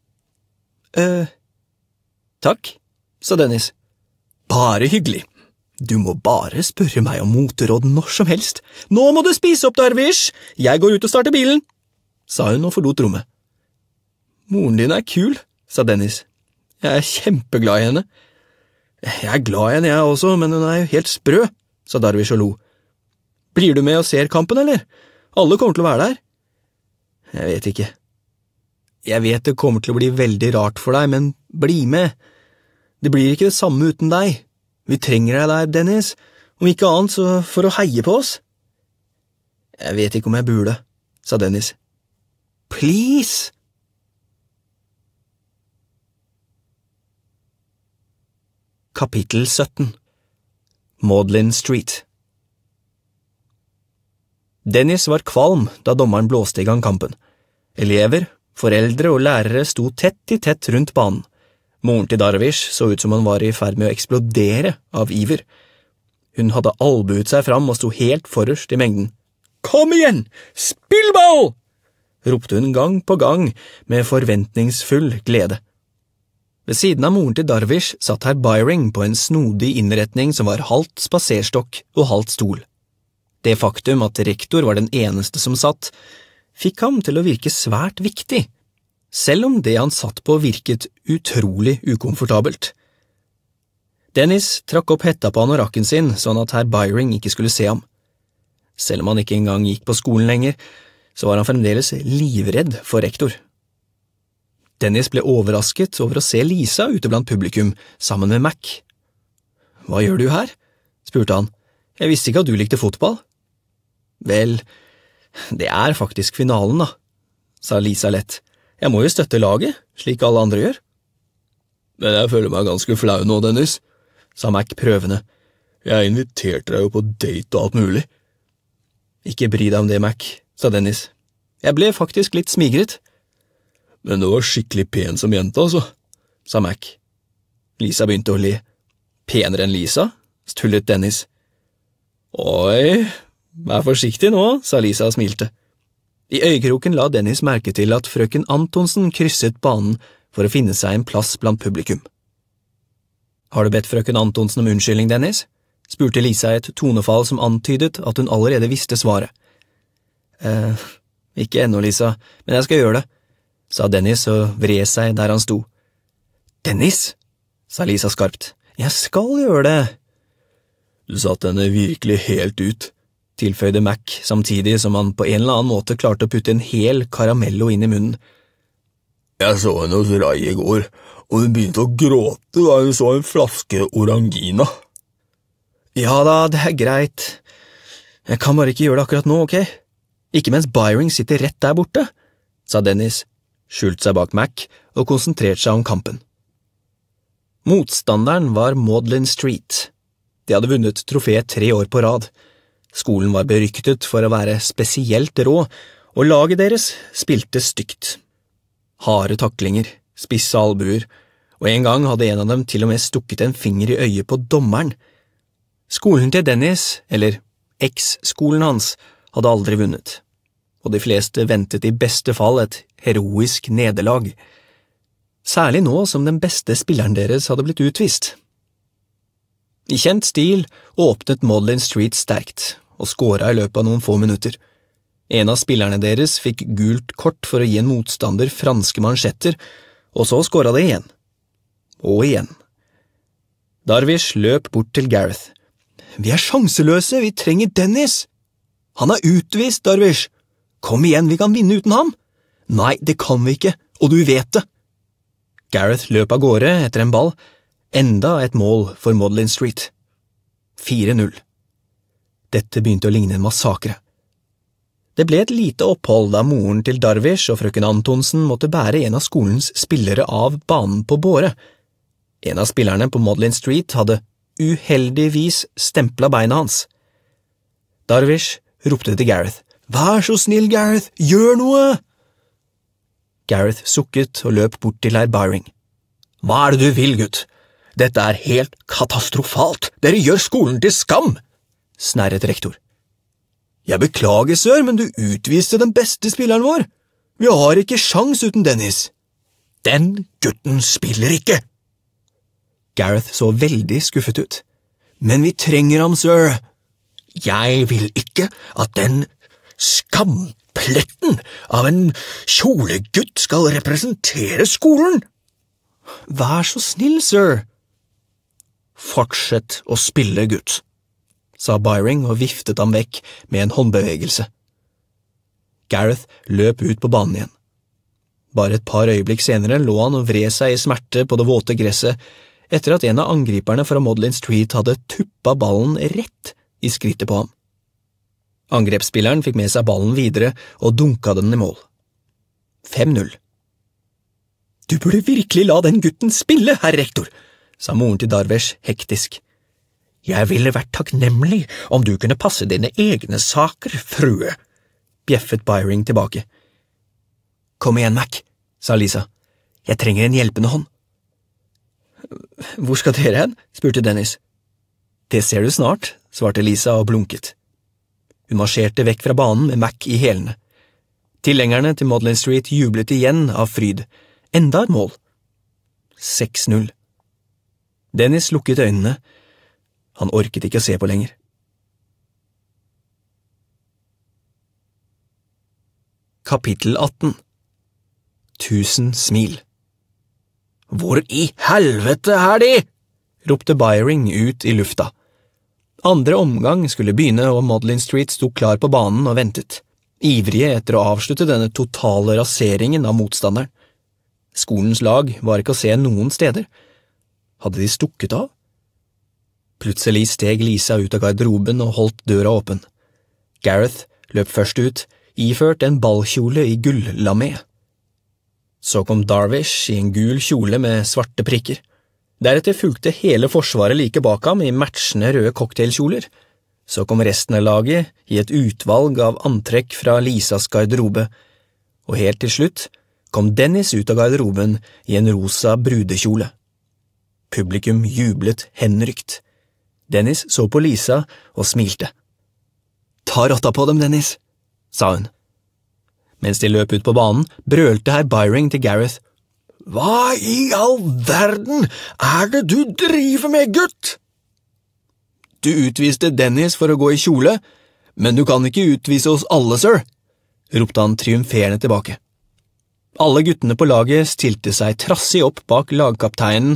Takk, sa Dennis. Bare hyggelig. Du må bare spørre meg om moteråd når som helst. Nå må du spise opp, Darvish! Jeg går ut og starter bilen, sa hun og forlot rommet. Moren din er kul, sa Dennis. Jeg er kjempeglad i henne. Jeg er glad i henne jeg også, men hun er jo helt sprø, sa Darvish og lo. Blir du med og ser kampen, eller? Alle kommer til å være der. Jeg vet ikke. Jeg vet det kommer til å bli veldig rart for deg, men bli med. Det blir ikke det samme uten deg. Vi trenger deg der, Dennis, om ikke annet så for å heie på oss. Jeg vet ikke om jeg burde, sa Dennis. Please! Kapittel 17 Maudlin Street Dennis var kvalm da dommeren blåste i gang kampen. Elever, foreldre og lærere sto tett i tett rundt banen. Moren til Darvish så ut som han var i ferd med å eksplodere av iver. Hun hadde albuet seg fram og sto helt forrest i mengden. Kom igjen! Spill ball! Ropte hun gang på gang med forventningsfull glede. Ved siden av moren til Darvish satt herr Byring på en snodig innretning som var halvt spaserstokk og halvt stol. Det faktum at rektor var den eneste som satt, fikk ham til å virke svært viktig, selv om det han satt på virket utrolig ukomfortabelt. Dennis trakk opp hetta på anorakken sin sånn at herr Byring ikke skulle se ham. Selv om han ikke engang gikk på skolen lenger, så var han fremdeles livredd for rektor. Dennis ble overrasket over å se Lisa ute blant publikum sammen med Mac. Hva gjør du her? Spurte han. Jeg visste ikke at du likte fotball. Vel, det er faktisk finalen da, sa Lisa lett. Jeg må jo støtte laget, slik alle andre gjør. Men jeg føler meg ganske flau nå, Dennis, sa Mac prøvende. Jeg inviterte deg jo på date og alt mulig. Ikke bry deg om det, Mac, sa Dennis. Jeg ble faktisk litt smigret. Men du var skikkelig pen som jente, altså, sa Mac. Lisa begynte å le. Penere enn Lisa? Stullet Dennis. Oi, vær forsiktig nå, sa Lisa og smilte. I øyekroken la Dennis merke til at frøken Antonsen krysset banen for å finne seg en plass blant publikum. Har du bedt frøken Antonsen om unnskyldning, Dennis? Spurte Lisa i et tonefall som antydet at hun allerede visste svaret. Ikke ennå, Lisa, men jeg skal gjøre det, sa Dennis og vred seg der han sto. Dennis, sa Lisa skarpt. Jeg skal gjøre det. Du satte henne virkelig helt ut, tilføyde Mac samtidig som han på en eller annen måte klarte å putte en hel karamello inn i munnen. Jeg så henne hos Rai i går, og hun begynte å gråte da hun så en flaske Orangina. Ja da, det er greit. Jeg kan bare ikke gjøre det akkurat nå, ok? Ikke mens Byring sitter rett der borte, sa Dennis, skjult seg bak Mac og konsentrerte seg om kampen. Motstanderen var Maudlin Street. De hadde vunnet trofeet 3 år på rad. Skolen var beryktet for å være spesielt rå, og laget deres spilte stygt. Harde taklinger, spisse albuer, og en gang hadde en av dem til og med stukket en finger i øyet på dommeren. Skolen til Dennis, eller eks-skolen hans, hadde aldri vunnet, og de fleste ventet i beste fall et heroisk nederlag. Særlig nå som den beste spilleren deres hadde blitt utvist. I kjent stil åpnet Maudlin Street sterkt, og skåret i løpet av noen få minutter. En av spillerne deres fikk gult kort for å gi en motstander franske mansjetter, og så skåret det igjen. Og igjen. Darvish løp bort til Gareth. Vi er sjanseløse, vi trenger Dennis! Han er utvist, Darvish! Kom igjen, vi kan vinne uten ham! Nei, det kan vi ikke, og du vet det! Gareth løp av gårde etter en ball, enda et mål for Maudlin Street. 4-0. Dette begynte å ligne en massakre. Det ble et lite opphold da moren til Darvish og frøken Antonsen måtte bære en av skolens spillere av banen på båre. En av spillerne på Maudlin Street hadde uheldigvis stemplet beina hans. Darvish ropte til Gareth. Vær så snill, Gareth, gjør noe! Gareth sukket og løp bort til herr Byring. Hva er det du vil, gutt? Dette er helt katastrofalt. Dere gjør skolen til skam! Snerret rektor. Jeg beklager, sør, men du utviste den beste spilleren vår. Vi har ikke sjans uten Dennis. Den gutten spiller ikke! Gareth så veldig skuffet ut. Men vi trenger ham, sir. Jeg vil ikke at den skampletten av en kjolegutt skal representere skolen. Vær så snill, sir. Fortsett å spille, gutt, sa Byring og viftet ham vekk med en håndbevegelse. Gareth løp ut på banen igjen. Bare et par øyeblikk senere lå han og vred seg i smerte på det våte gresset etter at en av angriperne fra Maudlin Street hadde tuppet ballen rett i skrittet på ham. Angrepsspilleren fikk med seg ballen videre og dunket den i mål. 5-0. Du burde virkelig la den gutten spille, herr rektor, sa moren til Darvish hektisk. Jeg ville vært takknemlig om du kunne passe dine egne saker, frue, bjeffet Byring tilbake. Kom igjen, Mac, sa Lisa. Jeg trenger en hjelpende hånd. Hvor skal dere hen? Spurte Dennis. Det ser du snart, svarte Lisa og blunket. Hun marsjerte vekk fra banen med Mac i hælene. Tilhengerne til Maudlin Street jublet igjen av fryd. Enda et mål. 6-0. Dennis lukket øynene. Han orket ikke å se på lenger. Kapittel 18. 1000 smil. Hvor i helvete er de? Ropte Byring ut i lufta. Andre omgang skulle begynne, og Maudlin Street sto klar på banen og ventet, ivrige etter å avslutte denne totale raseringen av motstanderen. Skolens lag var ikke å se noen steder. Hadde de stukket av? Plutselig steg Lisa ut av garderoben og holdt døra åpen. Gareth løp først ut, iført en ballkjole i gull-lamé. Så kom Darvish i en gul kjole med svarte prikker. Deretter fulgte hele forsvaret like bak ham i matchende røde cocktailkjoler. Så kom resten av laget i et utvalg av antrekk fra Lisas garderobe, og helt til slutt kom Dennis ut av garderoben i en rosa brudekjole. Publikum jublet henrykt. Dennis så på Lisa og smilte. Ta rotta på dem, Dennis, sa hun. Mens de løp ut på banen, brølte herr Byring til Gareth. Hva i all verden er det du driver med, gutt? Du utviste Dennis for å gå i kjole, men du kan ikke utvise oss alle, sir, ropte han triumferende tilbake. Alle guttene på laget stilte seg trassig opp bak lagkapteinen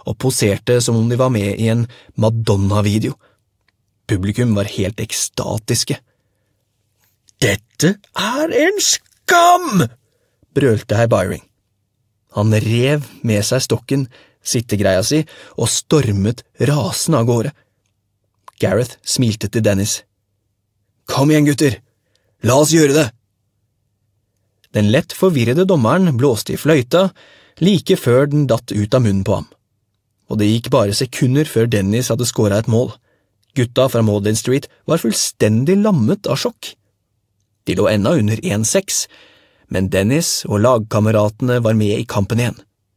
og poserte som om de var med i en Madonna-video. Publikum var helt ekstatiske. «Dette er en skam!» brølte herr Byring. Han rev med seg stokken, sittegreia si, og stormet rasende av gårde. Gareth smilte til Dennis. «Kom igjen, gutter! La oss gjøre det!» Den lett forvirrede dommeren blåste i fløyta, like før den datt ut av munnen på ham. Og det gikk bare sekunder før Dennis hadde skåret et mål. Gutta fra Maudlin Street var fullstendig lammet av sjokk. De lå enda under 1-6, men Dennis og lagkameratene var med i kampen igjen.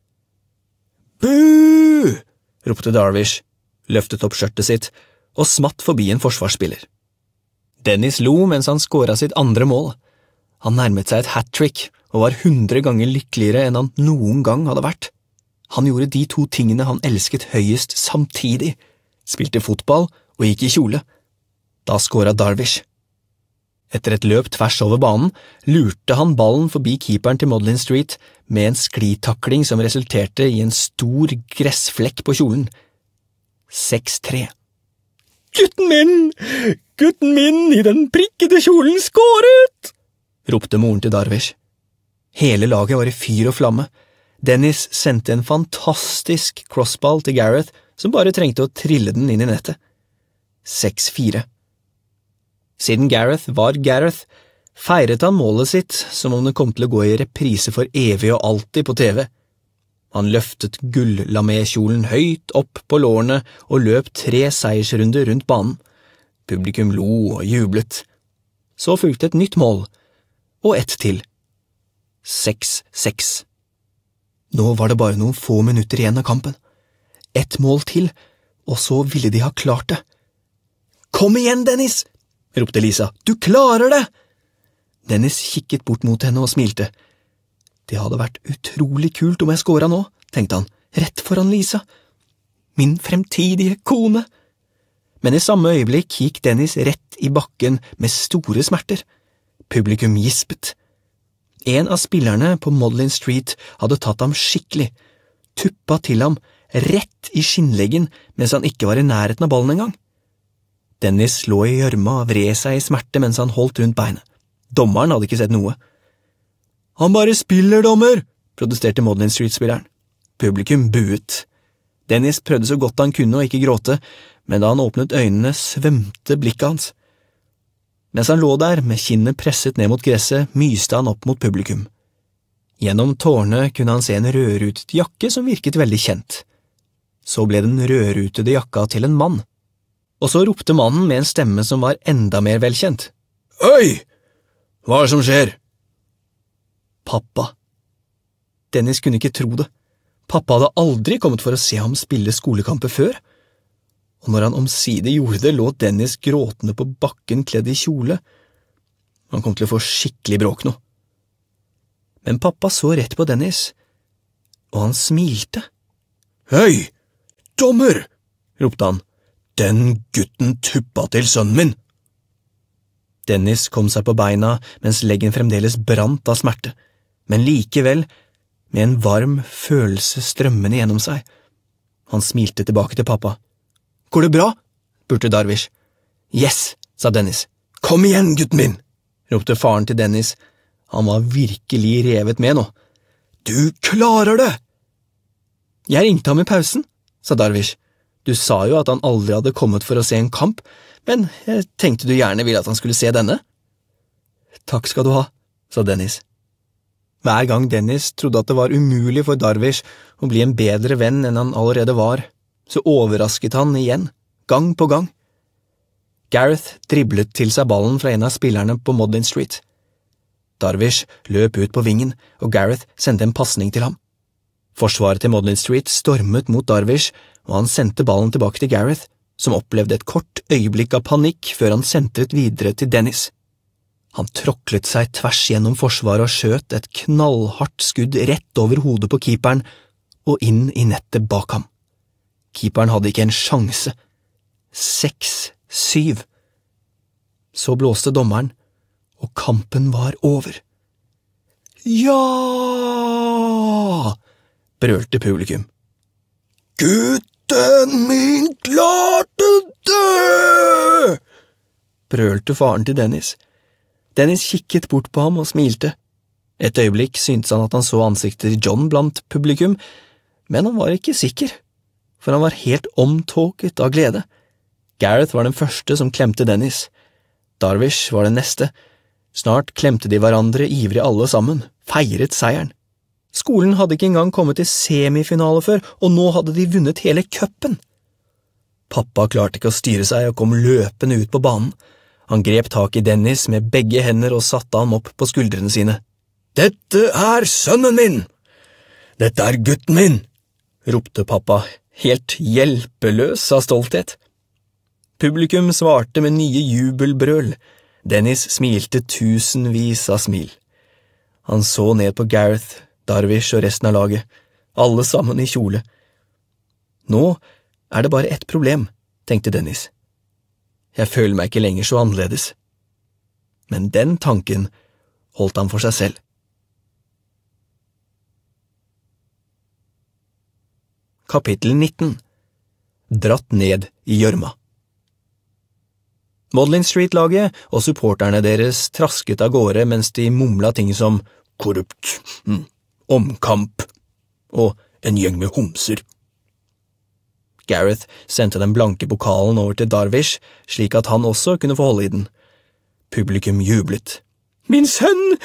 «Buh!» ropte Darvish, løftet opp skjørtet sitt og smatt forbi en forsvarsspiller. Dennis lo mens han skåret sitt andre mål. Han nærmet seg et hat-trick og var 100 ganger lykkeligere enn han noen gang hadde vært. Han gjorde de to tingene han elsket høyest samtidig, spilte fotball og gikk i kjole. Da skåret Darvish. Etter et løp tvers over banen lurte han ballen forbi keeperen til Maudlin Street med en sklitakling som resulterte i en stor gressflekk på kjolen. 6-3. Gutten min i den prikkede kjolen skåret!» ropte moren til Darvish. Hele laget var i fyr og flamme. Dennis sendte en fantastisk crossball til Gareth, som bare trengte å trille den inn i nettet. 6-4. Siden Gareth var Gareth, feiret han målet sitt som om det kom til å gå i reprise for evig og alltid på TV. Han løftet gull-lamé-kjolen høyt opp på lårene og løp 3 seiersrunder rundt banen. Publikum lo og jublet. Så fulgte et nytt mål, og ett til. 6-6. Nå var det bare noen få minutter igjen av kampen. Ett mål til, og så ville de ha klart det. «Kom igjen, Dennis!» ropte Lisa. «Du klarer det!» Dennis kikket bort mot henne og smilte. «Det hadde vært utrolig kult om jeg skåret nå», tenkte han, rett foran Lisa. «Min fremtidige kone!» Men i samme øyeblikk gikk Dennis rett i bakken med store smerter. Publikum gispet. En av spillerne på Maudlin Street hadde tatt ham skikkelig, tuppa til ham rett i skinnleggen mens han ikke var i nærheten av ballen engang. Dennis lå i gjørma og vred seg i smerte mens han holdt rundt beinet. Dommeren hadde ikke sett noe. «Han bare spiller, dommer!» protesterte Maudlin Street-spilleren. Publikum buet. Dennis prøvde så godt han kunne å ikke gråte, men da han åpnet øynene svømte blikket hans. Mens han lå der med kinnet presset ned mot gresset, myste han opp mot publikum. Gjennom tårnet kunne han se en rødrutet jakke som virket veldig kjent. Så ble den rødrutede jakka til en mann. Og så ropte mannen med en stemme som var enda mer velkjent. «Oi! Hva er det som skjer?» Pappa. Dennis kunne ikke tro det. Pappa hadde aldri kommet for å se ham spille skolekamper før. Og når han omsider gjorde det, lå Dennis gråtende på bakken kledd i kjole. Han kom til å få skikkelig bråk nå. Men pappa så rett på Dennis, og han smilte. «Hei, dommer!» ropte han. «Den gutten tuppa til sønnen min!» Dennis kom seg på beina mens leggen fremdeles brant av smerte, men likevel med en varm følelse strømmende gjennom seg. Han smilte tilbake til pappa. «Går det bra?» spurte Darvish. «Yes», sa Dennis. «Kom igjen, gutten min!» ropte faren til Dennis. Han var virkelig revet med nå. «Du klarer det!» «Jeg ringte ham i pausen», sa Darvish. «Du sa jo at han aldri hadde kommet for å se en kamp, men jeg tenkte du gjerne ville at han skulle se denne.» «Takk skal du ha», sa Dennis. Hver gang Dennis trodde at det var umulig for Darvish å bli en bedre venn enn han allerede var, så overrasket han igjen, gang på gang. Gareth driblet til seg ballen fra en av spillerne på Maudlin Street. Darvish løp ut på vingen, og Gareth sendte en passning til ham. Forsvaret til Maudlin Street stormet mot Darvish, og han sendte ballen tilbake til Gareth, som opplevde et kort øyeblikk av panikk før han sentret videre til Dennis. Han tråklet seg tvers gjennom forsvaret og skjøt et knallhardt skudd rett over hodet på keeperen og inn i nettet bak ham. Keeperen hadde ikke en sjanse. 6-7. Så blåste dommeren, og kampen var over. «Ja!» brølte publikum. Gutten min klarte det! Brølte faren til Dennis. Dennis kikket bort på ham og smilte. Et øyeblikk syntes han at han så ansiktet til John blant publikum, men han var ikke sikker, for han var helt omtåket av glede. Gareth var den første som klemte Dennis. Darvish var den neste. Snart klemte de hverandre ivrig alle sammen, feiret seieren. Skolen hadde ikke engang kommet til semifinale før, og nå hadde de vunnet hele cupen. Pappa klarte ikke å styre seg og kom løpende ut på banen. Han grep tak i Dennis med begge hender og satte ham opp på skuldrene sine. Dette er sønnen min! Dette er gutten min! Ropte pappa, helt hjelpeløs av stolthet. Publikum svarte med nye jubelbrøl. Dennis smilte tusenvis av smil. Han så ned på Gareth, Darvish og resten av laget, alle sammen i kjole. Nå er det bare ett problem, tenkte Dennis. Jeg føler meg ikke lenger så annerledes. Men den tanken holdt han for seg selv. Kapittel 19. Dratt ned i gjørma. Modlin Street-laget og supporterne deres trasket av gårde mens de mumla ting som korrupt, omkamp og en gjeng med homser. Gareth sendte den blanke pokalen over til Darvish, slik at han også kunne få holde i den. Publikum jublet. Min sønn,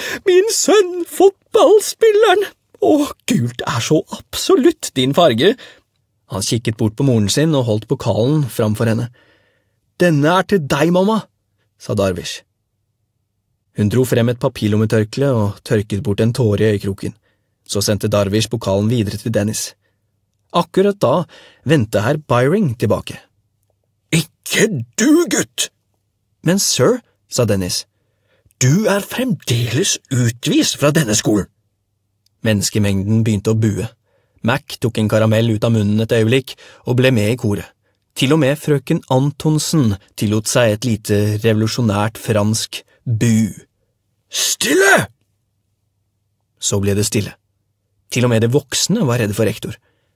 fotballspilleren! Gult er så absolutt din farge. Han kikket bort på moren sin og holdt pokalen framfor henne. Denne er til deg, mamma, sa Darvish. Hun dro frem et papirlommetørkle og tørket bort en tåre i øyekroken. Så sendte Darvish pokalen videre til Dennis. Akkurat da vendte herr Byring tilbake. Ikke du, gutt! Men sir, sa Dennis. Du er fremdeles utvist fra denne skolen. Menneskemengden begynte å bue. Mac tok en karamell ut av munnen et øyeblikk og ble med i koret. Til og med frøken Antonsen tillot seg et lite revolusjonært fransk bu. Stille! Så ble det stille. Til og med de voksne var redde for rektor.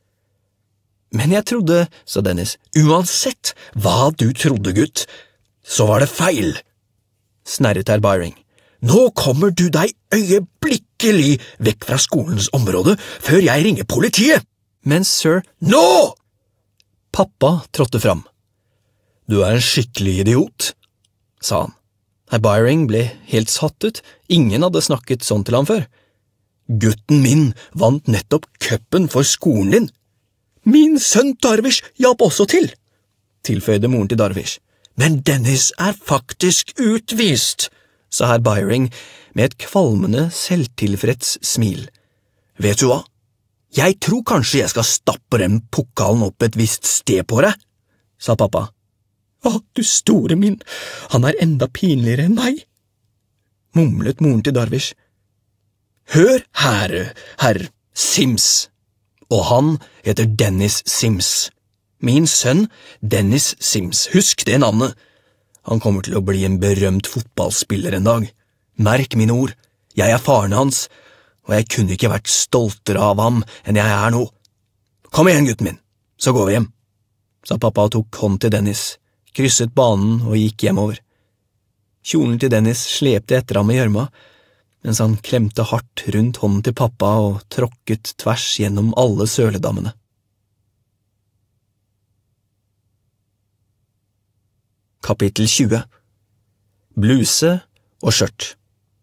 Men jeg trodde, sa Dennis, uansett hva du trodde, gutt, så var det feil. Snerret herr Byring. Nå kommer du deg øyeblikkelig vekk fra skolens område før jeg ringer politiet. Men sir… Nå! Pappa trådte fram. Du er en skikkelig idiot, sa han. Herr Byring ble helt satt ut. Ingen hadde snakket sånn til ham før. Gutten min vant nettopp cupen for skolen din. Min sønn Darvish hjalp også til, tilføyde moren til Darvish. Men Dennis er faktisk utvist, sa herr Byring med et kvalmende, selvtilfreds smil. Vet du hva? Jeg tror kanskje jeg skal stappe den pokalen opp et visst sted på deg, sa pappa. Du store min, han er enda pinligere enn meg, mumlet moren til Darvish. Hør her, herr Sims, og han heter Dennis Sims. Min sønn, Dennis Sims, husk det navnet. Han kommer til å bli en berømt fotballspiller en dag. Merk mine ord, jeg er faren hans, og jeg kunne ikke vært stoltere av ham enn jeg er nå. Kom igjen, gutten min, så går vi hjem, sa pappa og tok hånd til Dennis, krysset banen og gikk hjemover. Kjolen til Dennis slepte etter ham i gjørma, mens han klemte hardt rundt hånden til pappa og tråkket tvers gjennom alle søledammene. Kapittel 20. Bluse og skjørt.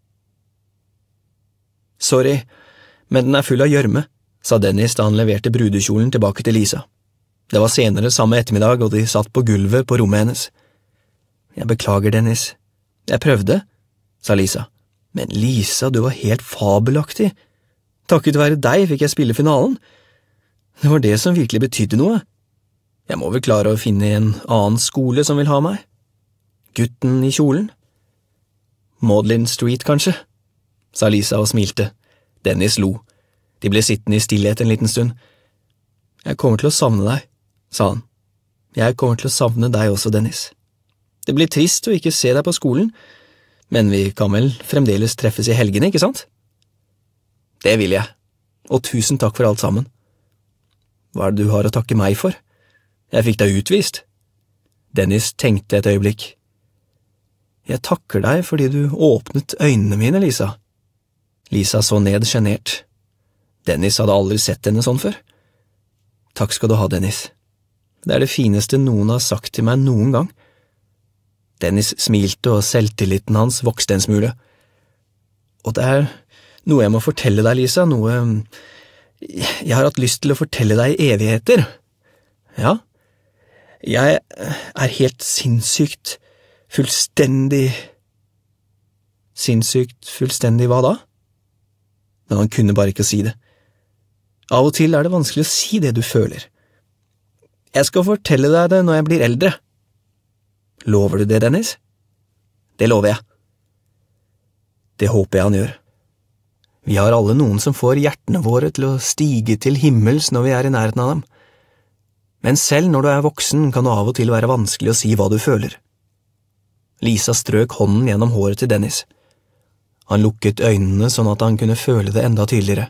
Sorry, men den er full av gjørme, sa Dennis da han leverte brudekjolen tilbake til Lisa. Det var senere samme ettermiddag, og de satt på gulvet på rommet hennes. Jeg beklager, Dennis. Jeg prøvde, sa Lisa. Men Lisa, du var helt fabelaktig. Takket være deg fikk jeg spille finalen. Det var det som virkelig betydde noe. Jeg må vel klare å finne en annen skole som vil ha meg. Gutten i kjolen? Modlin Street, kanskje? Sa Lisa og smilte. Dennis lo. De ble sittende i stillhet en liten stund. Jeg kommer til å savne deg, sa han. Jeg kommer til å savne deg også, Dennis. Det blir trist å ikke se deg på skolen, men vi kan vel fremdeles treffes i helgene, ikke sant? Det vil jeg, og tusen takk for alt sammen. Hva er det du har å takke meg for? Jeg fikk deg utvist. Dennis tenkte et øyeblikk. Jeg takker deg fordi du åpnet øynene mine, Lisa. Lisa så ned sjenert. Dennis hadde aldri sett henne sånn før. Takk skal du ha, Dennis. Det er det fineste noen har sagt til meg noen gang. Dennis smilte, og selvtilliten hans vokste en smule. Og det er noe jeg må fortelle deg, Lisa, noe jeg har hatt lyst til å fortelle deg i evigheter. Ja, jeg er helt sinnssykt, fullstendig… Sinnssykt, fullstendig hva da? Men han kunne bare ikke si det. Av og til er det vanskelig å si det du føler. Jeg skal fortelle deg det når jeg blir eldre. Lover du det, Dennis? Det lover jeg. Det håper jeg han gjør. Vi har alle noen som får hjertene våre til å stige til himmels når vi er i nærheten av dem. Men selv når du er voksen kan det av og til være vanskelig å si hva du føler. Lisa strøk hånden gjennom håret til Dennis. Han lukket øynene sånn at han kunne føle det enda tydeligere.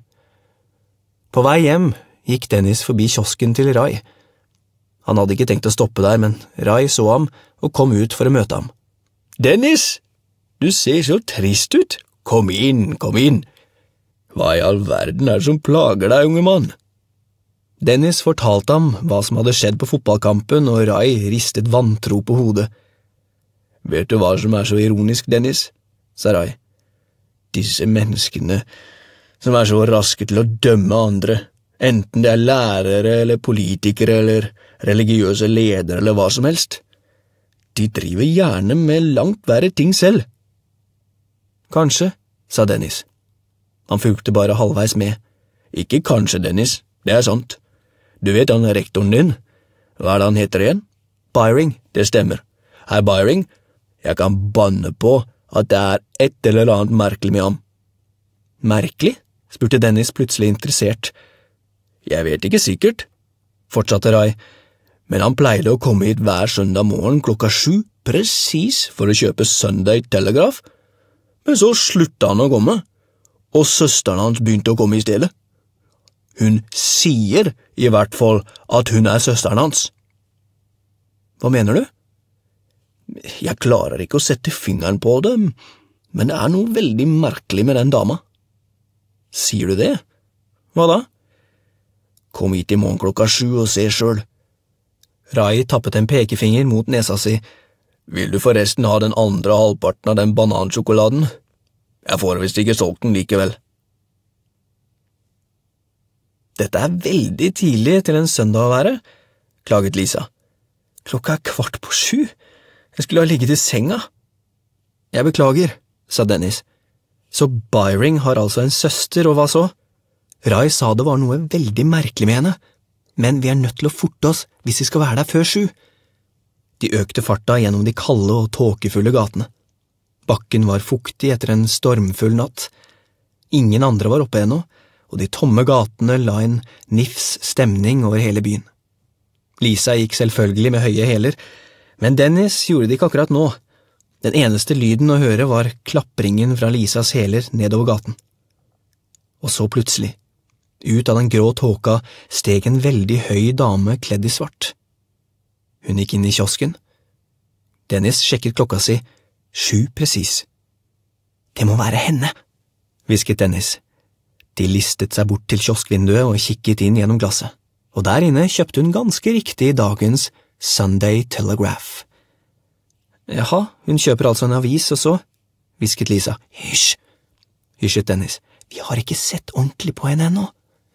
På vei hjem gikk Dennis forbi kiosken til Rai. Han hadde ikke tenkt å stoppe der, men Rai så ham og kom ut for å møte ham. Dennis, du ser så trist ut. Kom inn, kom inn. Hva i all verden er det som plager deg, unge mann? Dennis fortalte ham hva som hadde skjedd på fotballkampen, og Rai ristet vantro på hodet. Vet du hva som er så ironisk, Dennis? Sa Rai. Disse menneskene som er så raske til å dømme andre, enten det er lærere eller politikere eller religiøse ledere eller hva som helst. De driver gjerne med langt verre ting selv. Kanskje, sa Dennis. Han fulgte bare halvveis med. Ikke kanskje, Dennis, det er sant. Du vet han rektoren din? Hva er det han heter igjen? Byring. Det stemmer. Herr Byring, jeg kan banne på at det er et eller annet merkelig med ham. Merkelig? Spurte Dennis plutselig interessert. Jeg vet ikke sikkert, fortsatte Rai, men han pleide å komme hit hver søndag morgen 7:00, presis for å kjøpe Sunday Telegraph, men så slutta han å komme, og søsteren hans begynte å komme i stedet. Hun sier i hvert fall at hun er søsteren hans. Hva mener du? Jeg klarer ikke å sette fingeren på det, men det er noe veldig merkelig med den dama. Sier du det? Hva da? Kom hit i morgen 7:00 og se selv. Rai tappet en pekefinger mot nesa si. Vil du forresten ha den andre halvparten av den banansjokoladen? Jeg får visst ikke solgt den likevel. Dette er veldig tidlig til en søndag å være, klaget Lisa. 7:15. Jeg skulle ha ligget i senga. Jeg beklager, sa Dennis. Så Byring har altså en søster, og hva så? Rai sa det var noe veldig merkelig med henne, men vi er nødt til å forte oss hvis vi skal være der før 7. De økte farta gjennom de kalde og tåkefulle gatene. Bakken var fuktig etter en stormfull natt. Ingen andre var oppe ennå, og de tomme gatene la en nifs stemning over hele byen. Lisa gikk selvfølgelig med høye hæler, men Dennis gjorde det ikke akkurat nå. Den eneste lyden å høre var klappringen fra Lisas hæler nedover gaten. Og så plutselig, ut av den grå tåka, steg en veldig høy dame kledd i svart. Hun gikk inn i kiosken. Dennis sjekket klokka si, 7 presis. Det må være henne, hvisket Dennis. De listet seg bort til kioskvinduet og kikket inn gjennom glasset, og der inne kjøpte hun ganske riktig dagens Sunday Telegraph. Jaha, hun kjøper altså en avis og så, hvisket Lisa. Hysj, hysjet Dennis. Vi har ikke sett ordentlig på henne ennå.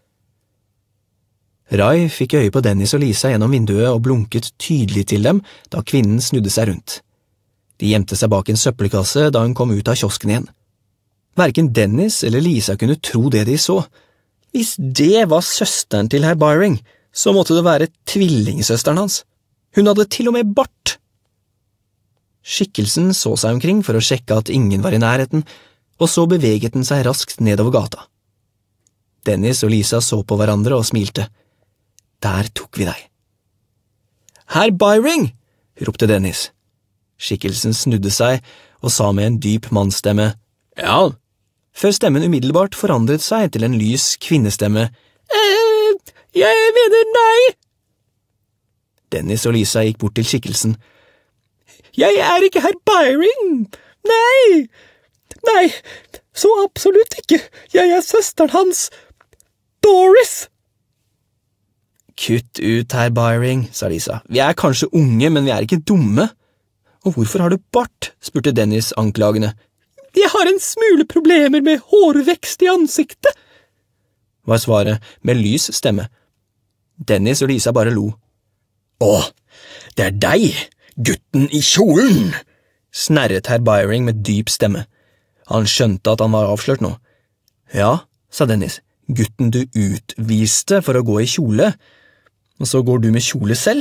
Rai fikk øye på Dennis og Lisa gjennom vinduet og blunket tydelig til dem da kvinnen snudde seg rundt. De gjemte seg bak en søppelkasse da hun kom ut av kiosken igjen. Hverken Dennis eller Lisa kunne tro det de så. Hvis det var søsteren til herr Byring, så måtte det være tvillingsøsteren hans. Hun hadde til og med bart. Skikkelsen så seg omkring for å sjekke at ingen var i nærheten, og så beveget den seg raskt nedover gata. Dennis og Lisa så på hverandre og smilte. Der tok vi deg. Herr Byring, ropte Dennis. Skikkelsen snudde seg og sa med en dyp mannsstemme, før stemmen umiddelbart forandret seg til en lys kvinnestemme. Jeg mener nei! Dennis og Lisa gikk bort til skikkelsen. Jeg er ikke herr Byring! Nei! Nei, så absolutt ikke! Jeg er søsteren hans, Doris! Kutt ut, herr Byring, sa Lisa. Vi er kanskje unge, men vi er ikke dumme. Og hvorfor har du bart? Spurte Dennis anklagende. Jeg har en smule problemer med hårvekst i ansiktet, var svaret med lys stemme. Dennis og Lisa bare lo. Å, det er deg, gutten i kjolen! Snerret herr Byring med dyp stemme. Han skjønte at han var avslørt nå. Ja, sa Dennis, gutten du utviste for å gå i kjole, og så går du med kjole selv?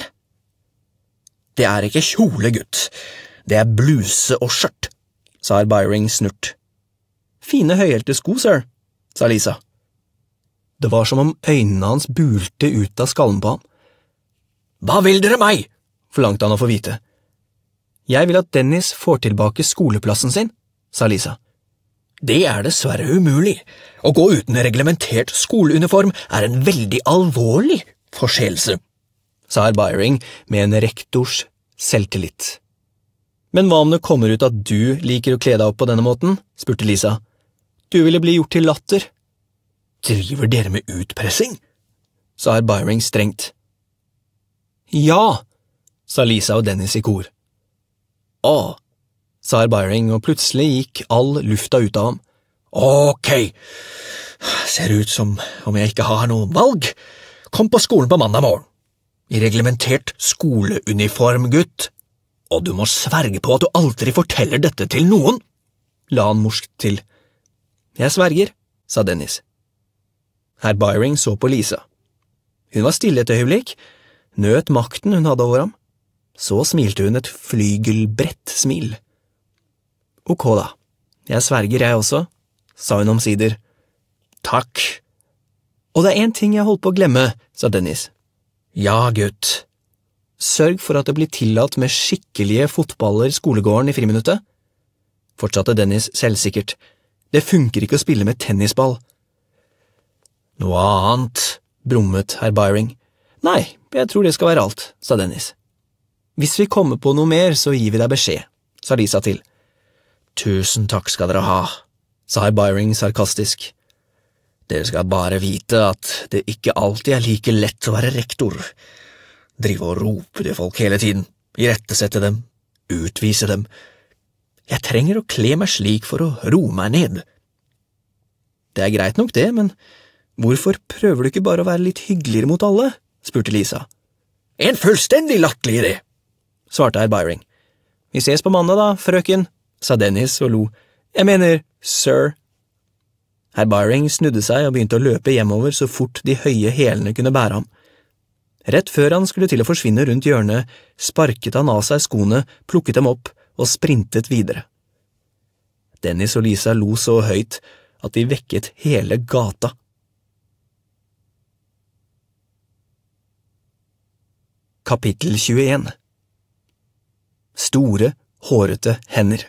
Det er ikke kjole, gutt. Det er bluse og skjørt, sa herr Byring snurt. Fine høyhælte sko, sir, sa Lisa. Det var som om øynene hans bulte ut av skallen på ham. Hva vil dere meg? Forlangte han å få vite. Jeg vil at Dennis får tilbake skoleplassen sin, sa Lisa. Det er dessverre umulig. Å gå uten reglementert skoleuniform er en veldig alvorlig forseelse, sa herr Byring med en rektors selvtillit. Men hva om det kommer ut at du liker å kle deg opp på denne måten? Spurte Lisa. Du ville bli gjort til latter. Driver dere med utpressing? Sa herr Byring strengt. Ja, sa Lisa og Dennis i kor. Å, sa herr Byring, og plutselig gikk all lufta ut av ham. Ok, ser ut som om jeg ikke har noe valg. Kom på skolen på mandag morgen. I reglementert skoleuniform, gutt. Og du må sverge på at du aldri forteller dette til noen, la han morskt til. Jeg sverger, sa Dennis. Herr Byring så på Lisa. Hun var stille et øyeblikk, nøt makten hun hadde over ham. Så smilte hun et flygelbrett smil. Ok da, jeg sverger jeg også, sa hun omsider. Takk. Og det er en ting jeg holdt på å glemme, sa Dennis. Ja, gutt. Sørg for at det blir tillatt med skikkelige fotballer i skolegården i friminuttet. Fortsatte Dennis selvsikkert. Det funker ikke å spille med tennisball. Noe annet, brummet herr Byring. Nei, jeg tror det skal være alt, sa Dennis. Hvis vi kommer på noe mer, så gir vi deg beskjed, sa Lisa til. Tusen takk skal dere ha, sa herr Byring sarkastisk. Dere skal bare vite at det ikke alltid er like lett å være rektor. Drive og rope til folk hele tiden, irettesette dem, utvise dem. Jeg trenger å kle meg slik for å roe meg ned. Det er greit nok det, men hvorfor prøver du ikke bare å være litt hyggeligere mot alle? Spurte Lisa. En fullstendig latterlig idé, svarte herr Byring. Vi ses på mandag da, frøken, sa Dennis og lo. Jeg mener, sir. Herr Byring snudde seg og begynte å løpe hjemover så fort de høye hælene kunne bære ham. Rett før han skulle til å forsvinne rundt hjørnet, sparket han av seg skoene, plukket dem opp og sprintet videre. Dennis og Lisa lo så høyt at de vekket hele gata. Kapittel 21. Store, hårete hender.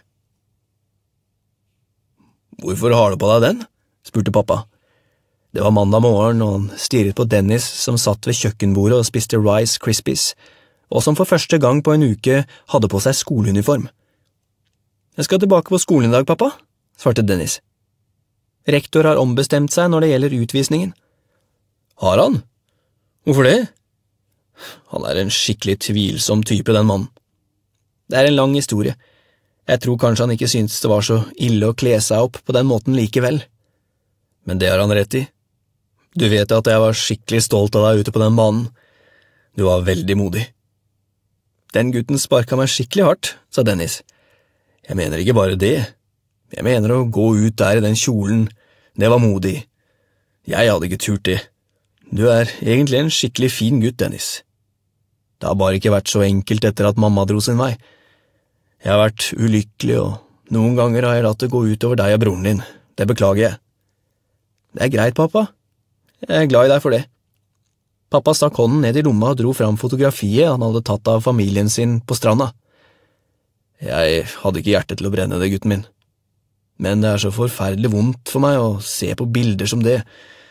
Hvorfor har du på deg den? Spurte pappa. Det var mandag morgen, og han stirret på Dennis som satt ved kjøkkenbordet og spiste Rice Krispies, og som for første gang på en uke hadde på seg skoleuniform. Jeg skal tilbake på skolen i dag, pappa, svarte Dennis. Rektor har ombestemt seg når det gjelder utvisningen. Har han? Hvorfor det? Han er en skikkelig tvilsom type, den mannen. Det er en lang historie. Jeg tror kanskje han ikke syntes det var så ille å kle seg opp på den måten likevel. Men det har han rett i. Du vet at jeg var skikkelig stolt av deg ute på den banen. Du var veldig modig. Den gutten sparket meg skikkelig hardt, sa Dennis. Jeg mener ikke bare det. Jeg mener å gå ut der i den kjolen. Det var modig. Jeg hadde ikke turt det. Du er egentlig en skikkelig fin gutt, Dennis. Det har bare ikke vært så enkelt etter at mamma dro sin vei. Jeg har vært ulykkelig, og noen ganger har jeg latt det gå ut over deg og broren din. Det beklager jeg. Det er greit, pappa. Jeg er glad i deg for det. Pappa stakk hånden ned i lomma og dro fram fotografiet han hadde tatt av familien sin på stranda. Jeg hadde ikke hjerte til å brenne det, gutten min. Men det er så forferdelig vondt for meg å se på bilder som det.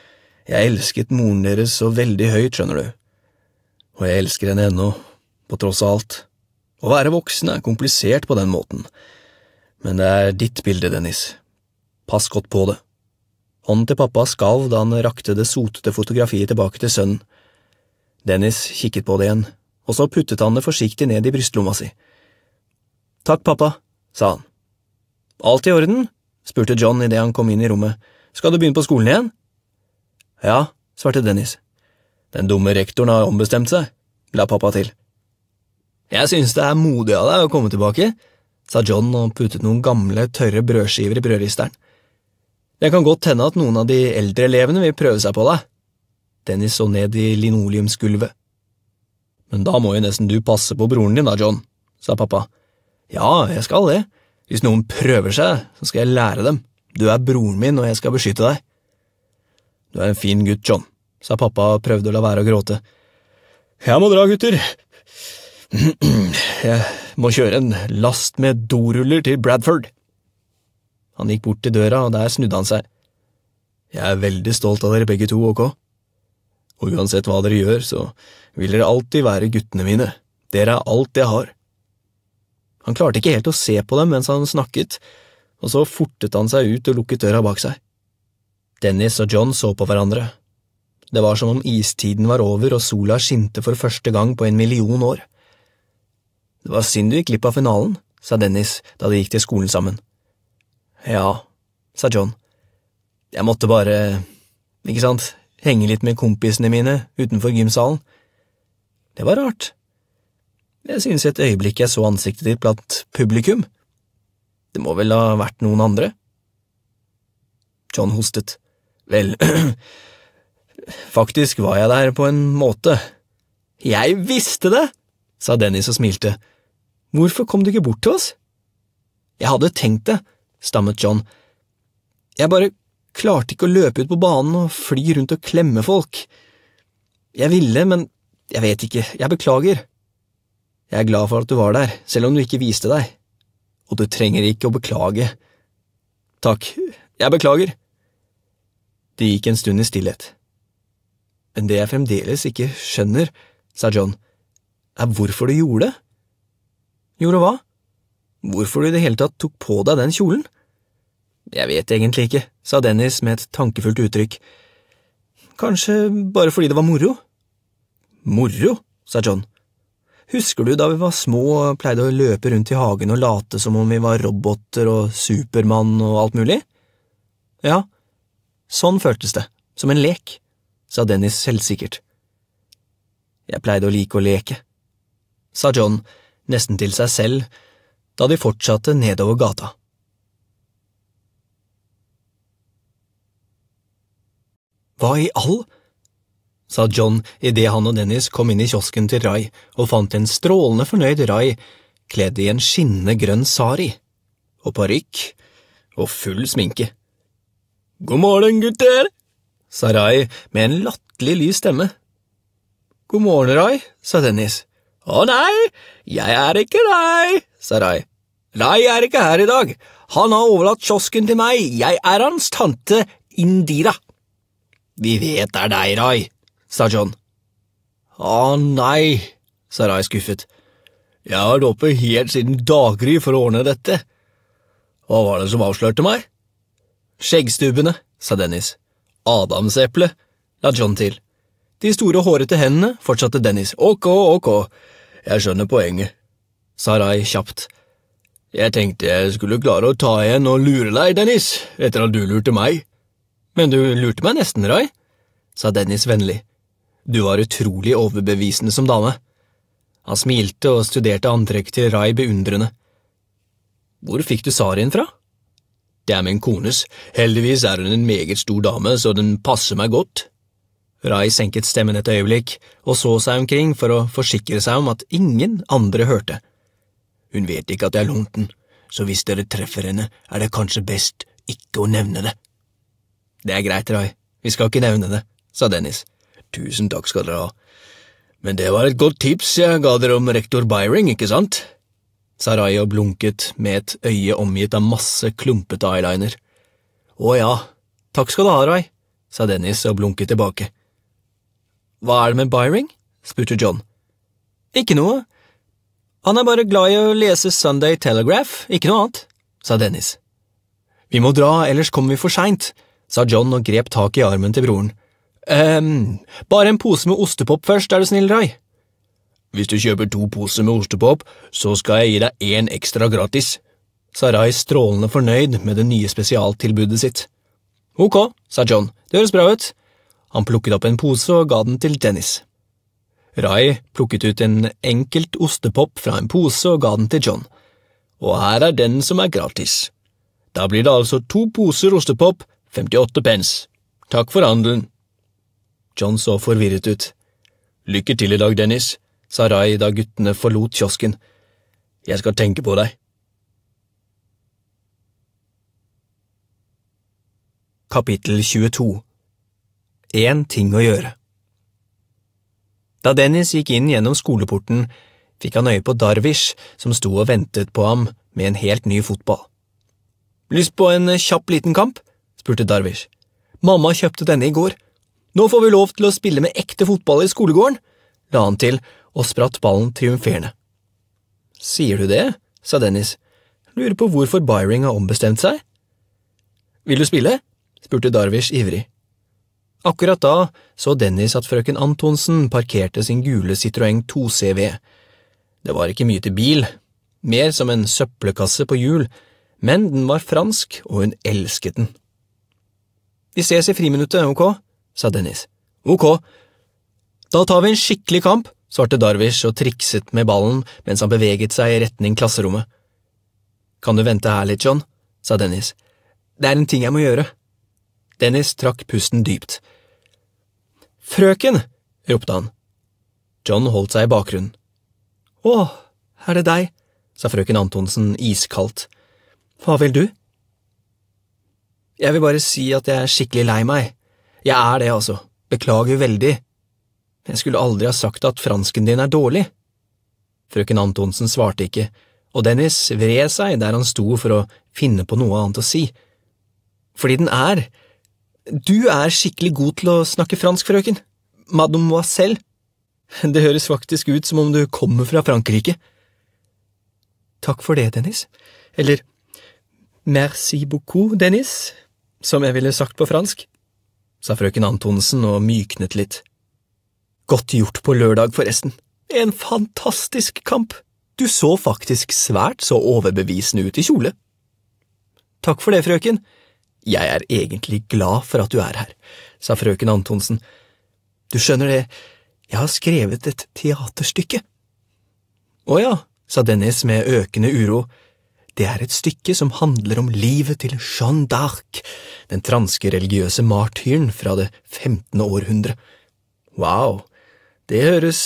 Jeg elsket moren deres så veldig høyt, skjønner du. Og jeg elsker henne ennå, på tross av alt. Å være voksen komplisert på den måten. Men det ditt bilde, Dennis. Pass godt på det. Hånden til pappa skalv da han rakte det sotete fotografiet tilbake til sønnen. Dennis kikket på det igjen, og så puttet han det forsiktig ned i brystlomma si. Takk, pappa, sa han. Alt i orden? Spurte John i det han kom inn i rommet. Skal du begynne på skolen igjen? Ja, svarte Dennis. Den dumme rektoren har ombestemt seg, la pappa til. Jeg synes det modig av deg å komme tilbake, sa John og puttet noen gamle, tørre brødskiver i brødristeren. Det kan godt hende at noen av de eldre elevene vil prøve seg på deg. Dennis så ned i linoleumsgulvet. Men da må jo nesten du passe på broren din da, John, sa pappa. Ja, jeg skal det. Hvis noen prøver seg, så skal jeg lære dem. Du broren min, og jeg skal beskytte deg. Du en fin gutt, John, sa pappa og prøvde å la være å gråte. Jeg må dra, gutter. Jeg må kjøre en last med doruller til Bradford. Han gikk bort til døra, og der snudde han seg. Jeg veldig stolt av dere begge to, ok? Og uansett hva dere gjør, så vil dere alltid være guttene mine. Dere alt jeg har. Han klarte ikke helt å se på dem mens han snakket, og så fortet han seg ut og lukket døra bak seg. Dennis og John så på hverandre. Det var som om istiden var over og sola skinte for første gang på 1 million år. Det var synd du gikk glipp av finalen, sa Dennis da de gikk til skolen sammen. Ja, sa John. Jeg måtte bare, ikke sant, henge litt med kompisene mine utenfor gymsalen. Det var rart. Jeg synes et øyeblikk jeg så ansiktet ditt blant publikum. Det må vel ha vært noen andre? John hostet. Vel, faktisk var jeg der på en måte. Jeg visste det, sa Dennis og smilte. Hvorfor kom du ikke bort til oss? Jeg hadde tenkt det, stammet John. Jeg bare klarte ikke å løpe ut på banen og fly rundt og klemme folk. Jeg ville, men jeg vet ikke, jeg beklager. Jeg glad for at du var der, selv om du ikke viste deg. Og du trenger ikke å beklage. Takk, jeg beklager. Det gikk en stund i stillhet. Men det jeg fremdeles ikke skjønner, sa John, hvorfor du gjorde det. Gjorde hva? Hvorfor du i det hele tatt tok på deg den kjolen? Jeg vet egentlig ikke, sa Dennis med et tankefullt uttrykk. Kanskje bare fordi det var moro? Moro, sa John. Husker du da vi var små og pleide å løpe rundt i hagen og late som om vi var roboter og Supermann og alt mulig? Ja, sånn føltes det, som en lek, sa Dennis selvsikkert. Jeg pleide å like å leke, sa John nesten til seg selv da de fortsatte nedover gata. Hva i all? Sa John i det han og Dennis kom inn i kiosken til Rai og fant en strålende fornøyd Rai kledd i en skinnende grønn sari, og parykk og full sminke. God morgen, gutter, sa Rai med en latterlig lys stemme. God morgen, Rai, sa Dennis. Å nei, jeg ikke Rai, sa Rai. Rai ikke her i dag. Han har overlatt kiosken til meg. Jeg hans tante Indira. Vi vet det deg, Rai, sa John. Å nei, sa Rai skuffet. Jeg har vært oppe helt siden daggry for å ordne dette. Hva var det som avslørte meg? Skjeggstubbene, sa Dennis. Adamseple, la John til. De store hårete hendene, fortsatte Dennis. Ok, jeg skjønner poenget, sa Rai kjapt. Jeg tenkte jeg skulle klare å ta igjen og lure deg, Dennis, etter at du lurte meg. Men du lurte meg nesten, Rai, sa Dennis vennlig. Du var utrolig overbevisende som dame. Han smilte og studerte antrekket til Rai beundrende. Hvor fikk du sarien fra? Det min kones. Heldigvis hun en meget stor dame, så den passer meg godt. Rai senket stemmen et øyeblikk og så seg omkring for å forsikre seg om at ingen andre hørte. Hun vet ikke at jeg lånt den, så hvis dere treffer henne, det kanskje best ikke å nevne det. Det greit, Rai. Vi skal ikke nevne det, sa Dennis. Tusen takk skal dere ha. Men det var et godt tips jeg ga dere om rektor Byring, ikke sant? Sa Rai og blunket med et øye omgitt av masse klumpete eyeliner. Å ja, takk skal du ha, Rai, sa Dennis og blunket tilbake. Hva det med Byring? Spurte John. Ikke noe. Han bare glad i å lese Sunday Telegraph, ikke noe annet, sa Dennis. Vi må dra, ellers kommer vi for sent, sa John og grep tak i armen til broren. Bare en pose med ostepop først, du snill, Ray? Hvis du kjøper 2 poser med ostepop, så skal jeg gi deg 1 ekstra gratis, sa Ray strålende fornøyd med det nye spesialtilbudet sitt. Ok, sa John, det høres bra ut. Han plukket opp en pose og ga den til Dennis. Ray plukket ut en enkelt ostepop fra en pose og ga den til John. Og her den som gratis. Da blir det altså 2 poser ostepop, 58 pence. Takk for handelen. John så forvirret ut. Lykke til i dag, Dennis, sa Ray da guttene forlot kiosken. Jeg skal tenke på deg. Kapittel 22. En ting å gjøre. Da Dennis gikk inn gjennom skoleporten, fikk han øye på Darvish, som sto og ventet på ham med en helt ny fotball. Lyst på en kjapp liten kamp? Spurte Darvish. Mamma kjøpte denne i går. Nå får vi lov til å spille med ekte fotball i skolegården, la han til og spratt ballen triumferende. Sier du det? Sa Dennis. Lurer på hvorfor Byring har ombestemt seg. Vil du spille? Spurte Darvish ivrig. Akkurat da så Dennis at frøken Antonsen parkerte sin gule Citroën 2CV. Det var ikke mye til bil, mer som en søppelkasse på hjul, men den var fransk, og hun elsket den. Vi ses i friminuttet, ok? Sa Dennis. Ok. Da tar vi en skikkelig kamp, svarte Darvish og trikset med ballen mens han beveget seg i retning klasserommet. Kan du vente her litt, John? Sa Dennis. Det en ting jeg må gjøre. Dennis trakk pusten dypt. Frøken, ropte han. John holdt seg i bakgrunnen. Åh, det deg? Sa frøken Antonsen iskaldt. Hva vil du? Jeg vil bare si at jeg skikkelig lei meg. Jeg det altså. Beklager veldig. Jeg skulle aldri ha sagt at fransken din dårlig. Frøken Antonsen svarte ikke, og Dennis vred seg der han sto for å finne på noe annet å si. Fordi den Du skikkelig god til å snakke fransk, frøken. Mademoiselle. Det høres faktisk ut som om du kommer fra Frankrike. Takk for det, Dennis. Eller, merci beaucoup, Dennis, som jeg ville sagt på fransk, sa frøken Antonsen og myknet litt. Godt gjort på lørdag, forresten. En fantastisk kamp. Du så faktisk svært så overbevisende ut i kjole. Takk for det, frøken. Jeg egentlig glad for at du her, sa frøken Antonsen. Du skjønner det, jeg har skrevet et teaterstykke. Å ja, sa Dennis med økende uro. Det et stykke som handler om livet til Jeanne d'Arc, den franske religiøse martyren fra det 15. århundre. Wow, det høres…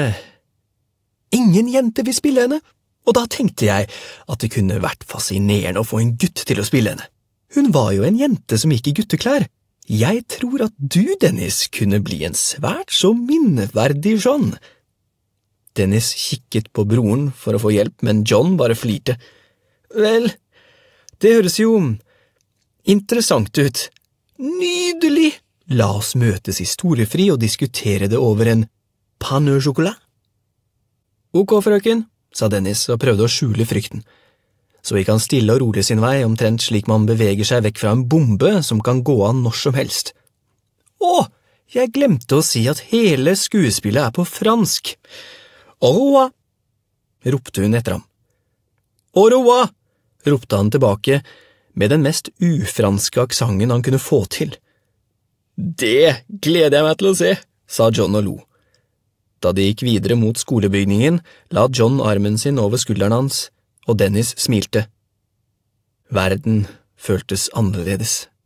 Ingen jente vil spille henne, og da tenkte jeg at det kunne vært fascinerende å få en gutt til å spille henne. Hun var jo en jente som gikk i gutteklær. Jeg tror at du, Dennis, kunne bli en svært så minneverdig Jeanne. Dennis kikket på broren for å få hjelp, men John bare flirte. Vel, det høres jo interessant ut. Nydelig! La oss møtes i storefri og diskutere det over en pain au chocolat. Ok, frøken, sa Dennis og prøvde å skjule frykten. Så gikk han stille og rolig sin vei, omtrent slik man beveger seg vekk fra en bombe som kan gå an når som helst. Å, jeg glemte å si at hele skuespillet på fransk. Au revoir, ropte hun etter ham. Au revoir, ropte han tilbake med den mest ufranske aksangen han kunne få til. Det gleder jeg meg til å se, sa John og lo. Da de gikk videre mot skolebygningen, la John armen sin over skulderen hans, og Dennis smilte. Verden føltes annerledes.